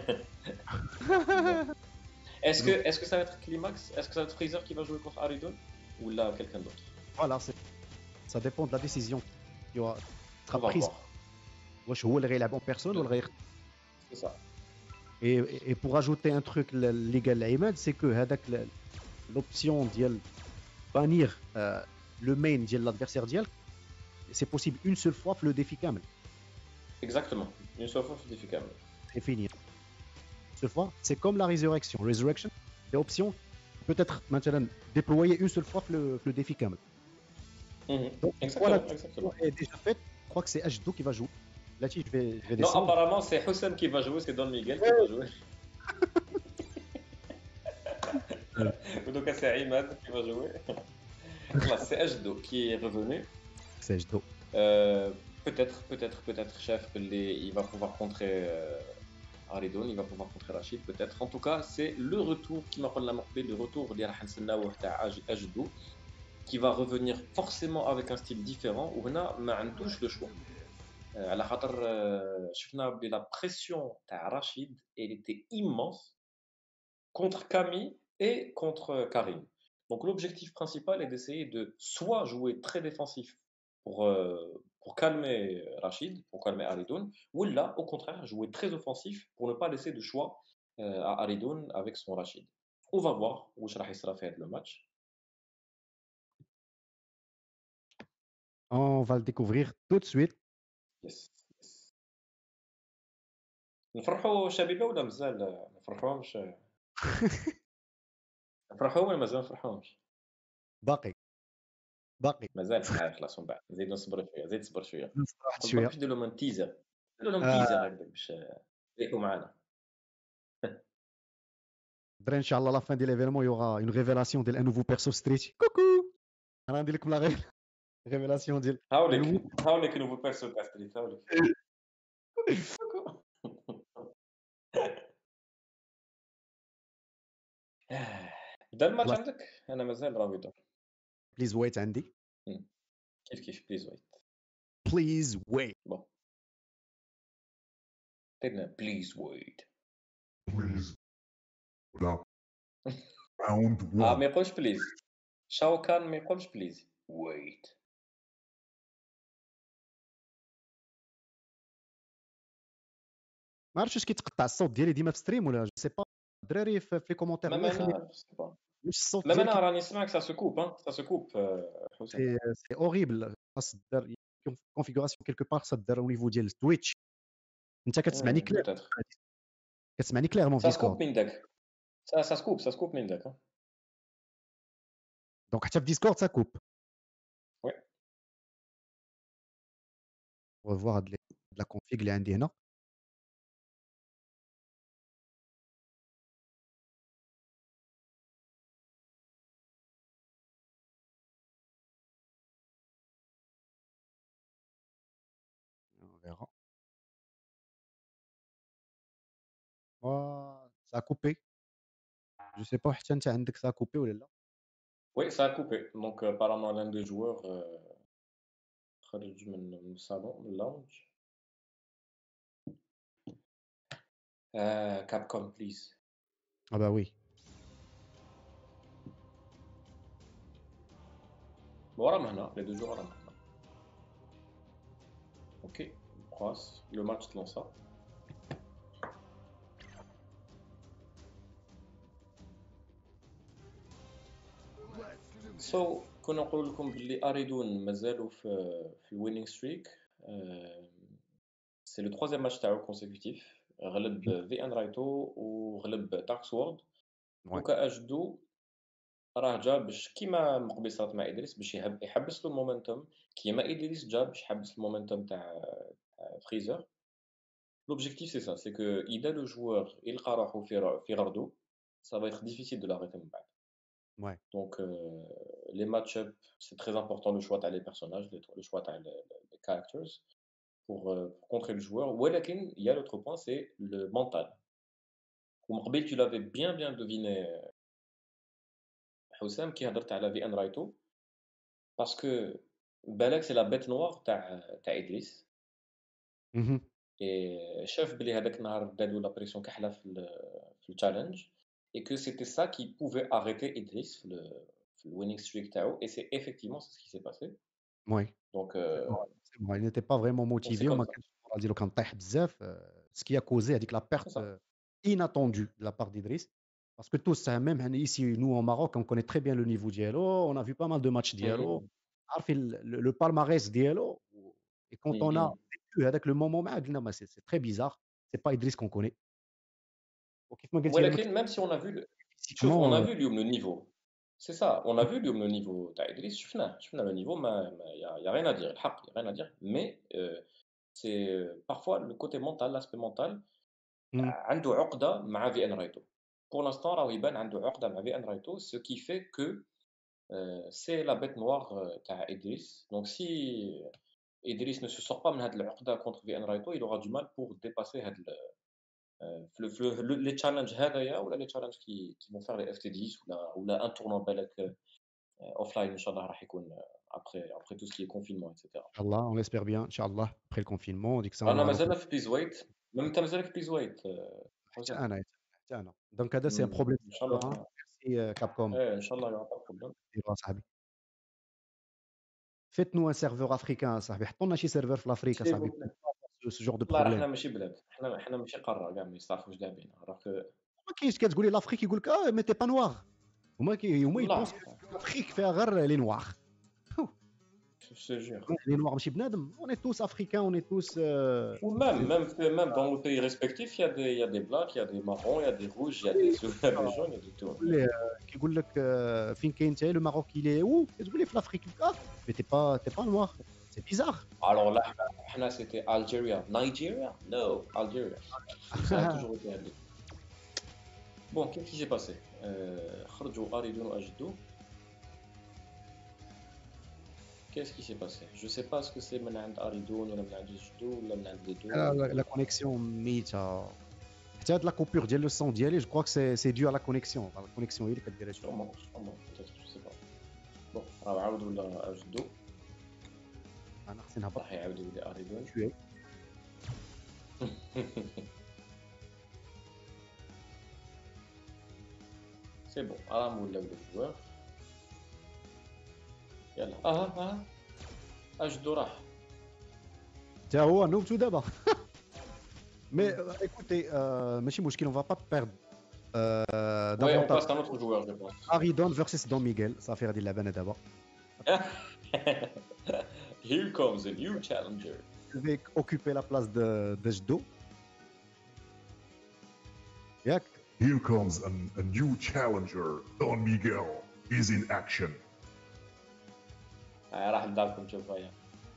Est-ce que, est-ce que ça va être Climax? Est-ce que ça va être Freezer qui va jouer contre Aridon? Ou là, quelqu'un d'autre? Voilà, c'est... ça dépend de la décision qui aura- On sera va prise. voir. واش هو اللي غيلعب en personne ولا غير C'est ça. et, et pour ajouter un truc اللي قال عماد c'est que هذاك ل- l'option ديال bannir euh, le main ديال l'adversaire ديالك c'est possible une seule fois في le défi كامل. Exactement. Une seule fois, c'est difficile. C'est fini. Une seule fois, c'est comme la résurrection. Resurrection, c'est option peut-être maintenant déployer une seule fois في le, في le défi كامل. Mhm. Donc Exactement, voilà, exactement. est déjà faite. Je crois que c'est H deux qui va jouer. Là, je vais, je vais Non, descendre. apparemment, c'est Houssam qui va jouer, c'est Don Miguel qui va jouer. Donc, c'est Imad qui va jouer. Voilà, c'est H deux qui est revenu. C'est H deux. Euh, peut-être, peut-être, peut-être, chef, les- il va pouvoir contrer euh, Aridon, il va pouvoir contrer Rachid, peut-être. En tout cas, c'est le retour qui m'a la marqué, le retour de H deux, qui va revenir forcément avec un style différent, où on a ما le choix. Euh, على خاطر euh, شفنا بلي la pression تاع Rachid, elle était immense contre Camille et contre Karim. Donc l'objectif principal est d'essayer de soit jouer très défensif pour, euh, pour calmer Rachid, pour calmer Aridoun, ou là, au contraire, jouer très offensif pour ne pas laisser de choix euh, à Aridoun avec son Rachid. On va voir où راح يصرى في هذا le match. On va le découvrir tout de suite. Yes. yes. نفرحوا شبيبه ولا مازال ما نفرحوهمش؟ نفرحوهم ولا مازال ما نفرحوهمش؟ باقي باقي مازال حنا خلاص من بعد نزيد نصبر شويه زيد صبر شويه نصبر واحد خد بالك شويه باش ندير لهم ان تيزر ندير لهم آه، تيزر هكذا باش يريحوا معنا دري ان شاء الله la fin de l'événement il y aura une révélation d'un nouveau perso Street. Coucou. انا ندير لكم لا غير ريفيلاسيون ديال هاوليك هاوليك نوفو بيرسو تاع ستريت هاوليك. بدا الماتش خلاص عندك؟ انا مازال راهو يدور. بليز ويت عندي مم. كيف كيف بليز ويت. بليز ويت بون قلنا بليز ويت. Please. Now, round اه one. ما يقولش بليز. شاو كان ما يقولش بليز ويت. ما عرفتش واش كيتقطع الصوت ديالي ديما في ستريم ولا جو سي با الدراري في في لي كومونتير الله ميم يخليك انا سي با واش الصوت ميم ديالك انا راني نسمعك سا سو كوب ها سا سو كوب حسام. سي سي اوريبل خاص دار كونفيغوراسيون كيلكو بار خاص دار او نيفو ديال تويتش انت كتسمعني كلير بوتيتر كتسمعني كليرمون في سا ديسكورد سكوب من داك سا سا سكوب سا سكوب من داك. دونك حتى في ديسكورد سا كوب وي on va voir هاد لا config اللي عندي هنا on verra وا ça a coupé je sais pas حتى انت عندك ça a coupé ولا لا وي سا كوبي دونك apparemment l'un des joueurs euh, خرج من من الصالون من اللونج. كاب كوم بليز. ah bah oui وراهم هنا لي دو جوغ راهم هنا. اوكي خلاص لو ماتش تلونسا. سو so, كنا نقول لكم باللي اريدون مازالوا في في الوينينغ ستريك. سي لو ترويزيام ماتش تاعو كونسيكوتيف. غلب في ان رايتو وغلب دارك سورد. ouais دوكا اش دو راه جا باش كيما مقبل صارت مع ادريس باش يهب يحبس له المومنتوم كيما ادريس جا باش يحبس المومنتوم تاع فريزر. لوبجيكتيف سي سا سي كو اذا لو جوور يلقى روحو في في غردو ça va être difficile de l'arrêter من بعد. ouais Donc, euh, les match-up, c'est très important le choix t'as les personnages, le, le choix t'as les, les characters pour, euh, pour contrer le joueur. ولكن il y a l'autre point, c'est le mental. ومقبل tu l'avais bien bien deviné حسام كي هضرت على في ان رايتو باسكو بالك سي لا بيت نوار تاع تاع ادريس. mhm اي شاف بلي هذاك النهار دادو لا بريسيون كحله في ال في التشالنج et que c'était ça qui pouvait arrêter Idriss في le في le winning streak تاعو et c'est effectivement c'est ce qui s'est passé. ouais Donc c'est euh, bon c'est bon il n'était pas vraiment donc c'est motivé comme وما ça. كانش المورال ديالو كان طايح بزاف ce qui a causé هذيك la C'est perte ça. euh, inattendue de la part d'Idriss parce que tous même حنا ici nous au Maroc on connaît très bien le niveau ديالو on a vu pas mal de matchs ديالو Mhm. عارفين le le palmarès ديالو et quand on a Mhm. vécu هذاك le moment معاه قلنا ما c'est c'est très bizarre c'est pas Idriss qu'on connaît وكيف ما قلتي الا ما ولكن même si on a vu le... شوف on a physiquement vu اليوم le niveau. C'est ça, on a vu اليوم le niveau تاع إدريس شفناه شفنا le niveau ما ما y a, y a rien à dire الحق y a rien à dire mais euh, c'est euh, parfois le côté mental l'aspect mental mmh. عنده عقدة مع في ان رايتو. pour l'instant راهو يبان عنده عقدة مع في ان رايتو ce qui fait que euh, c'est la bête noire euh, تاع إدريس. Donc si إدريس ne se sort pas من هاد العقدة contre في ان رايتو il aura du mal pour dépasser هاد في في لي تشالنج هذايا ولا لي تشالنج كي كي فون فير لي اف تي عشرة ولا ولا ان تورنون بالك اوف لاين ان شاء الله راح يكون ابري ابري تو سكي كونفينمون ايتترا. Inch'Allah, on l'espère bien, Inch'Allah, après le confinement, dès que ça on رانا aura l'occasion. مازلنا في بليز ويت. même انت مازالك في بليز ويت حتى حسام. انا حتى انا دونك هذا سي ان مم. بروبليم ان شاء سيرفر الله. ميرسي كابكوم ايه ان شاء الله يعطيك بروبليم. ديروا صاحبي فيت-nous un serveur africain صاحبي حطوا لنا شي سيرفر في الافريكا سي صاحبي بوبلي. ce genre de والله راه problème حنا ماشي بلاد حنا حنا ماشي قاره كاع ما يستعرفوش كاع بينا راك. ما كاينش كتقول لي لافريك يقول لك اه مي تي با نوار هما كي هما لا يبونس لافريك فيها غير لي نوار جو جور. لي نوار ماشي بنادم اون tous africains on est tous euh, Ou même, même, fait- même dans nos pays respectifs, il y a des, il y a des blancs, il y a des marrons, il y a des rouges, il y a des, il y a des jaunes, il y a de tout. كيقول ليه كيقول لك آه، فين كاين انت لو ماروك il est où كتقول لي في l'Afrique اه مي تي با تي با نوار سي bizarre Alors là, là, c'était Algeria. Nigeria? No, Algeria. Ça a toujours été Algeria. Bon, qu'est-ce qui s'est passé euh, خرجوا أريدون وأجدوا. Qu'est-ce qui s'est passé? Je sais pas ce que c'est من عند أريدون ولا من عند جدو ولا من عند les deux. La, la, la connexion ميتة حتى هاد لا كوبور ديال لو سون ديالي جو كوا سي سي دو على لا كونيكسيون لا كونيكسيون هي اللي كدير هادشي Sûrement, sûrement, peut-être, je sais pas. Bon, راه عاودوا ولا جدو انا خصني نهبط راح يعاودوا لي أريدون. شويه سي بون راهم ولاو لي جوار. يلا اه اه اجدو راح. حتى هو نوبتو دابا مي écoutez euh, ماشي مشكل on va pas perdre euh, وي اون davantage باس ان اوتر جوار جو بونس. Aridon versus Don Miguel صافي غادي نلعب انا دابا Here comes a new challenger. je vais occuper la place de de جدو ياك Here comes a, a new challenger. Don Miguel is in action. آه راح لداركم تشوفوا هيا.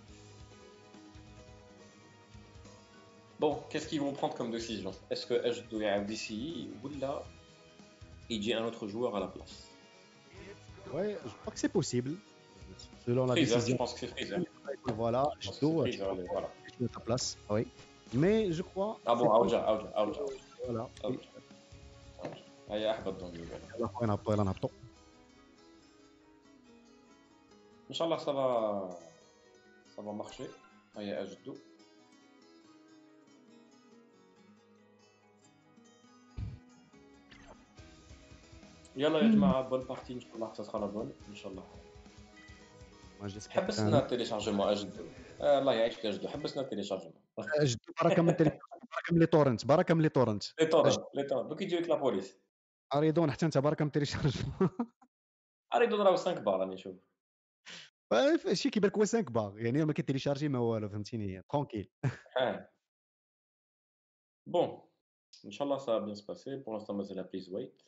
Bon, qu'est-ce qu'ils vont prendre comme décision? Est-ce que H doit يعاود يسيي ولا يجي un autre joueur à la place? ouais je crois que c'est possible selon la Freezer, je décision pense que c'est Freezer. voilà Je pense que جدو c'est Freezer, les- voilà. je ta place oui mais je crois Ah bon, c'est Aouja, Aouja, Aouja, voilà Aouja. هيا احبط دون ميغيل. يلا خويا نهبطوا يلا نهبطوا ان شاء الله ça va ça va marcher. هيا اجدو. يلا يا جماعه بون بارتي ان شاء الله تصرى لا بون ان شاء الله. moi j'espère حبسنا التيليشارجمون اجدو. آه الله يعيشك اجدو حبسنا التيليشارجمون. جدو بركه من تلي... بركه من لي تورنت بركه من لي تورنت لي طورنت لي طورنت دوك يجي لك لا بوليس. اريدون حتى انت بركه من تيليشارجمون اريدو نراو خمسة بار راني نشوف. شي كيبان لك هو خمسة باغ يعني ما كيتيليشارجي ما والو فهمتيني ترونكيل ها بون ان شاء الله ça va bien se passer. Pour l'instant مازال please wait.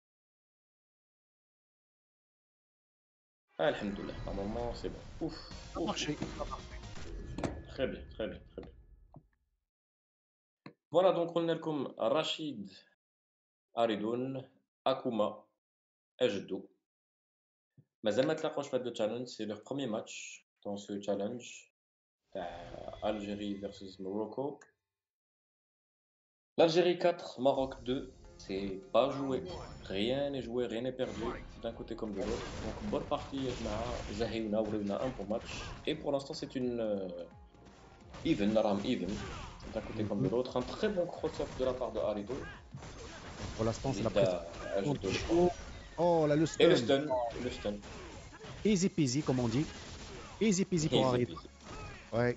Ah, alhamdoulilah, normalement c'est bon. Ouf, ouf, مارشي très bien, très bien, très bien. Voilà, donc on a comme Rachid, Aridoun, Akuma, Ejdo. مازال ما تلاقوش في هذا التشالنج. C'est leur premier match dans ce challenge تاع Algérie versus Morocco. L'Algérie quatre, Maroc deux, c'est pas joué. Rien n'est joué, rien n'est perdu d'un côté comme de l'autre. Donc bonne partie, Jma'a, Zahiouna, Ouréouna, un bon match. Et pour l'instant c'est une euh, even, Naram even, d'un côté comme de l'autre. Un très bon cross-up de la part de Harido. pour l'instant c'est la Il a pression ajouté le oh, oh là le Et le stun stun, le stun. easy peasy comme on dit easy peasy pour Easy Aridon peasy. ouais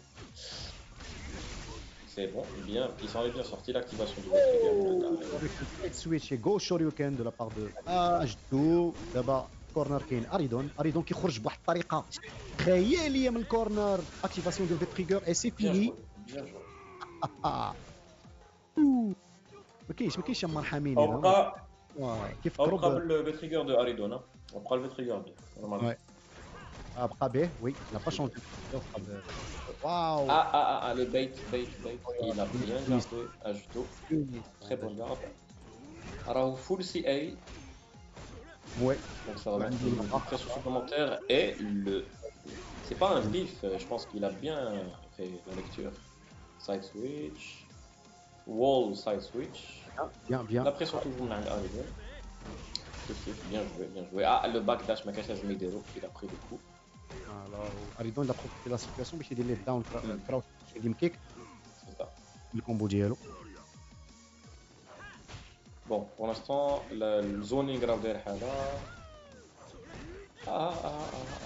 C'est bon, bien, ils s'en est bien sorti l'activation du trigger. avec un straight switch et go shoryuken de la part de اجدو دابا كورنر كاين اريدون اريدون كيخرج بواحد الطريقه خياليه من الكورنر اكتيفاسيون ديال فيتريغر اي سي Bien فيني joué, bien joué. ما كاينش ما كاينش مرحمين On هنا prend, واه on كيفكروا prend ب- le trigger de Harido, non? On prend le trigger deux, normalement. Ouais. آه، بقى به وي لا با شونجي بقى به. واو Ah, ah, ah, ah, le bait, bait, bait. Il a bien gardé, ajouté. Très bon garde. Alors, full C A, ouais donc ça va mettre une pression supplémentaire. Et le. C'est pas un glyph, je pense qu'il a bien fait la lecture. Side switch. Wall side switch. bien bien La pression toujours dans Harido. Bien joué, bien joué. Ah, le backdash Makashaz Medero, il a pris le coup. alors اريدون لا بروفيتي لا سيتوياسيون باش يدير ليه داون Mm. كراوس جيم كيك C'est ça. الكومبو ديالو Bon, pour l'instant, le, le zoning grave derrière là. Ah, ah, ah, ah.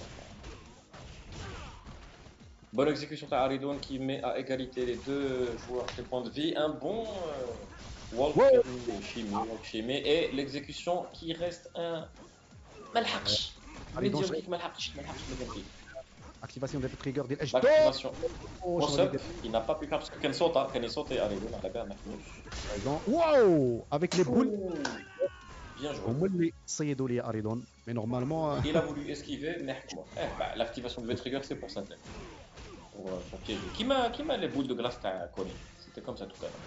Bonne exécution de Haridon qui met à égalité les deux joueurs des points de vie. Un bon euh, walk Ouais. chimie, walk chimie et l'exécution qui reste un malhaqsh. Haridon, Medium je- kick malhaqsh, malhaqsh medium kick. اكتيفاسيون ديال التريجر ديال اجدو L'activation. Oh, Cross up, il n'a pas pu faire parce que Ken sauta, Ken est sauté Haridon à la berne. واو افيك لي بول Bien joué. هما اللي صيدوا لي اريدون مي نورمالمون Il a voulu esquiver, mais bon, eh, bah, l'activation de V-Trigger c'est pour ça. Pour, euh, pour piéger. Qui m'a, qui m'a les boules de glace à Colin? C'était comme ça tout à l'heure.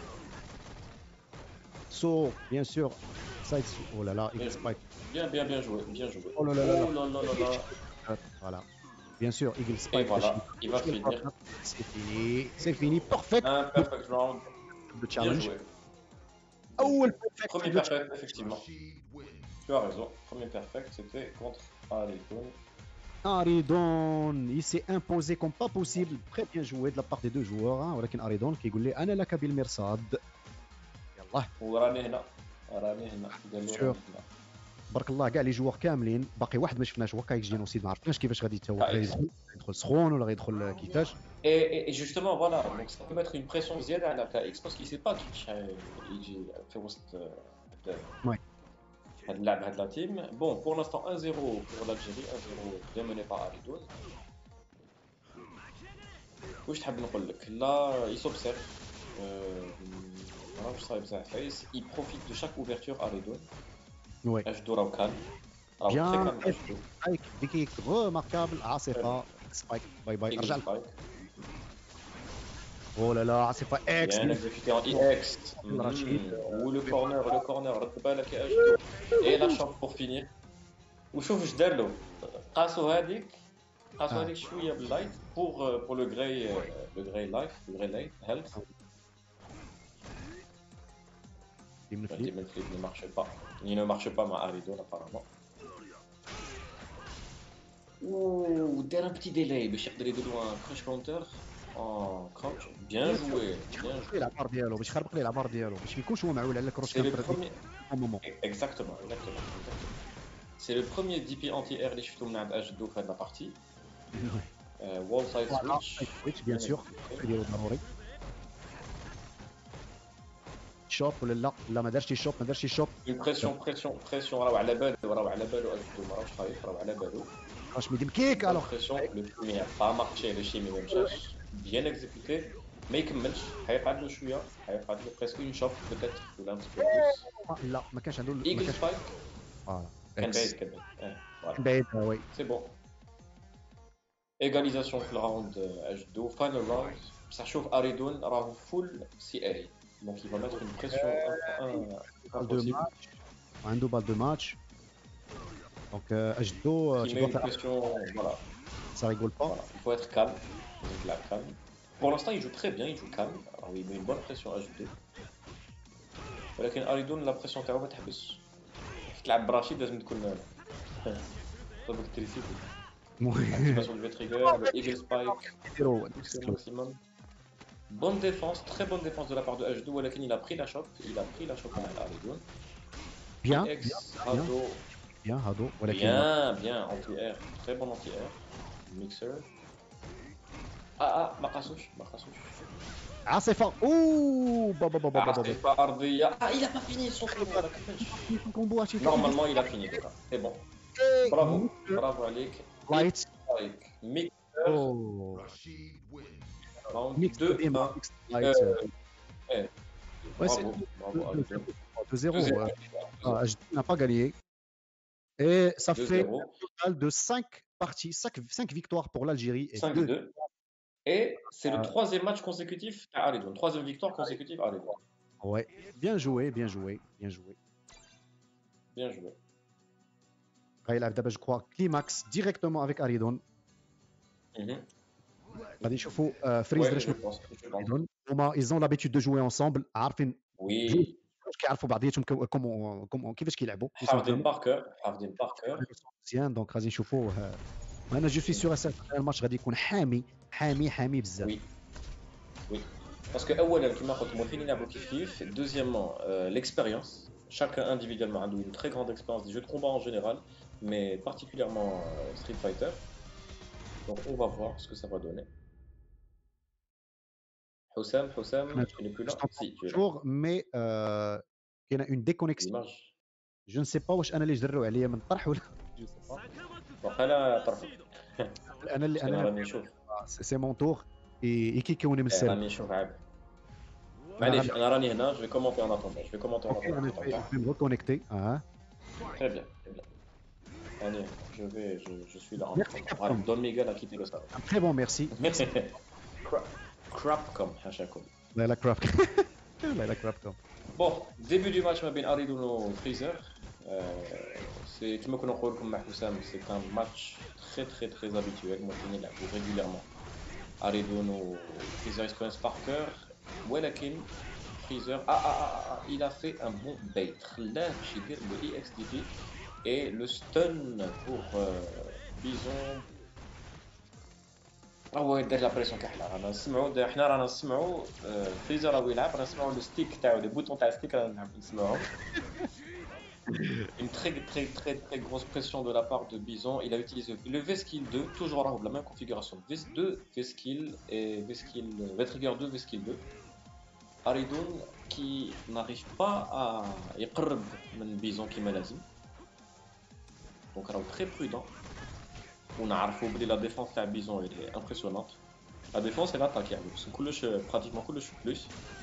سو بيان سور سايد او لا لا Bien اكس joué. بايك Bien, bien, bien joué, bien joué. Oh là là là là. Oh là là là là. فوالا bien sûr, Eagle Et Spike. voilà, il va finir. C'est fini, c'est fini, perfect. Un perfect round. Le Bien challenge. joué. Oh, le perfect. Premier le perfect, effectivement. Tu as raison. Premier perfect, c'était contre Aridon. Aridon, il s'est imposé comme pas possible. Très bien joué de la part des deux joueurs. Hein. ولكن Aridon qui يقول لي أنا لك بالمرصاد. يلا. وراني هنا. راني هنا. قال له راني هنا. بارك الله كاع لي جوار كاملين باقي واحد ما شفناش هو كايك جينوسيد ما عرفناش كيفاش غادي تا هو يدخل يدخل سخون ولا غيدخل كيفاش. Et, et justement, voilà, donc ça peut mettre une pression زيادة على K X parce qu'il sait pas كيفاش يجي في وسط Ouais. هاد اللعب هاد لا تيم. Bon, pour l'instant un zéro pour l'Algérie, un zéro bien mené par Aridon. واش تحب نقول لك là il s'observe ما عرفتش صايب بزاف فايس il profite de chaque ouverture Aridon. Ouais. أجدو راهو كان راهو Bien. très calme أجدو. Spike, ديكيك remarquable. عاصفة. Spike. باي باي. ارجع لك. Oh là là, عاصفة اكس. Bien exécuté en I X. Ou le corner, le corner, رد بالك يا أجدو. Et la chambre pour finir. وشوف اش دار له. قاسو هذيك قاسو هذيك شوية باللايت pour pour le grey le grey life, le grey light health. Demon Le Flip. Demon Flip ne marche pas. Il ne marche pas, ma Aridon apparemment. Ouh, دار un petit délai باش يقدر يدير un crush counter en crouch. Bien joué, bien joué. العبار ديالو باش يخربق ليه العبار ديالو باش ما يكونش هو معول على الكروش C'est le كونتر premier. au moment. Exactement, exactement, exactement. C'est le premier D P anti-air اللي شفتو من عند أجدو في هاد la partie. Euh, wall side switch. switch bien sûr. ديالو ضروري. شوب ولا لا لا ما دارش شوب ما دارش شوب. Une pression, pression, pression. راهو على بالو راهو على بالو أجدو ما راهوش خايف راهو على بالو. واش ميديم كيك الوغ. Pression, le premier a pas marché, le chimie ما مشاش. Bien exécuté. ما يكملش حيقعد له شوية حيقعد له presque une shot peut-être ولا un petit peu plus. لا ما كانش عنده ما Eagle كانش. spike. فوالا. كان بعيد كان بعيد. إيه، voilà. بعيد وي. C'est bon. Égalisation في الراوند أجدو. Final round. بصح شوف أريدون راهو فول سي اي. Donc il va mettre une pression impossible. عنده بال دو ماتش. دونك أجدو Qui tu met dois une faire pression, voilà. ça rigole pas. Voilà. Il faut être calme. Donc là, calme. Pour l'instant, il joue très bien, il joue calme. Alors, il met une bonne pression à H deux. ولكن أريدون لا بريسيون تاعو ما تحبسش. تلعب براشيد لازم تكون طابق التريسيتي. Activation du V-Trigger, le Eagle Spike, c'est le maximum. Bonne défense, très bonne défense de la part de H deux, ولكن il a pris la choc, il a pris la choc à Aridon. Bien, X, bien, Hado, bien, Hado. bien, bien, anti-air, très bon anti-air. Mixer. Ah ah, ما قاسوش ما قاسوش. عاصفة. اوه بابا بابا بابا. عاصفة أرضية. Ah, il a pas fini son combo. Normalement, il a fini. C'est bon. Bravo, bravo عليك. Light. Like Mixer. Oh. Round Mix deux un. Light. Ouais. Bravo, bravo. deux zéro. Je n'a pas gagné. Et ça fait un total de cinq parties, cinq victoires pour l'Algérie. cinq deux. Et c'est le troisième match consécutif à Aridon. Troisième victoire consécutive à Aridon. Ouais, bien joué, bien joué, bien joué. Bien joué. D'abord, je crois, climax directement avec Aridon. غادي نشوفوا فريز شنو Aridon. Ils ont l'habitude de jouer ensemble. عارفين Oui. كيعرفوا بعضياتهم كومون كومون كيفاش كيلعبوا. حافظين باركر حافظين باركر. مزيان دونك غادي نشوفوا. انا جو سوي سور سيرتان الماتش غادي يكون حامي حامي حامي بزاف. وي وي باسكو اولا كيما قلت موالفين يلعبوا كيف كيف. دوزيامون l'expérience. Chacun individuellement a une très grande expérience des jeux de combat en général, mais particulièrement euh, Street Fighter. Donc on va voir ce que ça va donner. Houssam, Houssam, tu n'es plus là. Si, tu es là. Mais euh, il y a une déconnexion. Je ne sais pas واش انا اللي جروا عليا من الطرح ولا جو سي با. وقيلا طرفك. انا اللي انا راني نشوف. سي مون تور اي كي كيوني من السير. راني نشوف عاد. معليش انا راني هنا جو في كومونتي اون اتوندون جو في كومونتي اون اتوندون. Je vais me reconnecter. Ah. Très bien, très bien. Allez, je vais, je, je suis là. Ah, Don Miguel a quitté le salon. Très bon, merci. Crapcom, Hachakom. La la crap. La la Crapcom. Bon, début du match, ma bien Aridon au Freezer. Euh, c'est كما كنا نقول لكم مع حسام سي ان ماتش très très très habituel ممكن يلعبوا régulièrement اريدون وفريزر يسكونس par cœur ولكن فريزر ah, ah, ah, ah, il a fait un bon bait خلاه باش يدير le E X D P et le stun pour euh, Bison. هو يدير لا بريسيون كحله رانا نسمعوا حنا رانا نسمعوا فريزر راهو يلعب رانا نسمعوا لو ستيك تاعو لي بوتون تاع ستيك رانا نسمعوهم. Une très très très très grosse pression de la part de Bison. Il a utilisé le V-Skill deux, toujours là, la même configuration. V deux, V-Skill et V-Skill, V-Trigger deux, V-Skill deux. Aridun qui n'arrive pas à يقرب من Bison كيما لازم. Donc راهو très prudent. ونعرفوا بلي la défense تاع Bison elle est impressionnante. La défense et l'attaque يعني بس كلش pratiquement كلش plus.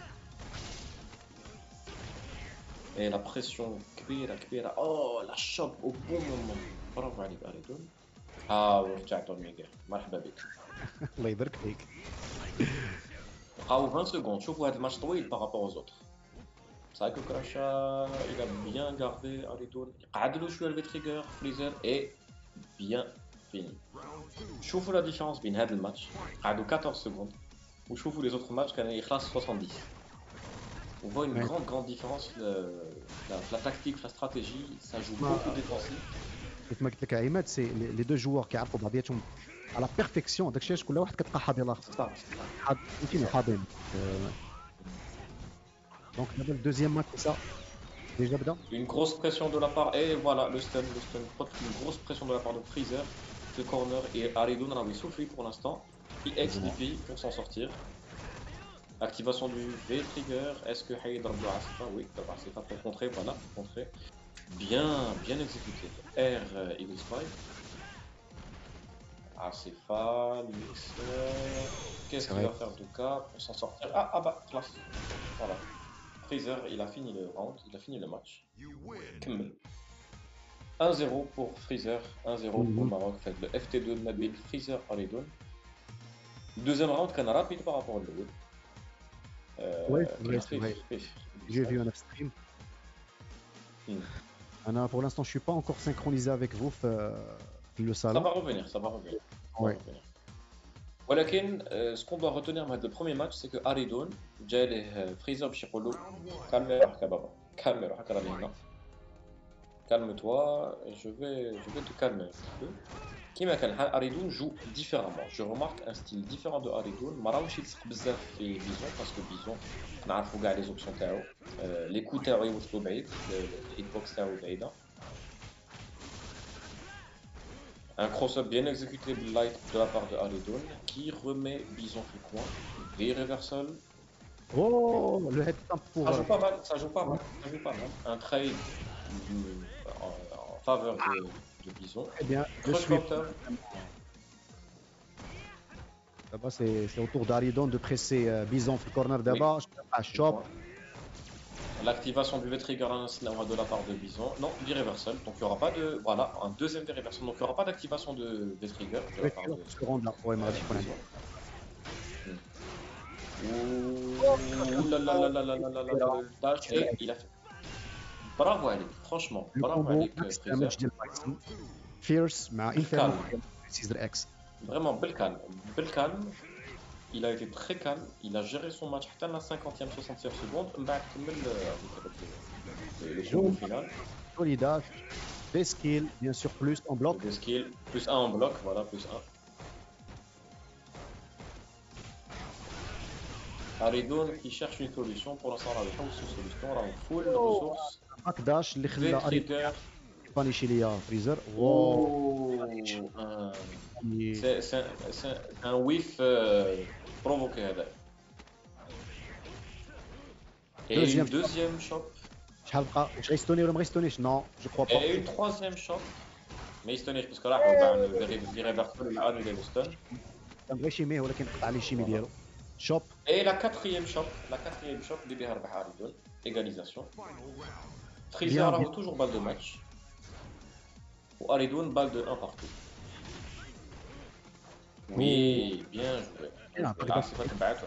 Et la pression كبيرة كبيرة. Oh la chope au bon moment. برافو عليك أريدون. ها ورجعتوا الميجا. مرحبا بك. الله يبارك فيك. بقاو vingt secondes. شوفوا هذا الماتش طويل par rapport aux autres. سايكو كراشا il a bien gardé أريدون. قعد له شوية الفي تريجر فريزر et bien fini. شوفوا la différence بين هذا الماتش. قعدوا quatorze secondes. وشوفوا les autres matchs كانوا يخلص soixante-dix. On voit une ouais. grande, grande différence. Le, la, la tactique, la stratégie, ça joue ah, beaucoup défensif. كيف ما قلت لك عماد سي لي دو جوار كيعرفوا بعضياتهم على بيرفيكسيون داكشي علاش كل واحد كتلقى حاضر الاخر صح حاضر فهمتيني حاضرين دونك دابا الدوزيام ماتش سا ديجا بدا une grosse pression de la part et voilà le stun le stun une grosse pression de la part de Freezer le corner et Aridun a soufflé pour l'instant il X D P pour s'en sortir. Activation du V-Trigger, est-ce que Haïd Rabdou Asifa? Oui, c'est pas pour contrer, voilà, pour contrer. Bien, bien exécuté. R euh, Eagle Spy. Asifa, mixeur. Qu'est-ce qu'il va faire Duka pour s'en sortir? Ah, ah bah, classe. Voilà. Freezer, il a fini le round, il a fini le match. Kemmel. un zéro pour Freezer, un zéro mm-hmm. pour le Maroc. Fait le F T deux de Nabil, Freezer Aridun. Deuxième round, qu'on a rapide par rapport au Loud. Oui, j'ai vu un stream. Hmm. Anna, pour l'instant, je suis pas encore synchronisé avec vous euh, le salon. Ça va revenir, ça va revenir. Ouais. ولكن euh, ce qu'on doit retenir dans le premier match, c'est que Aridun, جاي Freezer باش يقول له calme روحك بابا calme روحك راني هنا calme-toi, je vais je vais te calmer un petit peu. كيما كان Aridun joue différemment. Je remarque un style différent de Aridun. ما راهوش يلصق بزاف في Bison parce que Bison نعرفوا كاع les options تاعو. Les coups تاعو يوصلوا بعيد, le hitbox تاعو بعيدة. Un cross-up bien exécuté light de la part de Aridun qui remet Bison في le coin. V reversal. Oh, le head stamp pour. Ça joue pas mal, ça joue pas mal, ça joue pas mal. Un trade en, en faveur de, de Bison. Eh bien, je suis... D'abord, c'est, c'est au tour d'Aridun de presser euh, Bison sur le corner d'abord. Oui. À Chop. L'activation du V-Trigger de la part de Bison. Non, du reversal. Donc, il n'y aura pas de. Voilà, un deuxième des reversal. Donc, il n'y aura pas d'activation de V-Trigger. De la part de... Ce round là, ouais, Mardi, pour l'instant. Ouh là là là là là là là là là là. Et il a fait. Bravo عليك, franchement, bravo عليك Freezer. Fierce مع Inferno Caesar X. Vraiment بالcalme, بالcalme. Il a été très calme, il a géré son match حتى la cinquantième, soixantième seconde. من بعد كمل le combo final. Solida, V-Skill, bien sûr plus en bloc. V-Skill, plus un en bloc, voilà, plus un. Aridun qui cherche une solution pour l'instant راهو يحوس une solution راهو full ressources. أكداش اللي خلى أريدون بانيشي ليا فريزر. واو سي سي سي ان ويف بروفوكي هذا. Et une deuxième shop. شحال بقى؟ واش غيستوني ولا ما غيستونيش؟ نو جو كخوا با. Et une troisième shop. ما يستونيش باسكو راح باع لي ريفرسال ولا انولي لو ستون. كان بغى يشيميه ولكن قطع عليه الشيمي ديالو. Shop. Et la quatrième shop, la quatrième shop de B R B Aridun, égalisation. Freezer a toujours balle de match. Ou Aridun, balle de un partout. Oui, bien joué. Ah, c'est pas de battre,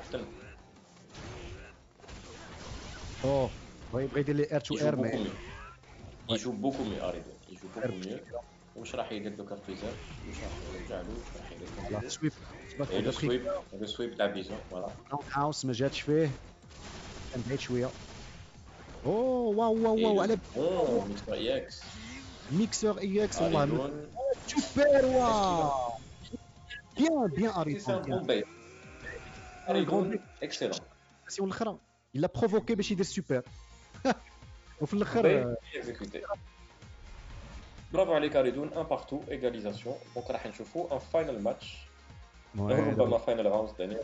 Oh, il va aider les R deux R, mais. Il joue beaucoup mieux, Aridon. Il joue beaucoup Ouais. mieux. واش راح يدير دوكا فريزر واش راح يرجع له واش راح يدير Voilà, كومبو sweep. سيبك اي لو ولا سويب لو سويب تاع بيزون فوالا راوند هاوس ما جاتش فيه، كان بعيد شويه. اوه واو واو اي واو لو على بون ميكسر اي اكس ميكسور اي اكس والله من اريدون سوبر اسكي واو بيان بيان سي اريتون ان بيان بون باي ان كرون اريدون اكسلون بيكسيون الاخرى الا بروفوكي باش يدير سوبر وفي باي الاخر اكزيكوتي برافو عليك اريدون ان بارتو ايغاليزاسيون دونك راح نشوفوا ان فاينل ماتش ربما فاينل راوند ثاني.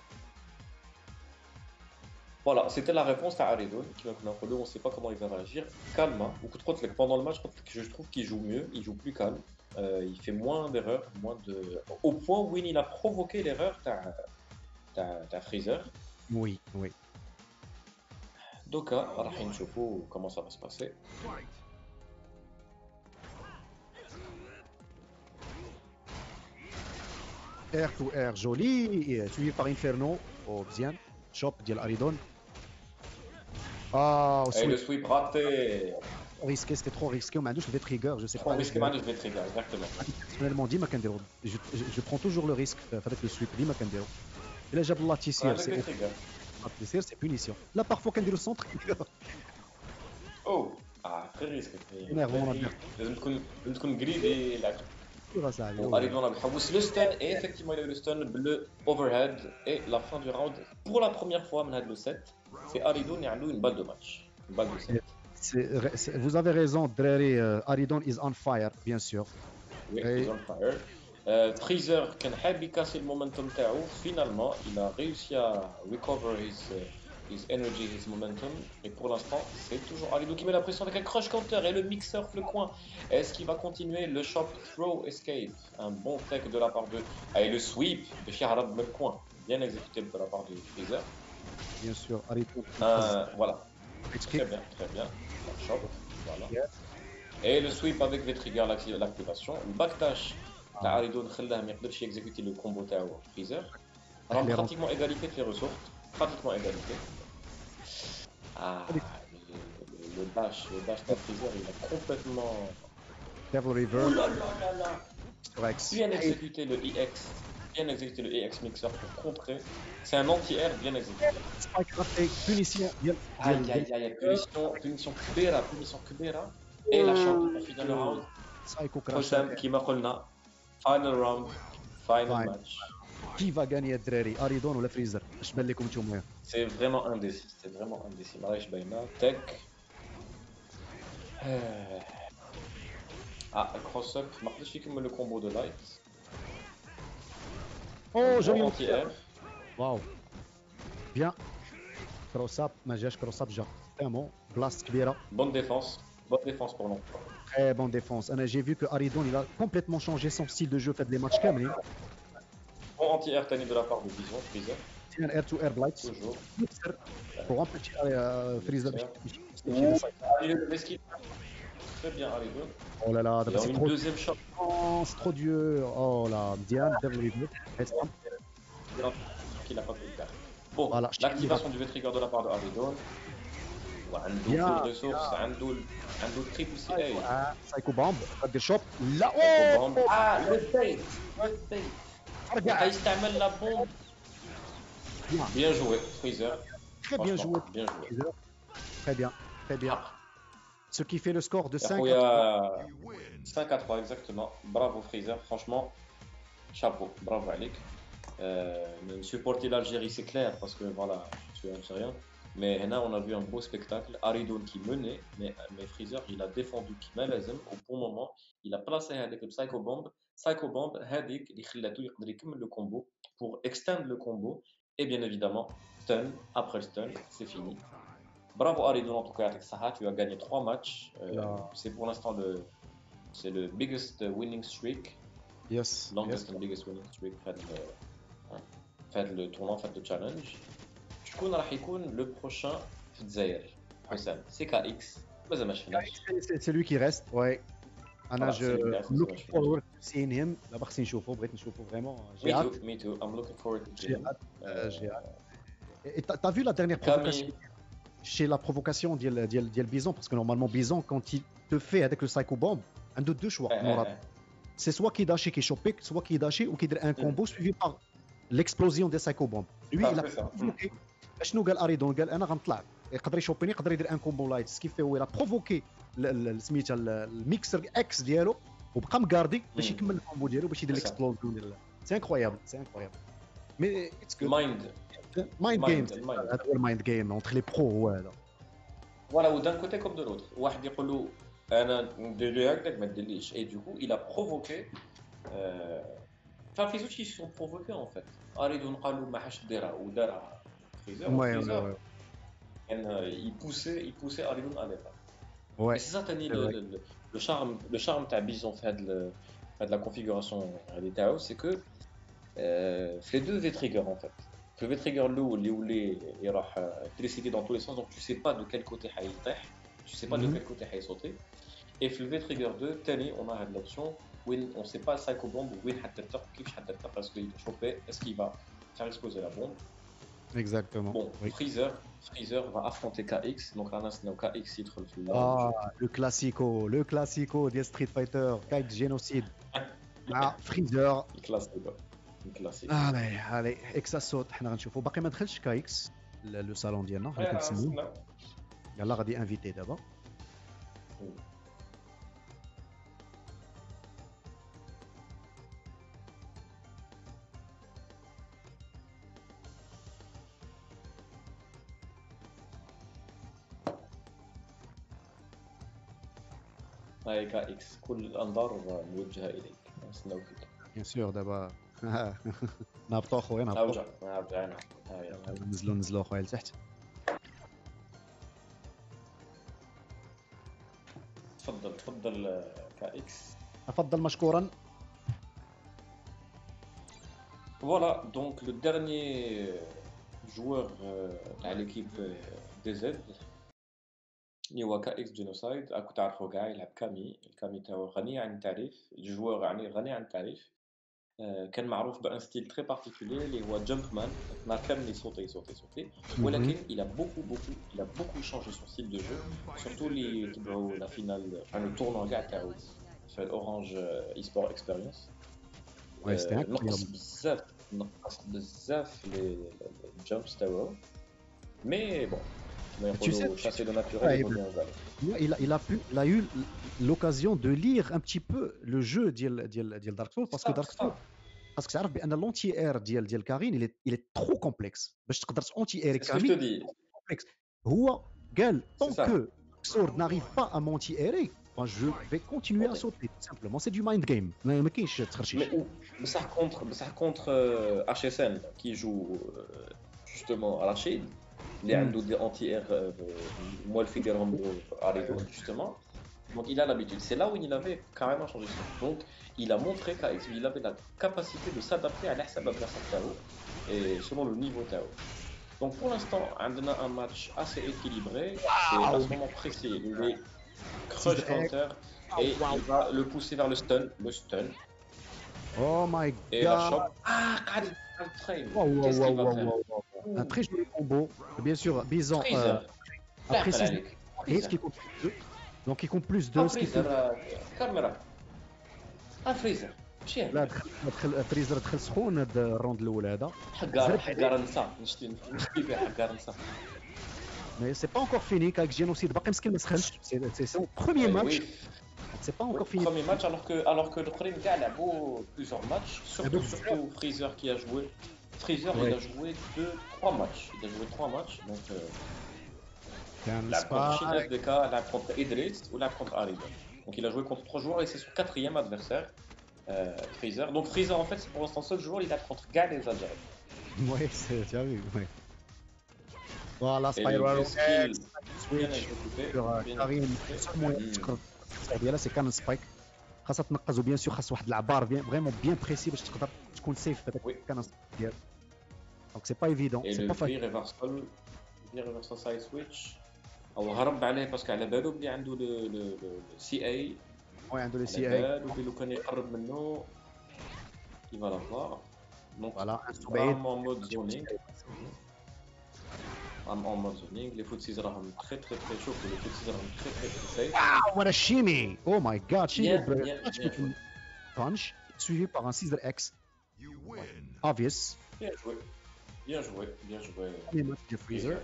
Voilà, c'était la réponse à Aridon qui m'a fait on ne sait pas comment il va réagir. Calme, hein. Beaucoup trop de pendant le match, je trouve qu'il joue mieux, il joue plus calme, euh, il fait moins d'erreurs, moins de. Au point où il a provoqué l'erreur, t'as Freezer. Oui, oui. Donc, راح نشوفوا comment ça va se passer. R to R joli, suivi par Inferno au Xian, shop ديال Aridon. Ah, au Et le sweep. sweep raté. Risqué, c'était trop risqué, on m'a dit je vais trigger, je sais Trop pas. risqué, je vais trigger, exactement. Personnellement, dit ma كنديرو. Je, je, je prends toujours le risque avec le sweep, ديما كنديرو. إلا جاب الله تيسير, c'est trigger. تيسير, c'est punition. Là, parfois, كنديرو centre. Oh, ah, très risqué. énervant. لازم تكون لازم تكون greedy là. Oh, Aridon a بيحوس le stun et effectivement il a eu le stun bleu overhead et la fin du round pour la première fois من هذا le set c'est Aridon qui a une balle de match une balle de set. C'est- c'est- Vous avez raison, Dreri, euh, Aridon is on fire, bien sûr. Oui, Et- he's on fire. Euh, Freezer كان حاب يكاسي المومنتوم تاعو finalement il a réussi à recover his uh, his energy, his momentum et pour l'instant c'est toujours Aridon qui met la pression avec un crush counter et le mixer le coin. Est-ce qu'il va continuer le shop throw escape? Un bon tech de la part de et le sweep de Shiharab le coin bien exécuté de la part de Freezer. Bien sûr, Aridon. Euh, voilà, Explique. très bien, très bien. La shop, voilà. Yeah. Et le sweep avec V-Trigger, l'acti- l'activation. Le backdash, تاع Aridon خلاه ما يقدرش يexécuter le combo تاعو Freezer. Alors les pratiquement égalité de les ressources, pratiquement égalité. Ah, le, le- le dash, le dash de Freezer, il a complètement. Devil Oh River, là là là là! Rex. Bien exécuté le E X, bien exécuté le E X mixer pour contrer. C'est un anti-air bien exécuté. Spike raté, punition. ديال- Aïe ديال- aïe aïe, punition, punition Kubera, punition Kubera. Et la champ pour finir le round. Psycho Crash. Hossam كيما قلنا final round, final Fine. match. Qui va gagner الدراري Aridon ولا فريزر؟ اش بان لكم نتوما؟ C'est vraiment indécis, c'est vraiment indécis. معليش باينة tech. Euh, Ah, cross up, ما قدرش يكمل le combo de light. اوه جوني anti-air. واو بيان كروس اب ما جاش كروس اب جا فريمون بلاصه كبيره. Bonne défense, bonne défense pour l'instant. Très bonne défense. Ana, j'ai vu que Aridon il a complètement changé son style de jeu fait les matchs كاملين. Bon anti-air tani de la part de Vision, Freezer, C'est un air to air blight toujours. pour empêcher euh, Freezer. Ah, il est le mesquite. Très bien, Aridon. Oh là là, Il d'abord, a c'est une trop deuxième shot. Oh, c'est trop dur. Oh là, Diane, Devil River. qu'il n'a pas pu le faire. Bon, Voilà, l'activation du V-Trigger de la part de Aridon. وعنده Bien, full ressources, عنده ال- عنده triple C A. Ah, Psycho Bomb, pas de shop. Là, Psycho oh Bomb. Ah, le bait, le bait. Regarde. وحيستعمل la bombe. Bien. Bien joué, Freezer. Très bien joué. Franchement, bien joué. Très bien, très bien. Ce qui fait le score de يا cinq à خويا cinq à trois exactement. Bravo Freezer, franchement, chapeau, bravo عليك. Euh, supporter l'Algérie c'est clair parce que voilà, je suis algérien. Mais là on a vu un beau spectacle. Aridon qui menait, mais, mais Freezer il a défendu كيما لازم au bon moment. Il a placé هذيك البسايكو بومب. Psycho Bomb هذيك اللي خلاته يقدر يكمل le combo pour extend le combo. Et bien évidemment, stun, après stun, c'est fini. Bravo Aridon en tout cas, avec Saha, tu as gagné trois matchs. Euh, c'est pour l'instant le, c'est le biggest winning streak, Yes. longest Yes. and biggest winning streak fait le, fait le tournoi, fait le challenge. شكون راح يكون le prochain في الجزائر؟ حسام سي كا اكس مازال ما شفناش. C'est c'est lui qui reste, ouais. انا Voilà, je c'est lui qui reste, look مازال ما شفناش. forward to seeing him. دابا خصني نشوفو، بغيت نشوفو فريمون. Me J'ai hâte. too, me too. I'm looking forward to J'ai him. hâte. euh, J'ai hâte. Et t'as t'as vu la dernière Camille. provocation chez la provocation ديال ديال ديال Bison, parce que normalement Bison quand il te fait avec le Psycho Bomb, un de deux choix. C'est soit qu'il dashi qui chope, soit qu'il dashi ou qu'il fait un combo suivi par l'explosion des Psycho Bomb. Lui il a provoqué. شنو قال اريدون قال انا غنطلع يقدر يشوبيني يقدر يدير ان كومبو لايت سكيف هو لا بروفوكي سميتها الميكسر اكس ديالو وبقى مكاردي باش يكمل الكومبو ديالو باش يدير الاكسبلوزيون ديال سي انكرويابل سي انكرويابل مي اتس جود مايند مايند جيم هذا هو المايند جيم اونتر لي برو هو هذا فوالا ودان كوتي كوم دو لوتر واحد يقول له انا ندير لي هكذاك ما ديرليش اي دوكو il a provoqué ففي زوج كي سون بروفوكي ان فيت اريدون قالوا ما حاش ديرها ودارها فريزر فريزر كان يبوسي يبوسي اريدون على ديرها Ouais. C'est ça, Tani, le, le, le charme, le charme تاع Bison fait de, de la configuration des Tao, c'est que euh, fait deux V-trigger en fait. Le V-trigger l'eau, les il راح électricité dans tous les sens, donc tu sais pas de quel côté il يطيح, tu sais pas de quel côté il sauter. Et le V-trigger deux, Tani, on a l'option où on sait pas Psycho Bomb où il حتى كيفاش حتى parce qu'il va choper, est-ce qu'il va faire exploser la bombe. Exactement. Bon, oui. Freezer, Freezer va affronter K X, donc là, c'est K X qui trouve le Ah, le classico, le classico de Street Fighter, K X Genocide. Ah, Freezer. الكلاسيكو الكلاسيكو. allez allez اكس صوت حنا غنشوفوا باقي ما دخلش K X لو صالون ديالنا حنا كنسميو يلا غادي انفيتي دابا. هاي كا اكس كل الانظار موجهه اليك نستناو فيك بيان سور دابا نهبطوا خويا نهبطوا نرجع ننزلوا ننزلوا خويا لتحت. تفضل تفضل كا اكس افضل مشكورا. Voilà, donc le dernier joueur تاع l'équipe دي زد اللي هو كا اكس جينوسايد. راكم تعرفوا كاع يلعب كامي، الكامي تاعو غني عن التعريف، الجوار يعني غني عن التعريف. كان معروف بان ستيل تري بارتيكولي اللي هو جامب مان، نهار كامل يصوتي يصوتي يصوتي، ولكن il a beaucoup beaucoup il a beaucoup changé son style de jeu، surtout اللي تبعوا لا فينال يعني التورنوا كاع تاعو في الاورانج اي سبور اكسبيرينس. نقص بزاف نقص بزاف لي الجامبس تاعو، مي بون Tu sais, chasser le naturel, il a, il a pu, il a eu l'occasion de lire un petit peu le jeu ديال ديال ديال Dark Souls parce que Dark Souls parce que تعرف بان l'anti air ديال ديال كارين il est il est trop complexe باش تقدر anti air كارين complexe. هو قال tant que Sword n'arrive pas à m'anti airer, je vais continuer à sauter simplement, c'est du mind game. ما كاينش تخرشيش. بصح كونتر بصح كونتر H S N qui joue justement à Rachid اللي عنده دي انتي اير موالفين ديالهم اريدو justement, donc il a l'habitude. C'est là où il avait carrément changé ça. Donc il a montré qu'il avait la capacité de s'adapter à l'adversaire تاعو et selon le niveau تاعو. Donc pour l'instant عندنا un match assez équilibré et à ce moment précis il est crush counter et il va le pousser vers le stun le stun oh my god et la chope. Ah قاعد الفريم qu'est-ce qu'il va faire. Un très joli combo, bien sûr. Bison. Euh, après, c'est qui compte deux. Donc, il compte plus deux. Caméra. Un freezer. لا فريزر دخل سخون هذا الراوند الاول هذا. حقار حقار نسا نشتي نشتي فيه حقار نسا. Mais c'est pas encore fini. K X Genocide باقي مسكين ما سخنش. C'est son premier match. C'est pas encore fini. Premier match alors que alors que le premier gars a beau plusieurs matchs, surtout surtout Freezer qui a joué. Freezer il a joué deux trois matchs. Il a joué trois matchs donc. Il a contre Shin S D K, il a contre Idris ou il a contre Ariba. Donc il a joué contre trois joueurs et c'est son quatrième adversaire. Euh, Freezer. Donc Freezer en fait c'est pour l'instant seul joueur il a contre Gal et Algériens. Ouais, c'est tu as vu, ouais. Voilà, Spiral Switch sur Karim ديالها سي كان سبايك خاصها تنقز وبيان سور خاص واحد العبار بيان فريمون بيان بريسي باش تقدر تكون سيف في هذاك كان ديال دونك سي با ايفيدون سي با فايل ريفرسال في ريفرسال سايد سويتش او هرب عليه باسكو على بالو بلي عنده لو سي اي وي عنده لو سي اي بالو بلي لو كان يقرب منه يفا لافوار دونك فوالا بعيد مود زونينغ en en mode zoning. Les footsies راهم très très très chauds, les footsies راهم très très très safe. Ah, what a shimmy! Oh my god, shimmy Bien, break. bien, Punch bien with joué. a punch, suivi par un Caesar X. Obvious. Bien joué. Bien joué, bien joué. Premier match de Freezer.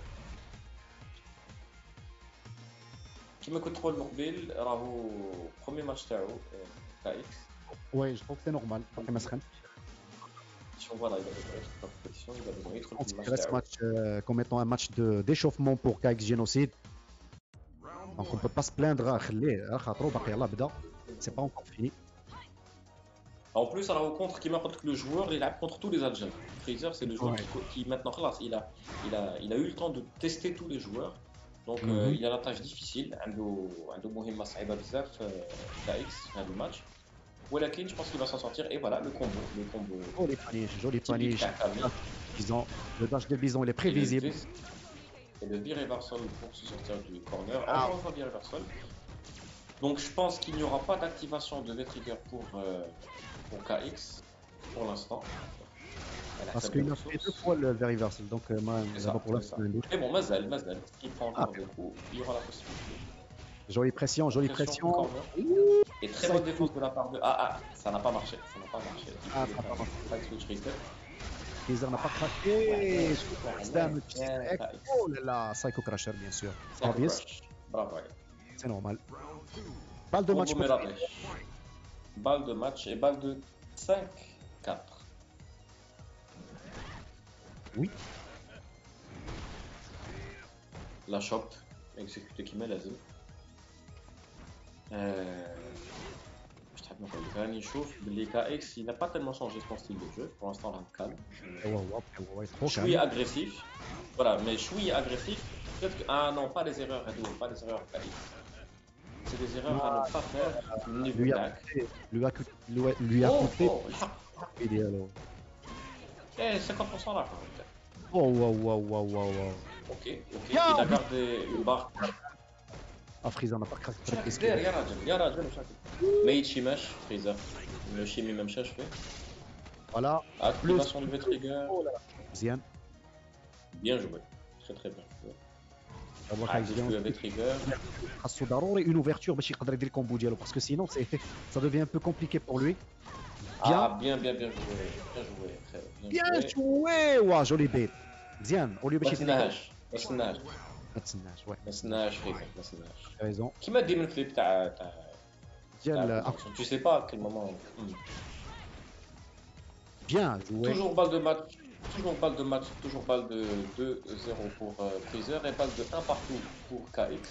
كيما كنت تقول مقبل راهو premier match تاعو كا اكس. Ouais, je trouve que c'est normal. باقي ما سخنش. شوف فوالا يبدا يدخل في الكومبيتيسيون يبدا يدخل Je في pense qu'il الماتش reste تاعو. match euh, comme étant un match de d'échauffement pour K X Genocide. Donc on peut pas se plaindre, خليه راه خاطرو باقي يلاه بدا. C'est pas encore fini. En plus, alors, contre qui m'apporte que le joueur, il a contre tous les Algériens. Freezer, c'est le joueur Ouais. qui, qui maintenant, classe, il a, il, a, il a eu le temps de tester tous les joueurs. Donc, Mhm. euh, il a la tâche difficile. عنده عنده مهمة صعيبة بزاف كا اكس في هذا الماتش. ولكن je pense qu'il va s'en sortir. Et voilà, le combo. Le combo. Joli punish, joli typique punish. تاع Kami. Bison. Le dash de Bison, il est Et le prévisible. twist. Et le V-reversal pour se sortir du corner. Ah. Encore une fois, V-reversal. Donc, je pense qu'il n'y aura pas d'activation de V-trigger pour, euh, pour K X pour l'instant. Elle Parce accepte qu'il le a fait source. deux fois le reversal. Donc, euh, moi, C'est d'abord ça, pour c'est ça. l'instant, Mais bon, Mazel, Mazel, s'il prend encore Ah. des coups, il y aura la possibilité. jolie pression, jolie Pression pression. du corner. Et très Ça bonne y est. défense de la part de. Ah, ah, ça n'a pas marché, ça n'a pas marché. Il Ah, faut ça n'a pas faire un side switch reset. Freezer n'a pas craqué. Slam, Ouais, X. Oh là là, Psycho Crusher, bien sûr. Psycho Obvious, Crush. Bravo, ouais. c'est normal. Balle de match Combo pour Merabech. Balle de match et balle de cinq quatre. Oui. La shop, exécuté qui met la zone. Euh... Je t'ai dit, Rani chauffe, les K X, il n'a pas tellement changé son style de jeu. Pour l'instant, il est calme. Ouais, ouais, ouais, ouais, trop Je suis calme. agressif. Voilà, mais je suis agressif. Peut-être que. Ah non, pas les erreurs, Rado, pas les erreurs K X. C'est des erreurs à ne pas faire au niveau Lui a back. coûté, lui a coûté, lui a- lui a Oh, coûté. oh, الحق. Idéal. Eh, cinquante pour cent là. Oh, wow, wow, wow, wow, wow. Ok, ok. Bien. Il a gardé une barre. Ah, Freezer n'a pas craqué. شاك داير يا راجل يا راجل شاك. ما يتشيماش فريزر. Le chimie même cherche fait. Voilà. Activation de V-trigger. Oh là là. Bien. Bien joué. Très très bien joué. d'abord Ah, K X j'ai joué avec Trigger. خاصو ضروري une ouverture باش يقدر يدير الكومبو ديالو parce que sinon c'est ça devient un peu compliqué pour lui. Ah, bien, bien, bien joué. Bien joué, frère. Bien joué. واه جولي بيت مزيان au lieu ما باش يدير تسناهاش ما تسناهاش ما تسناش واه ما تسناهاش فريزر ما تسناهاش raison كيما دي من الفليب تاع تاع ديال tu sais pas à quel moment. Hmm. bien joué. Toujours balle de match, toujours balle de match, toujours balle de deux zéro pour euh, Freezer et balle de un partout pour K X.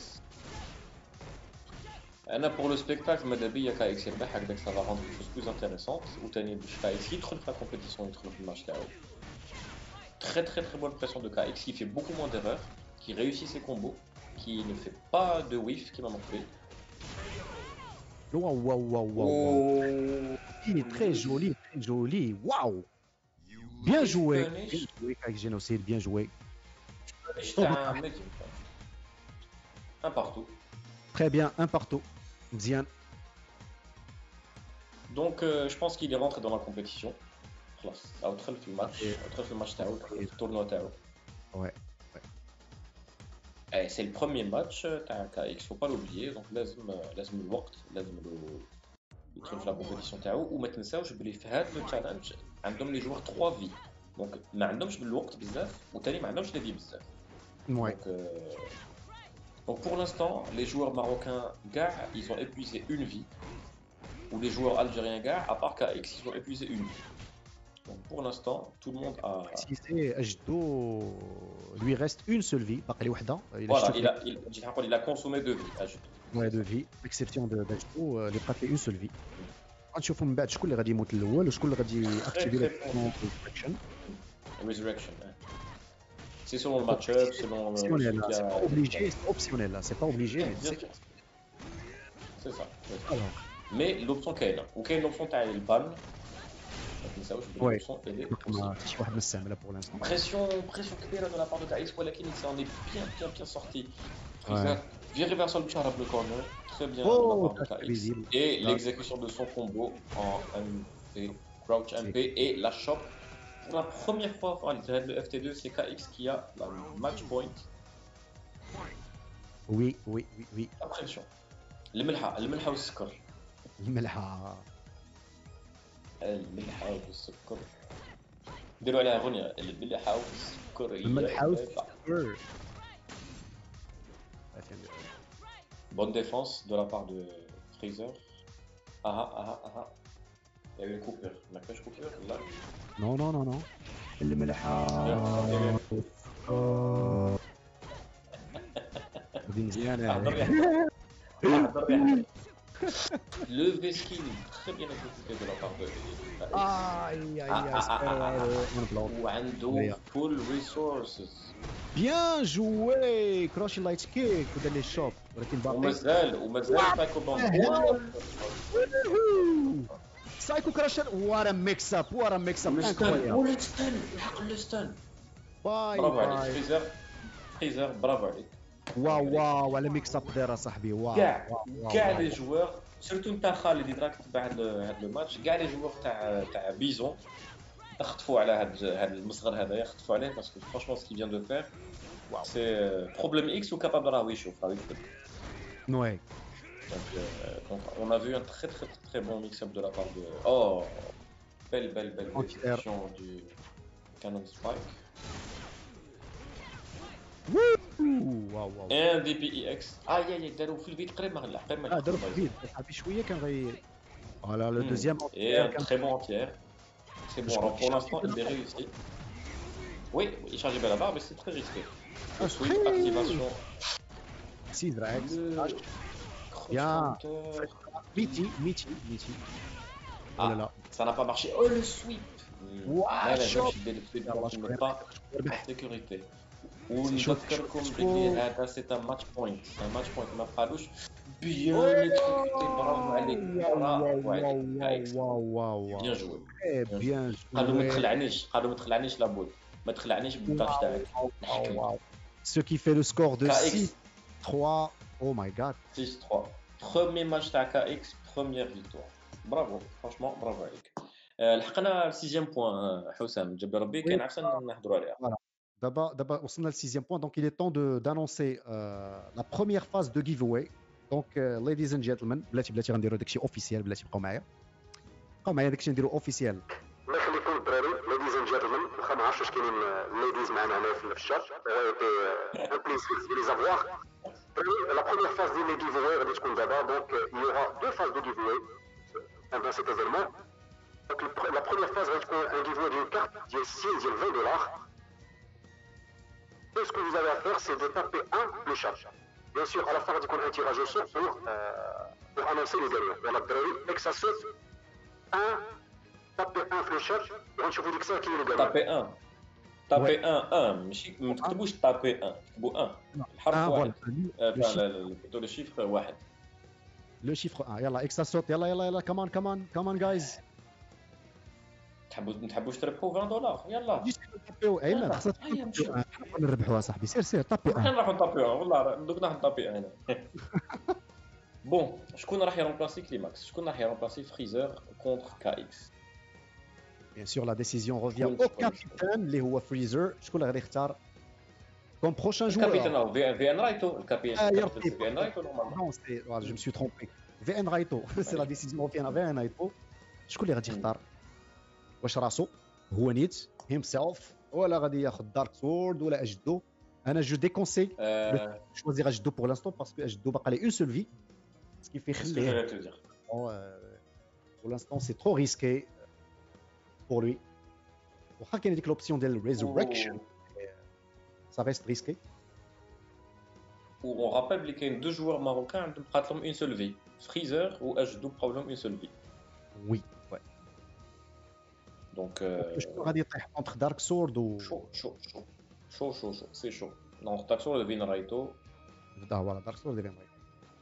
أنا pour le spectacle ماذا بيا K X يربح هكذاك ça va rendre les choses plus intéressantes وتاني باش K X يدخل في la compétition يدخل في الماتش تاعو. Très très très bonne pression de K X qui fait beaucoup moins d'erreurs, qui réussit ses combos, qui ne fait pas de whiff qui m'a manqué. Waouh waouh waouh waouh. Il est très joli, très joli. Waouh. Bien joué. Bien joué K X Genocide, bien joué. Un partout. Très bien, un partout. Bien. Donc euh, je pense qu'il est rentré dans la compétition. خلاص او دخل في الماتش دخل في الماتش تاعو دخل في التورنوا تاعو. Ouais. Et c'est le premier match تاع K X, faut pas l'oublier, donc لازم لازم الوقت لازم له يدخل في la compétition تاعو وما تنساوش بلي في هذا التشالنج عندهم لي جوار trois vies. Donc ما عندهمش بالوقت بزاف وثاني ما عندهمش لي في بزاف. Ouais. Donc, euh... donc pour l'instant les joueurs marocains gars ils ont épuisé une vie ou les joueurs algériens gars à part K X ils ont épuisé une vie. Donc pour l'instant, tout le monde a. Si c'est Ajdo, lui reste une seule vie, باقي وحده. Voilà, il a, il, il, il a consommé deux vies, Ajdo. Ouais, deux vies, exception de d'Ajdo, اللي بقات لي une seule vie. غنشوفوا من بعد شكون اللي غادي يموت الاول وشكون اللي غادي اكتيفي Resurrection. Resurrection. C'est selon le match-up, selon le. C'est pas obligé, c'est optionnel là, c'est pas obligé, mais c'est. C'est ça. Alors. Mais l'option qu'elle a, ou quelle option t'as le ban. Ouais. شي واحد ما استعملها pour l'instant. Pression, pression كبيرة de la part de K X, ولكن il s'en est bien, bien, bien sorti. Freezer, vient reversal Bicharab le corner, très bien oh, de la part de K X. Et l'exécution de son combo en M P, Crouch M P et la shop Pour la première fois dans le F T deux, c'est K X qui a la match point. Oui, oui, oui, oui. Impression. الملحة الملحة والسكر. الملحة. الملحة والسكر. ديروا عليها أغنية الملحة والسكر. الملحة والسكر. Bonne défense de la part de Freezer. Ah ah ah ah ah. Il y a eu une coupure. ما كانش coupure là. Non non non non. الملحة. هذه مزيانة. Le V-Skin, très bien exécuté de la part de Aïe aïe aïe. Ou عنده full resources. Bien joué. Crush light kick ودار لي شوب ولكن باقي. ومازال ومازال سايكو بومب. سايكو كراشر. What a mix up. What a mix up. ولا ستان الحق له ستان. باي برافو عليك فريزر. فريزر برافو عليك. واو واو على ميكس اب داير صاحبي. واو كاع كاع لي جوار سيرتو نتاع خالد اللي راك تبع هذا لو ماتش كاع لي جوار تاع تاع بيزون خطفوا على هذا هذا المصغر هذايا خطفوا عليه باسكو فرانشمون سكي فيان دو فير سي بروبليم اكس وكابابل راهو يشوف راهو يكتب. Ouais. Donc, euh, donc on a vu un très très très très bon mix-up de la part de oh belle belle belle exécution du Canon Spike. واو واو. ان دي بي اي اكس اي اي داروا في الفيد قريب ما غلع قريب ما اه داروا في الفيد صاحبي شويه كان غي فوالا لو دوزيام et un très bon entier. C'est bon, alors pour l'instant il est réussi. Oui, il charge bien la barre mais c'est très risqué. Sweep, activation. six Rex. Bien. Miti, Miti, Miti. Oh là là, ça n'a pas marché. Oh le sweep. Waouh, ne pas en sécurité. ونذكركم باللي هذا سي ان ماتش بوينت ان ماتش بوينت ما بقالوش بيان اكزيكوتي. برافو عليك برافو عليك. واو واو بيان جوي بيان جوي. قالوا ما تخلعنيش قالوا ما تخلعنيش لابول ما تخلعنيش بالداش تاعك. نحكم ce qui fait le score de six trois. Oh my god. six trois premier match تاع K X première victoire. برافو franchement برافو عليك. لحقنا السيزيام بوين حسام جاب ربي كان عفسه نحضروا عليها. D'abord, d'abord, on s'en a le sixième point, donc il est temps de, d'annoncer euh, la première phase de giveaway. Donc, uh, ladies and gentlemen, بلاتي بلاتي غنديرو داكشي اوفيسيال. بلاتي بقاو معايا بقاو معايا داكشي نديرو اوفيسيال. الله يخليكم الدراري ladies and gentlemen. واخا ما عرفتش واش كاينين ladies معنا هنا في الشات. un plaisir de les avoir. La première phase de giveaway غادي تكون دابا. Donc il y aura deux phases de giveaway pendant cet événement. Donc la première phase غادي تكون un giveaway d'une carte ديال ستين ديال vingt dollars. Tout ce que vous avez à faire, c'est de taper un le chat. Bien sûr, à la fin, on a un tirage au sort pour, euh, pour annoncer les gagnants. On a dès que ça saute, un, taper un le chat, et on se dit que ça qui est le gagnant. Taper un. Taper un, un. ماشي ما تكتبوش taper un. تكتبوا un. الحرف واحد. plutôt le chiffre واحد. Le chiffre un. يلا اكس صوت. يلا يلا يلا كمان كمان كمان جايز. تحبوا نحبوش تربحوا عشرين دولار. يلا طابيو ايمن خصك نربحوها صاحبي. سير سير طابي حنا نروحوا نطابيوها والله دوك نروحوا نطابي انا. بون شكون راح يرمبلاسي كليماكس؟ شكون راح يرمبلاسي فريزر كونتر كا اكس؟ Bien sûr, la décision revient au capitaine اللي هو فريزر. شكون اللي غادي يختار comme prochain joueur? الكابيتان في في ان رايتو. الكابيتان في ان رايتو نورمالمون. Non, c'est voilà, je me suis trompé. في ان رايتو. C'est la décision revient à في ان رايتو. شكون اللي غادي يختار؟ واش راسو هو نيت himself ولا غادي ياخذ دارك سورد ولا اجدو؟ انا جو ديكونسي شوازيغ اجدو بور لانستون باسكو اجدو باقا لي اون سول في سكي في خليه بور لانستون سي ترو ريسكي بور لوي. واخا كاين ديك لوبسيون ديال ريزوركشن سا ريست ريسكي. و اون رابيل بلي كاين دو جوار ماروكان عندهم بقات لهم اون سول في فريزر و اجدو بقاو لهم اون سول في. وي Donc, شكون غادي يطيح entre دارك سورد و شو شو شو شو شو شو سي شو. دونك دارك سورد فين رايتو. بدا فوالا دارك سورد فين رايتو.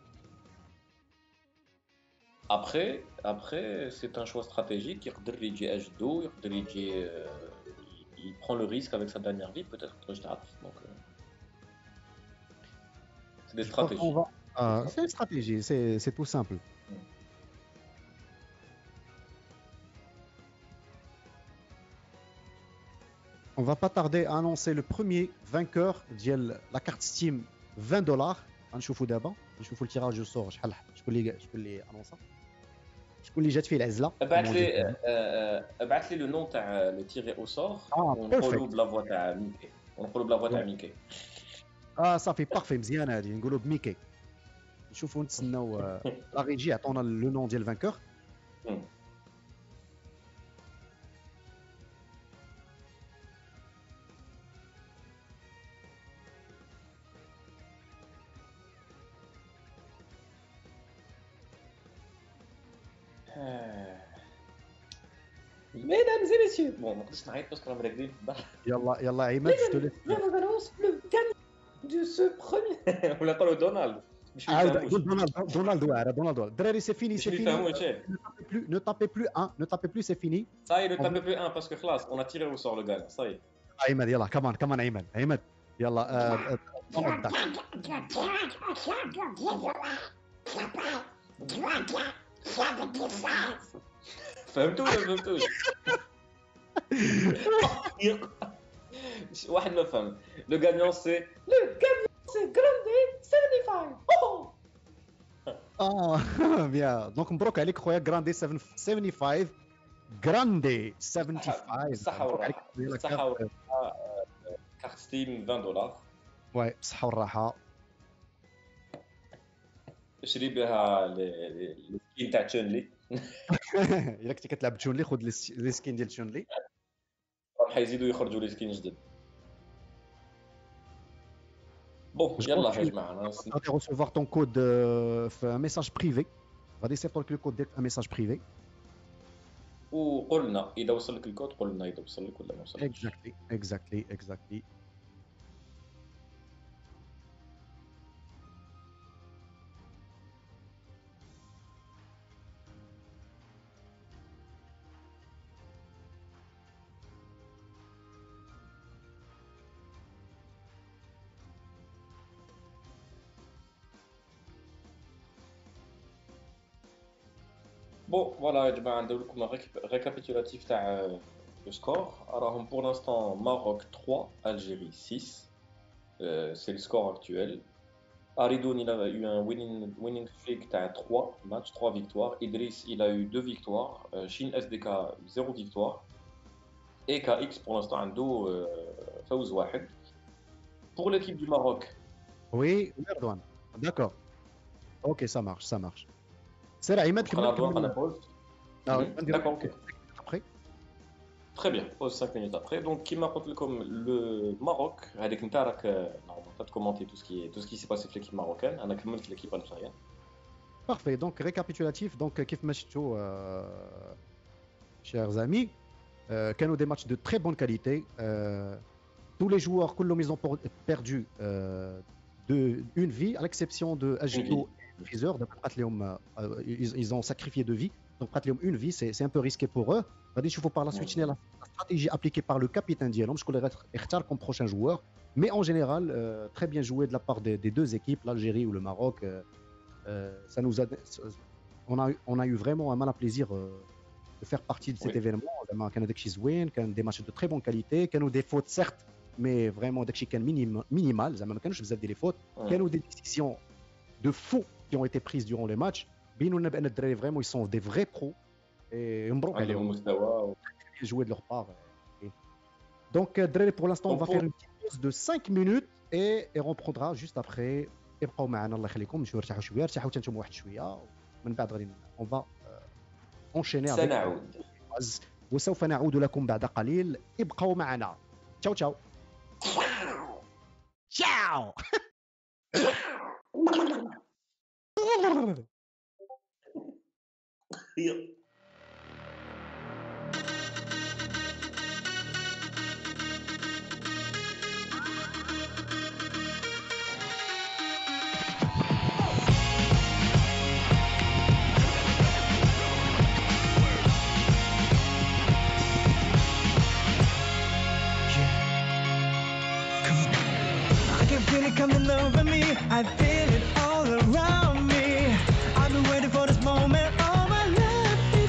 Après, après c'est un choix stratégique. يقدر يجي اجدو يقدر يجي il prend le risque avec sa dernière vie peut-être que je t'arrête. Donc c'est des stratégies. Ah, c'est une stratégie, c'est c'est tout simple. On va pas tarder à annoncer le premier vainqueur de la carte Steam vingt dollars. غنشوفوا دابا نشوفوا التيراج جو سور شحال شكون اللي شكون اللي انونسا شكون اللي جات فيه العزله. ابعث لي ابعث لي لو نون تاع لو تيري او سور ونقولوا بلا فوا تاع ميكي ونقولوا بلا فوا تاع ميكي. اه صافي بارفي مزيان هذه نقولوا بميكي. نشوفوا نتسناو لا ريجي عطونا لو نون ديال الفانكور. Mesdames et messieurs, bon, ما نقدرش نعيط باسكو راهم راكدين في الدار. يلا يلا عماد جو لي. Je vous annonce le gagnant de ce premier. ولا نقولوا دونالد. مش عاود دونالد دونالد واعر دونالد الدراري سي فيني سي فيني. Ne tapez plus un, ne tapez plus, c'est fini. Ça y est, ne tapez plus un parce que خلاص on a tiré au sort le gagnant, ça y est. عماد يلا كمان كمان عماد عماد يلا تفضل. فهمتوا ولا فهمتوش؟ واحد ما فهم. Le gagnant c'est le gagnant c'est Grande soixante-quinze. Oh اه بيان دونك مبروك عليك خويا غراندي خمسة وسبعين غراندي خمسة وسبعين. صحة والراحة. صحة والراحة. كارت ستيم عشرة دولار. واي بصحة والراحة. اشري بها السكين تاع تشونلي. الا كنتي كتلعب تشونلي خذ لي سكين ديال تشونلي. راح يزيدوا يخرجوا لي سكين جدد. بون يلا يا جماعه غادي ريسيفوار طون كود في ميساج بريفي. غادي يصيفط لك الكود ديالك في ميساج بريفي وقول لنا اذا وصل لك الكود. قول لنا اذا وصل لك ولا ما وصلش. اكزاكتلي اكزاكتلي اكزاكتلي. بون فوالا يا جماعه ندير لكم ريكابيتولاتيف تاع لو سكور. راهم بور لانستون ماروك trois Algérie six. euh, c'est le score actuel. Aridoun il a eu un winning winning streak تاع trois matchs trois victoires. Idriss il a eu deux victoires. euh, Shin S D K zéro victoire. et K X pour l'instant عنده euh, فوز واحد. pour l'équipe du Maroc. Oui, Erdogan. D'accord. OK, ça marche, ça marche. C'est là, Ahmed, on a droit à la pause. Ah, mm-hmm. D'accord, ok. Après. Très bien, pause cinq minutes après. Donc, qui m'a raconté comme le Maroc, avec une tarak, normalement, tu as commenté tout ce qui est, tout ce qui s'est passé avec l'équipe marocaine, on a commenté l'équipe algérienne. Parfait. Donc, récapitulatif. Donc, Kif Machito, euh, chers amis, euh, qu'il y a des matchs de très bonne qualité. Euh, tous les joueurs, ils ont perdu euh, de une vie, à l'exception de Agito. Freezer, ils, ils ont sacrifié de vie, donc une vie, c'est, c'est un peu risqué pour eux. Il faut par la suite la stratégie appliquée par le capitaine Diallo, je connais Ertar comme prochain joueur, mais en général, euh, très bien joué de la part des, des deux équipes, l'Algérie ou le Maroc. Euh, euh, ça nous a, on a, on a eu vraiment un malin plaisir euh, de faire partie de cet oui. événement. Il y a des win, des matchs de très bonne qualité, il y a des fautes certes, mais vraiment des chicanes minimales. Il y a des fautes, il y a des décisions de fou qui ont été prises durant les matchs. Vraiment, ils sont des vrais pros. Et ils jouent de leur part. Donc, pour l'instant, on va faire une petite pause de cinq minutes et, et on reprendra juste après. ابقوا معنا الله يخليكم نمشيو نرتاحوا شويه ارتاحوا تنتم واحد شويه من بعد غادي on va enchaîner سنعود وسوف نعود لكم بعد قليل. ابقوا معنا. تشاو تشاو تشاو. Coming over me, I feel it all around me. I've been waiting for this moment all my life.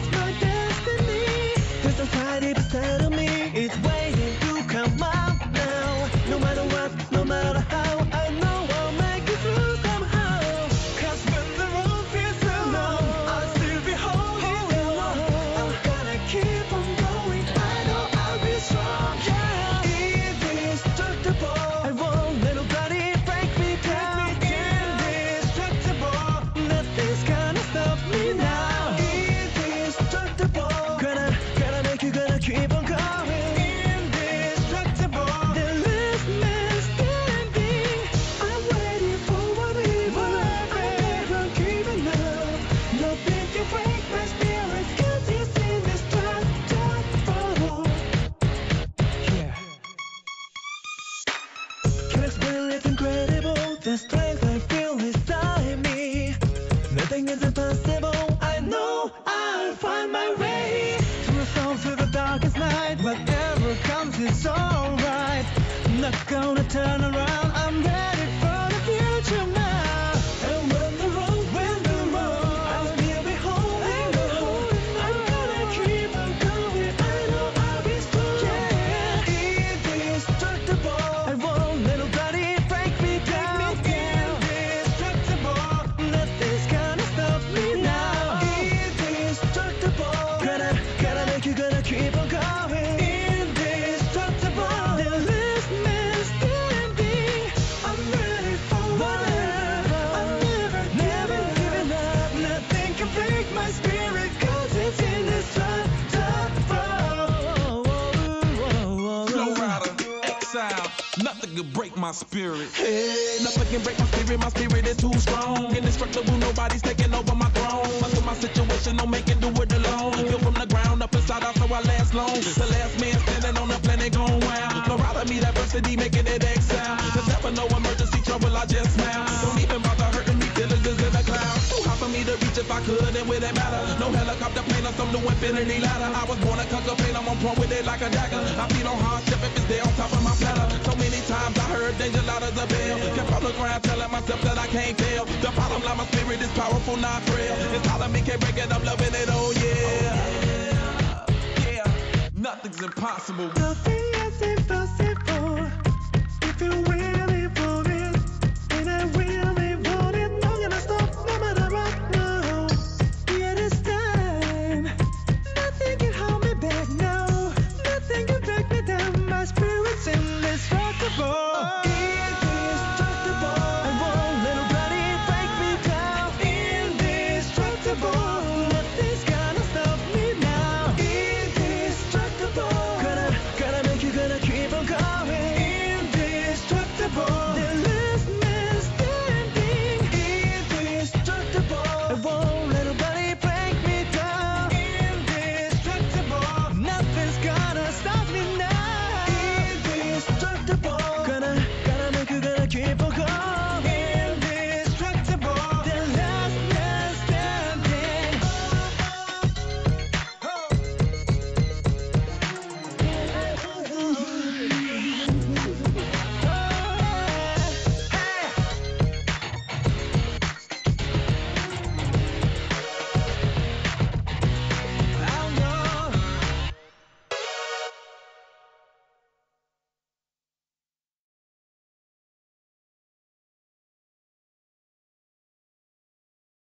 my spirit. Hey, nothing can break my spirit, my spirit is too strong. Indestructible, nobody's taking over my throne. Muscle my situation, don't make it do it alone. Built from the ground up inside out so I last long. The last man standing on the planet going wild. No out of me, diversity making it exile. There's never no emergency trouble, I just smile. Don't even bother hurting me, feelings is in the clouds. Too hard for me to reach if I could, and with it matter. No helicopter plane or some new infinity ladder. I was born to conquer pain, I'm on point with it like a dagger. I feed on hardship if it's there on top of my platter. So many times I heard danger loud as a bell. Kept on the ground telling myself that I can't fail. The bottom line, my spirit is powerful, not frail. It's all of me, can't break it, I'm loving it, oh yeah. Yeah, yeah. Nothing's impossible. Nothing is impossible if you wait.